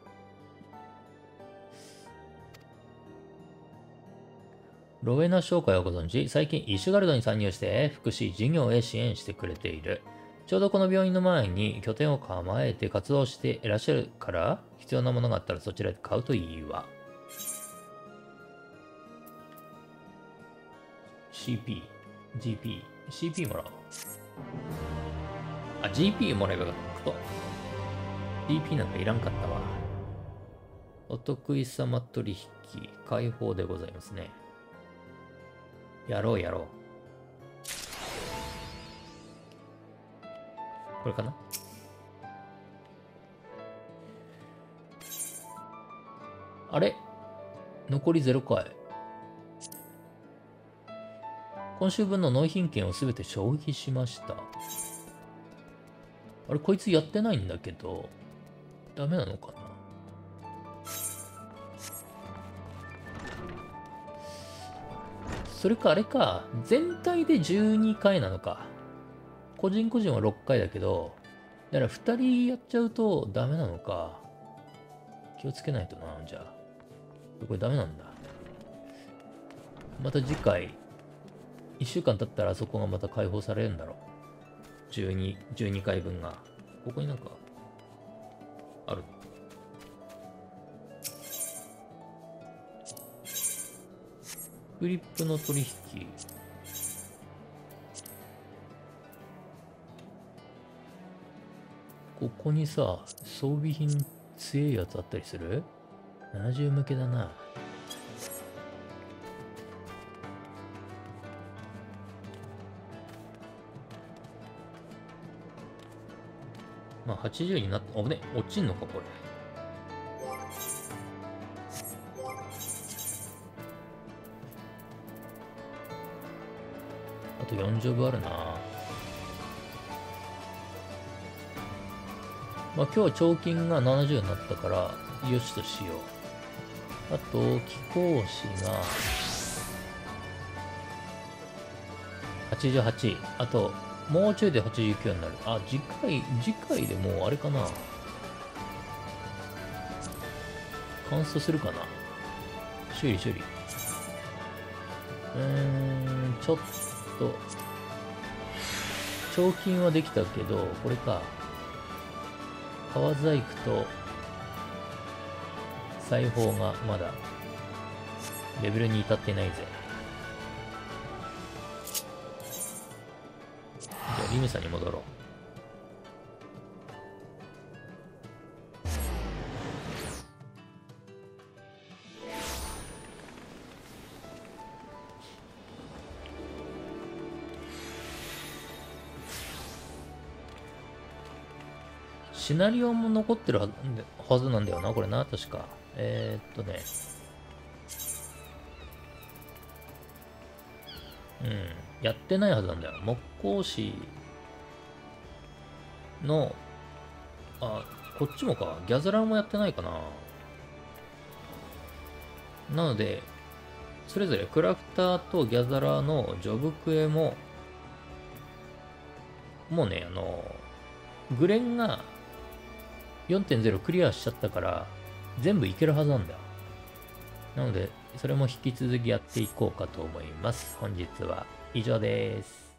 ロエナ商会をご存知、最近イシュガルドに参入して福祉事業へ支援してくれている。ちょうどこの病院の前に拠点を構えて活動していらっしゃるから、必要なものがあったらそちらで買うといいわ。シーピー、ジーピー、シーピー もらおう。あ、ジーピー もらえばよかった。ジーピー なんかいらんかったわ。お得意様取引、開放でございますね。やろうやろう。これかな？あれ？残りゼロかい。今週分の納品券をすべて消費しました。あれ、こいつやってないんだけど、ダメなのかな？それかあれか、全体でじゅうにかいなのか。個人個人はろっかいだけど、だからふたりやっちゃうとダメなのか。気をつけないとな、じゃあ。これダメなんだ。また次回、いっしゅうかん経ったらそこがまた解放されるんだろう。じゅうに、じゅうにかいぶんが。ここになんか、ある。フリップの取引。ここにさ、装備品強いやつあったりする？ ななじゅう 向けだな。まあはちじゅうになった。あぶね、落ちんのかこれ。あとよんじゅうぶあるな。まあ今日は彫金がななじゅうになったからよしとしよう。あと貴公子がはちじゅうはち。あともうちょいではちじゅうきゅうになる。あ、次回、次回でもうあれかな。乾燥するかな。修理修理。うーん、ちょっと、彫金はできたけど、これか。革細工と裁縫がまだレベルに至ってないぜ。じゃあリムさんに戻ろう。シナリオも残ってるはずなんだよな、これな、確か。えー、っとね。 うん。やってないはずなんだよ。木工師の、あ、こっちもか。ギャザラーもやってないかな。なので、それぞれクラフターとギャザラーのジョブクエも、もうね、あの、グレンが よんてんゼロ クリアしちゃったから、全部いけるはずなんだよ。なので、それも引き続きやっていこうかと思います。本日は以上です。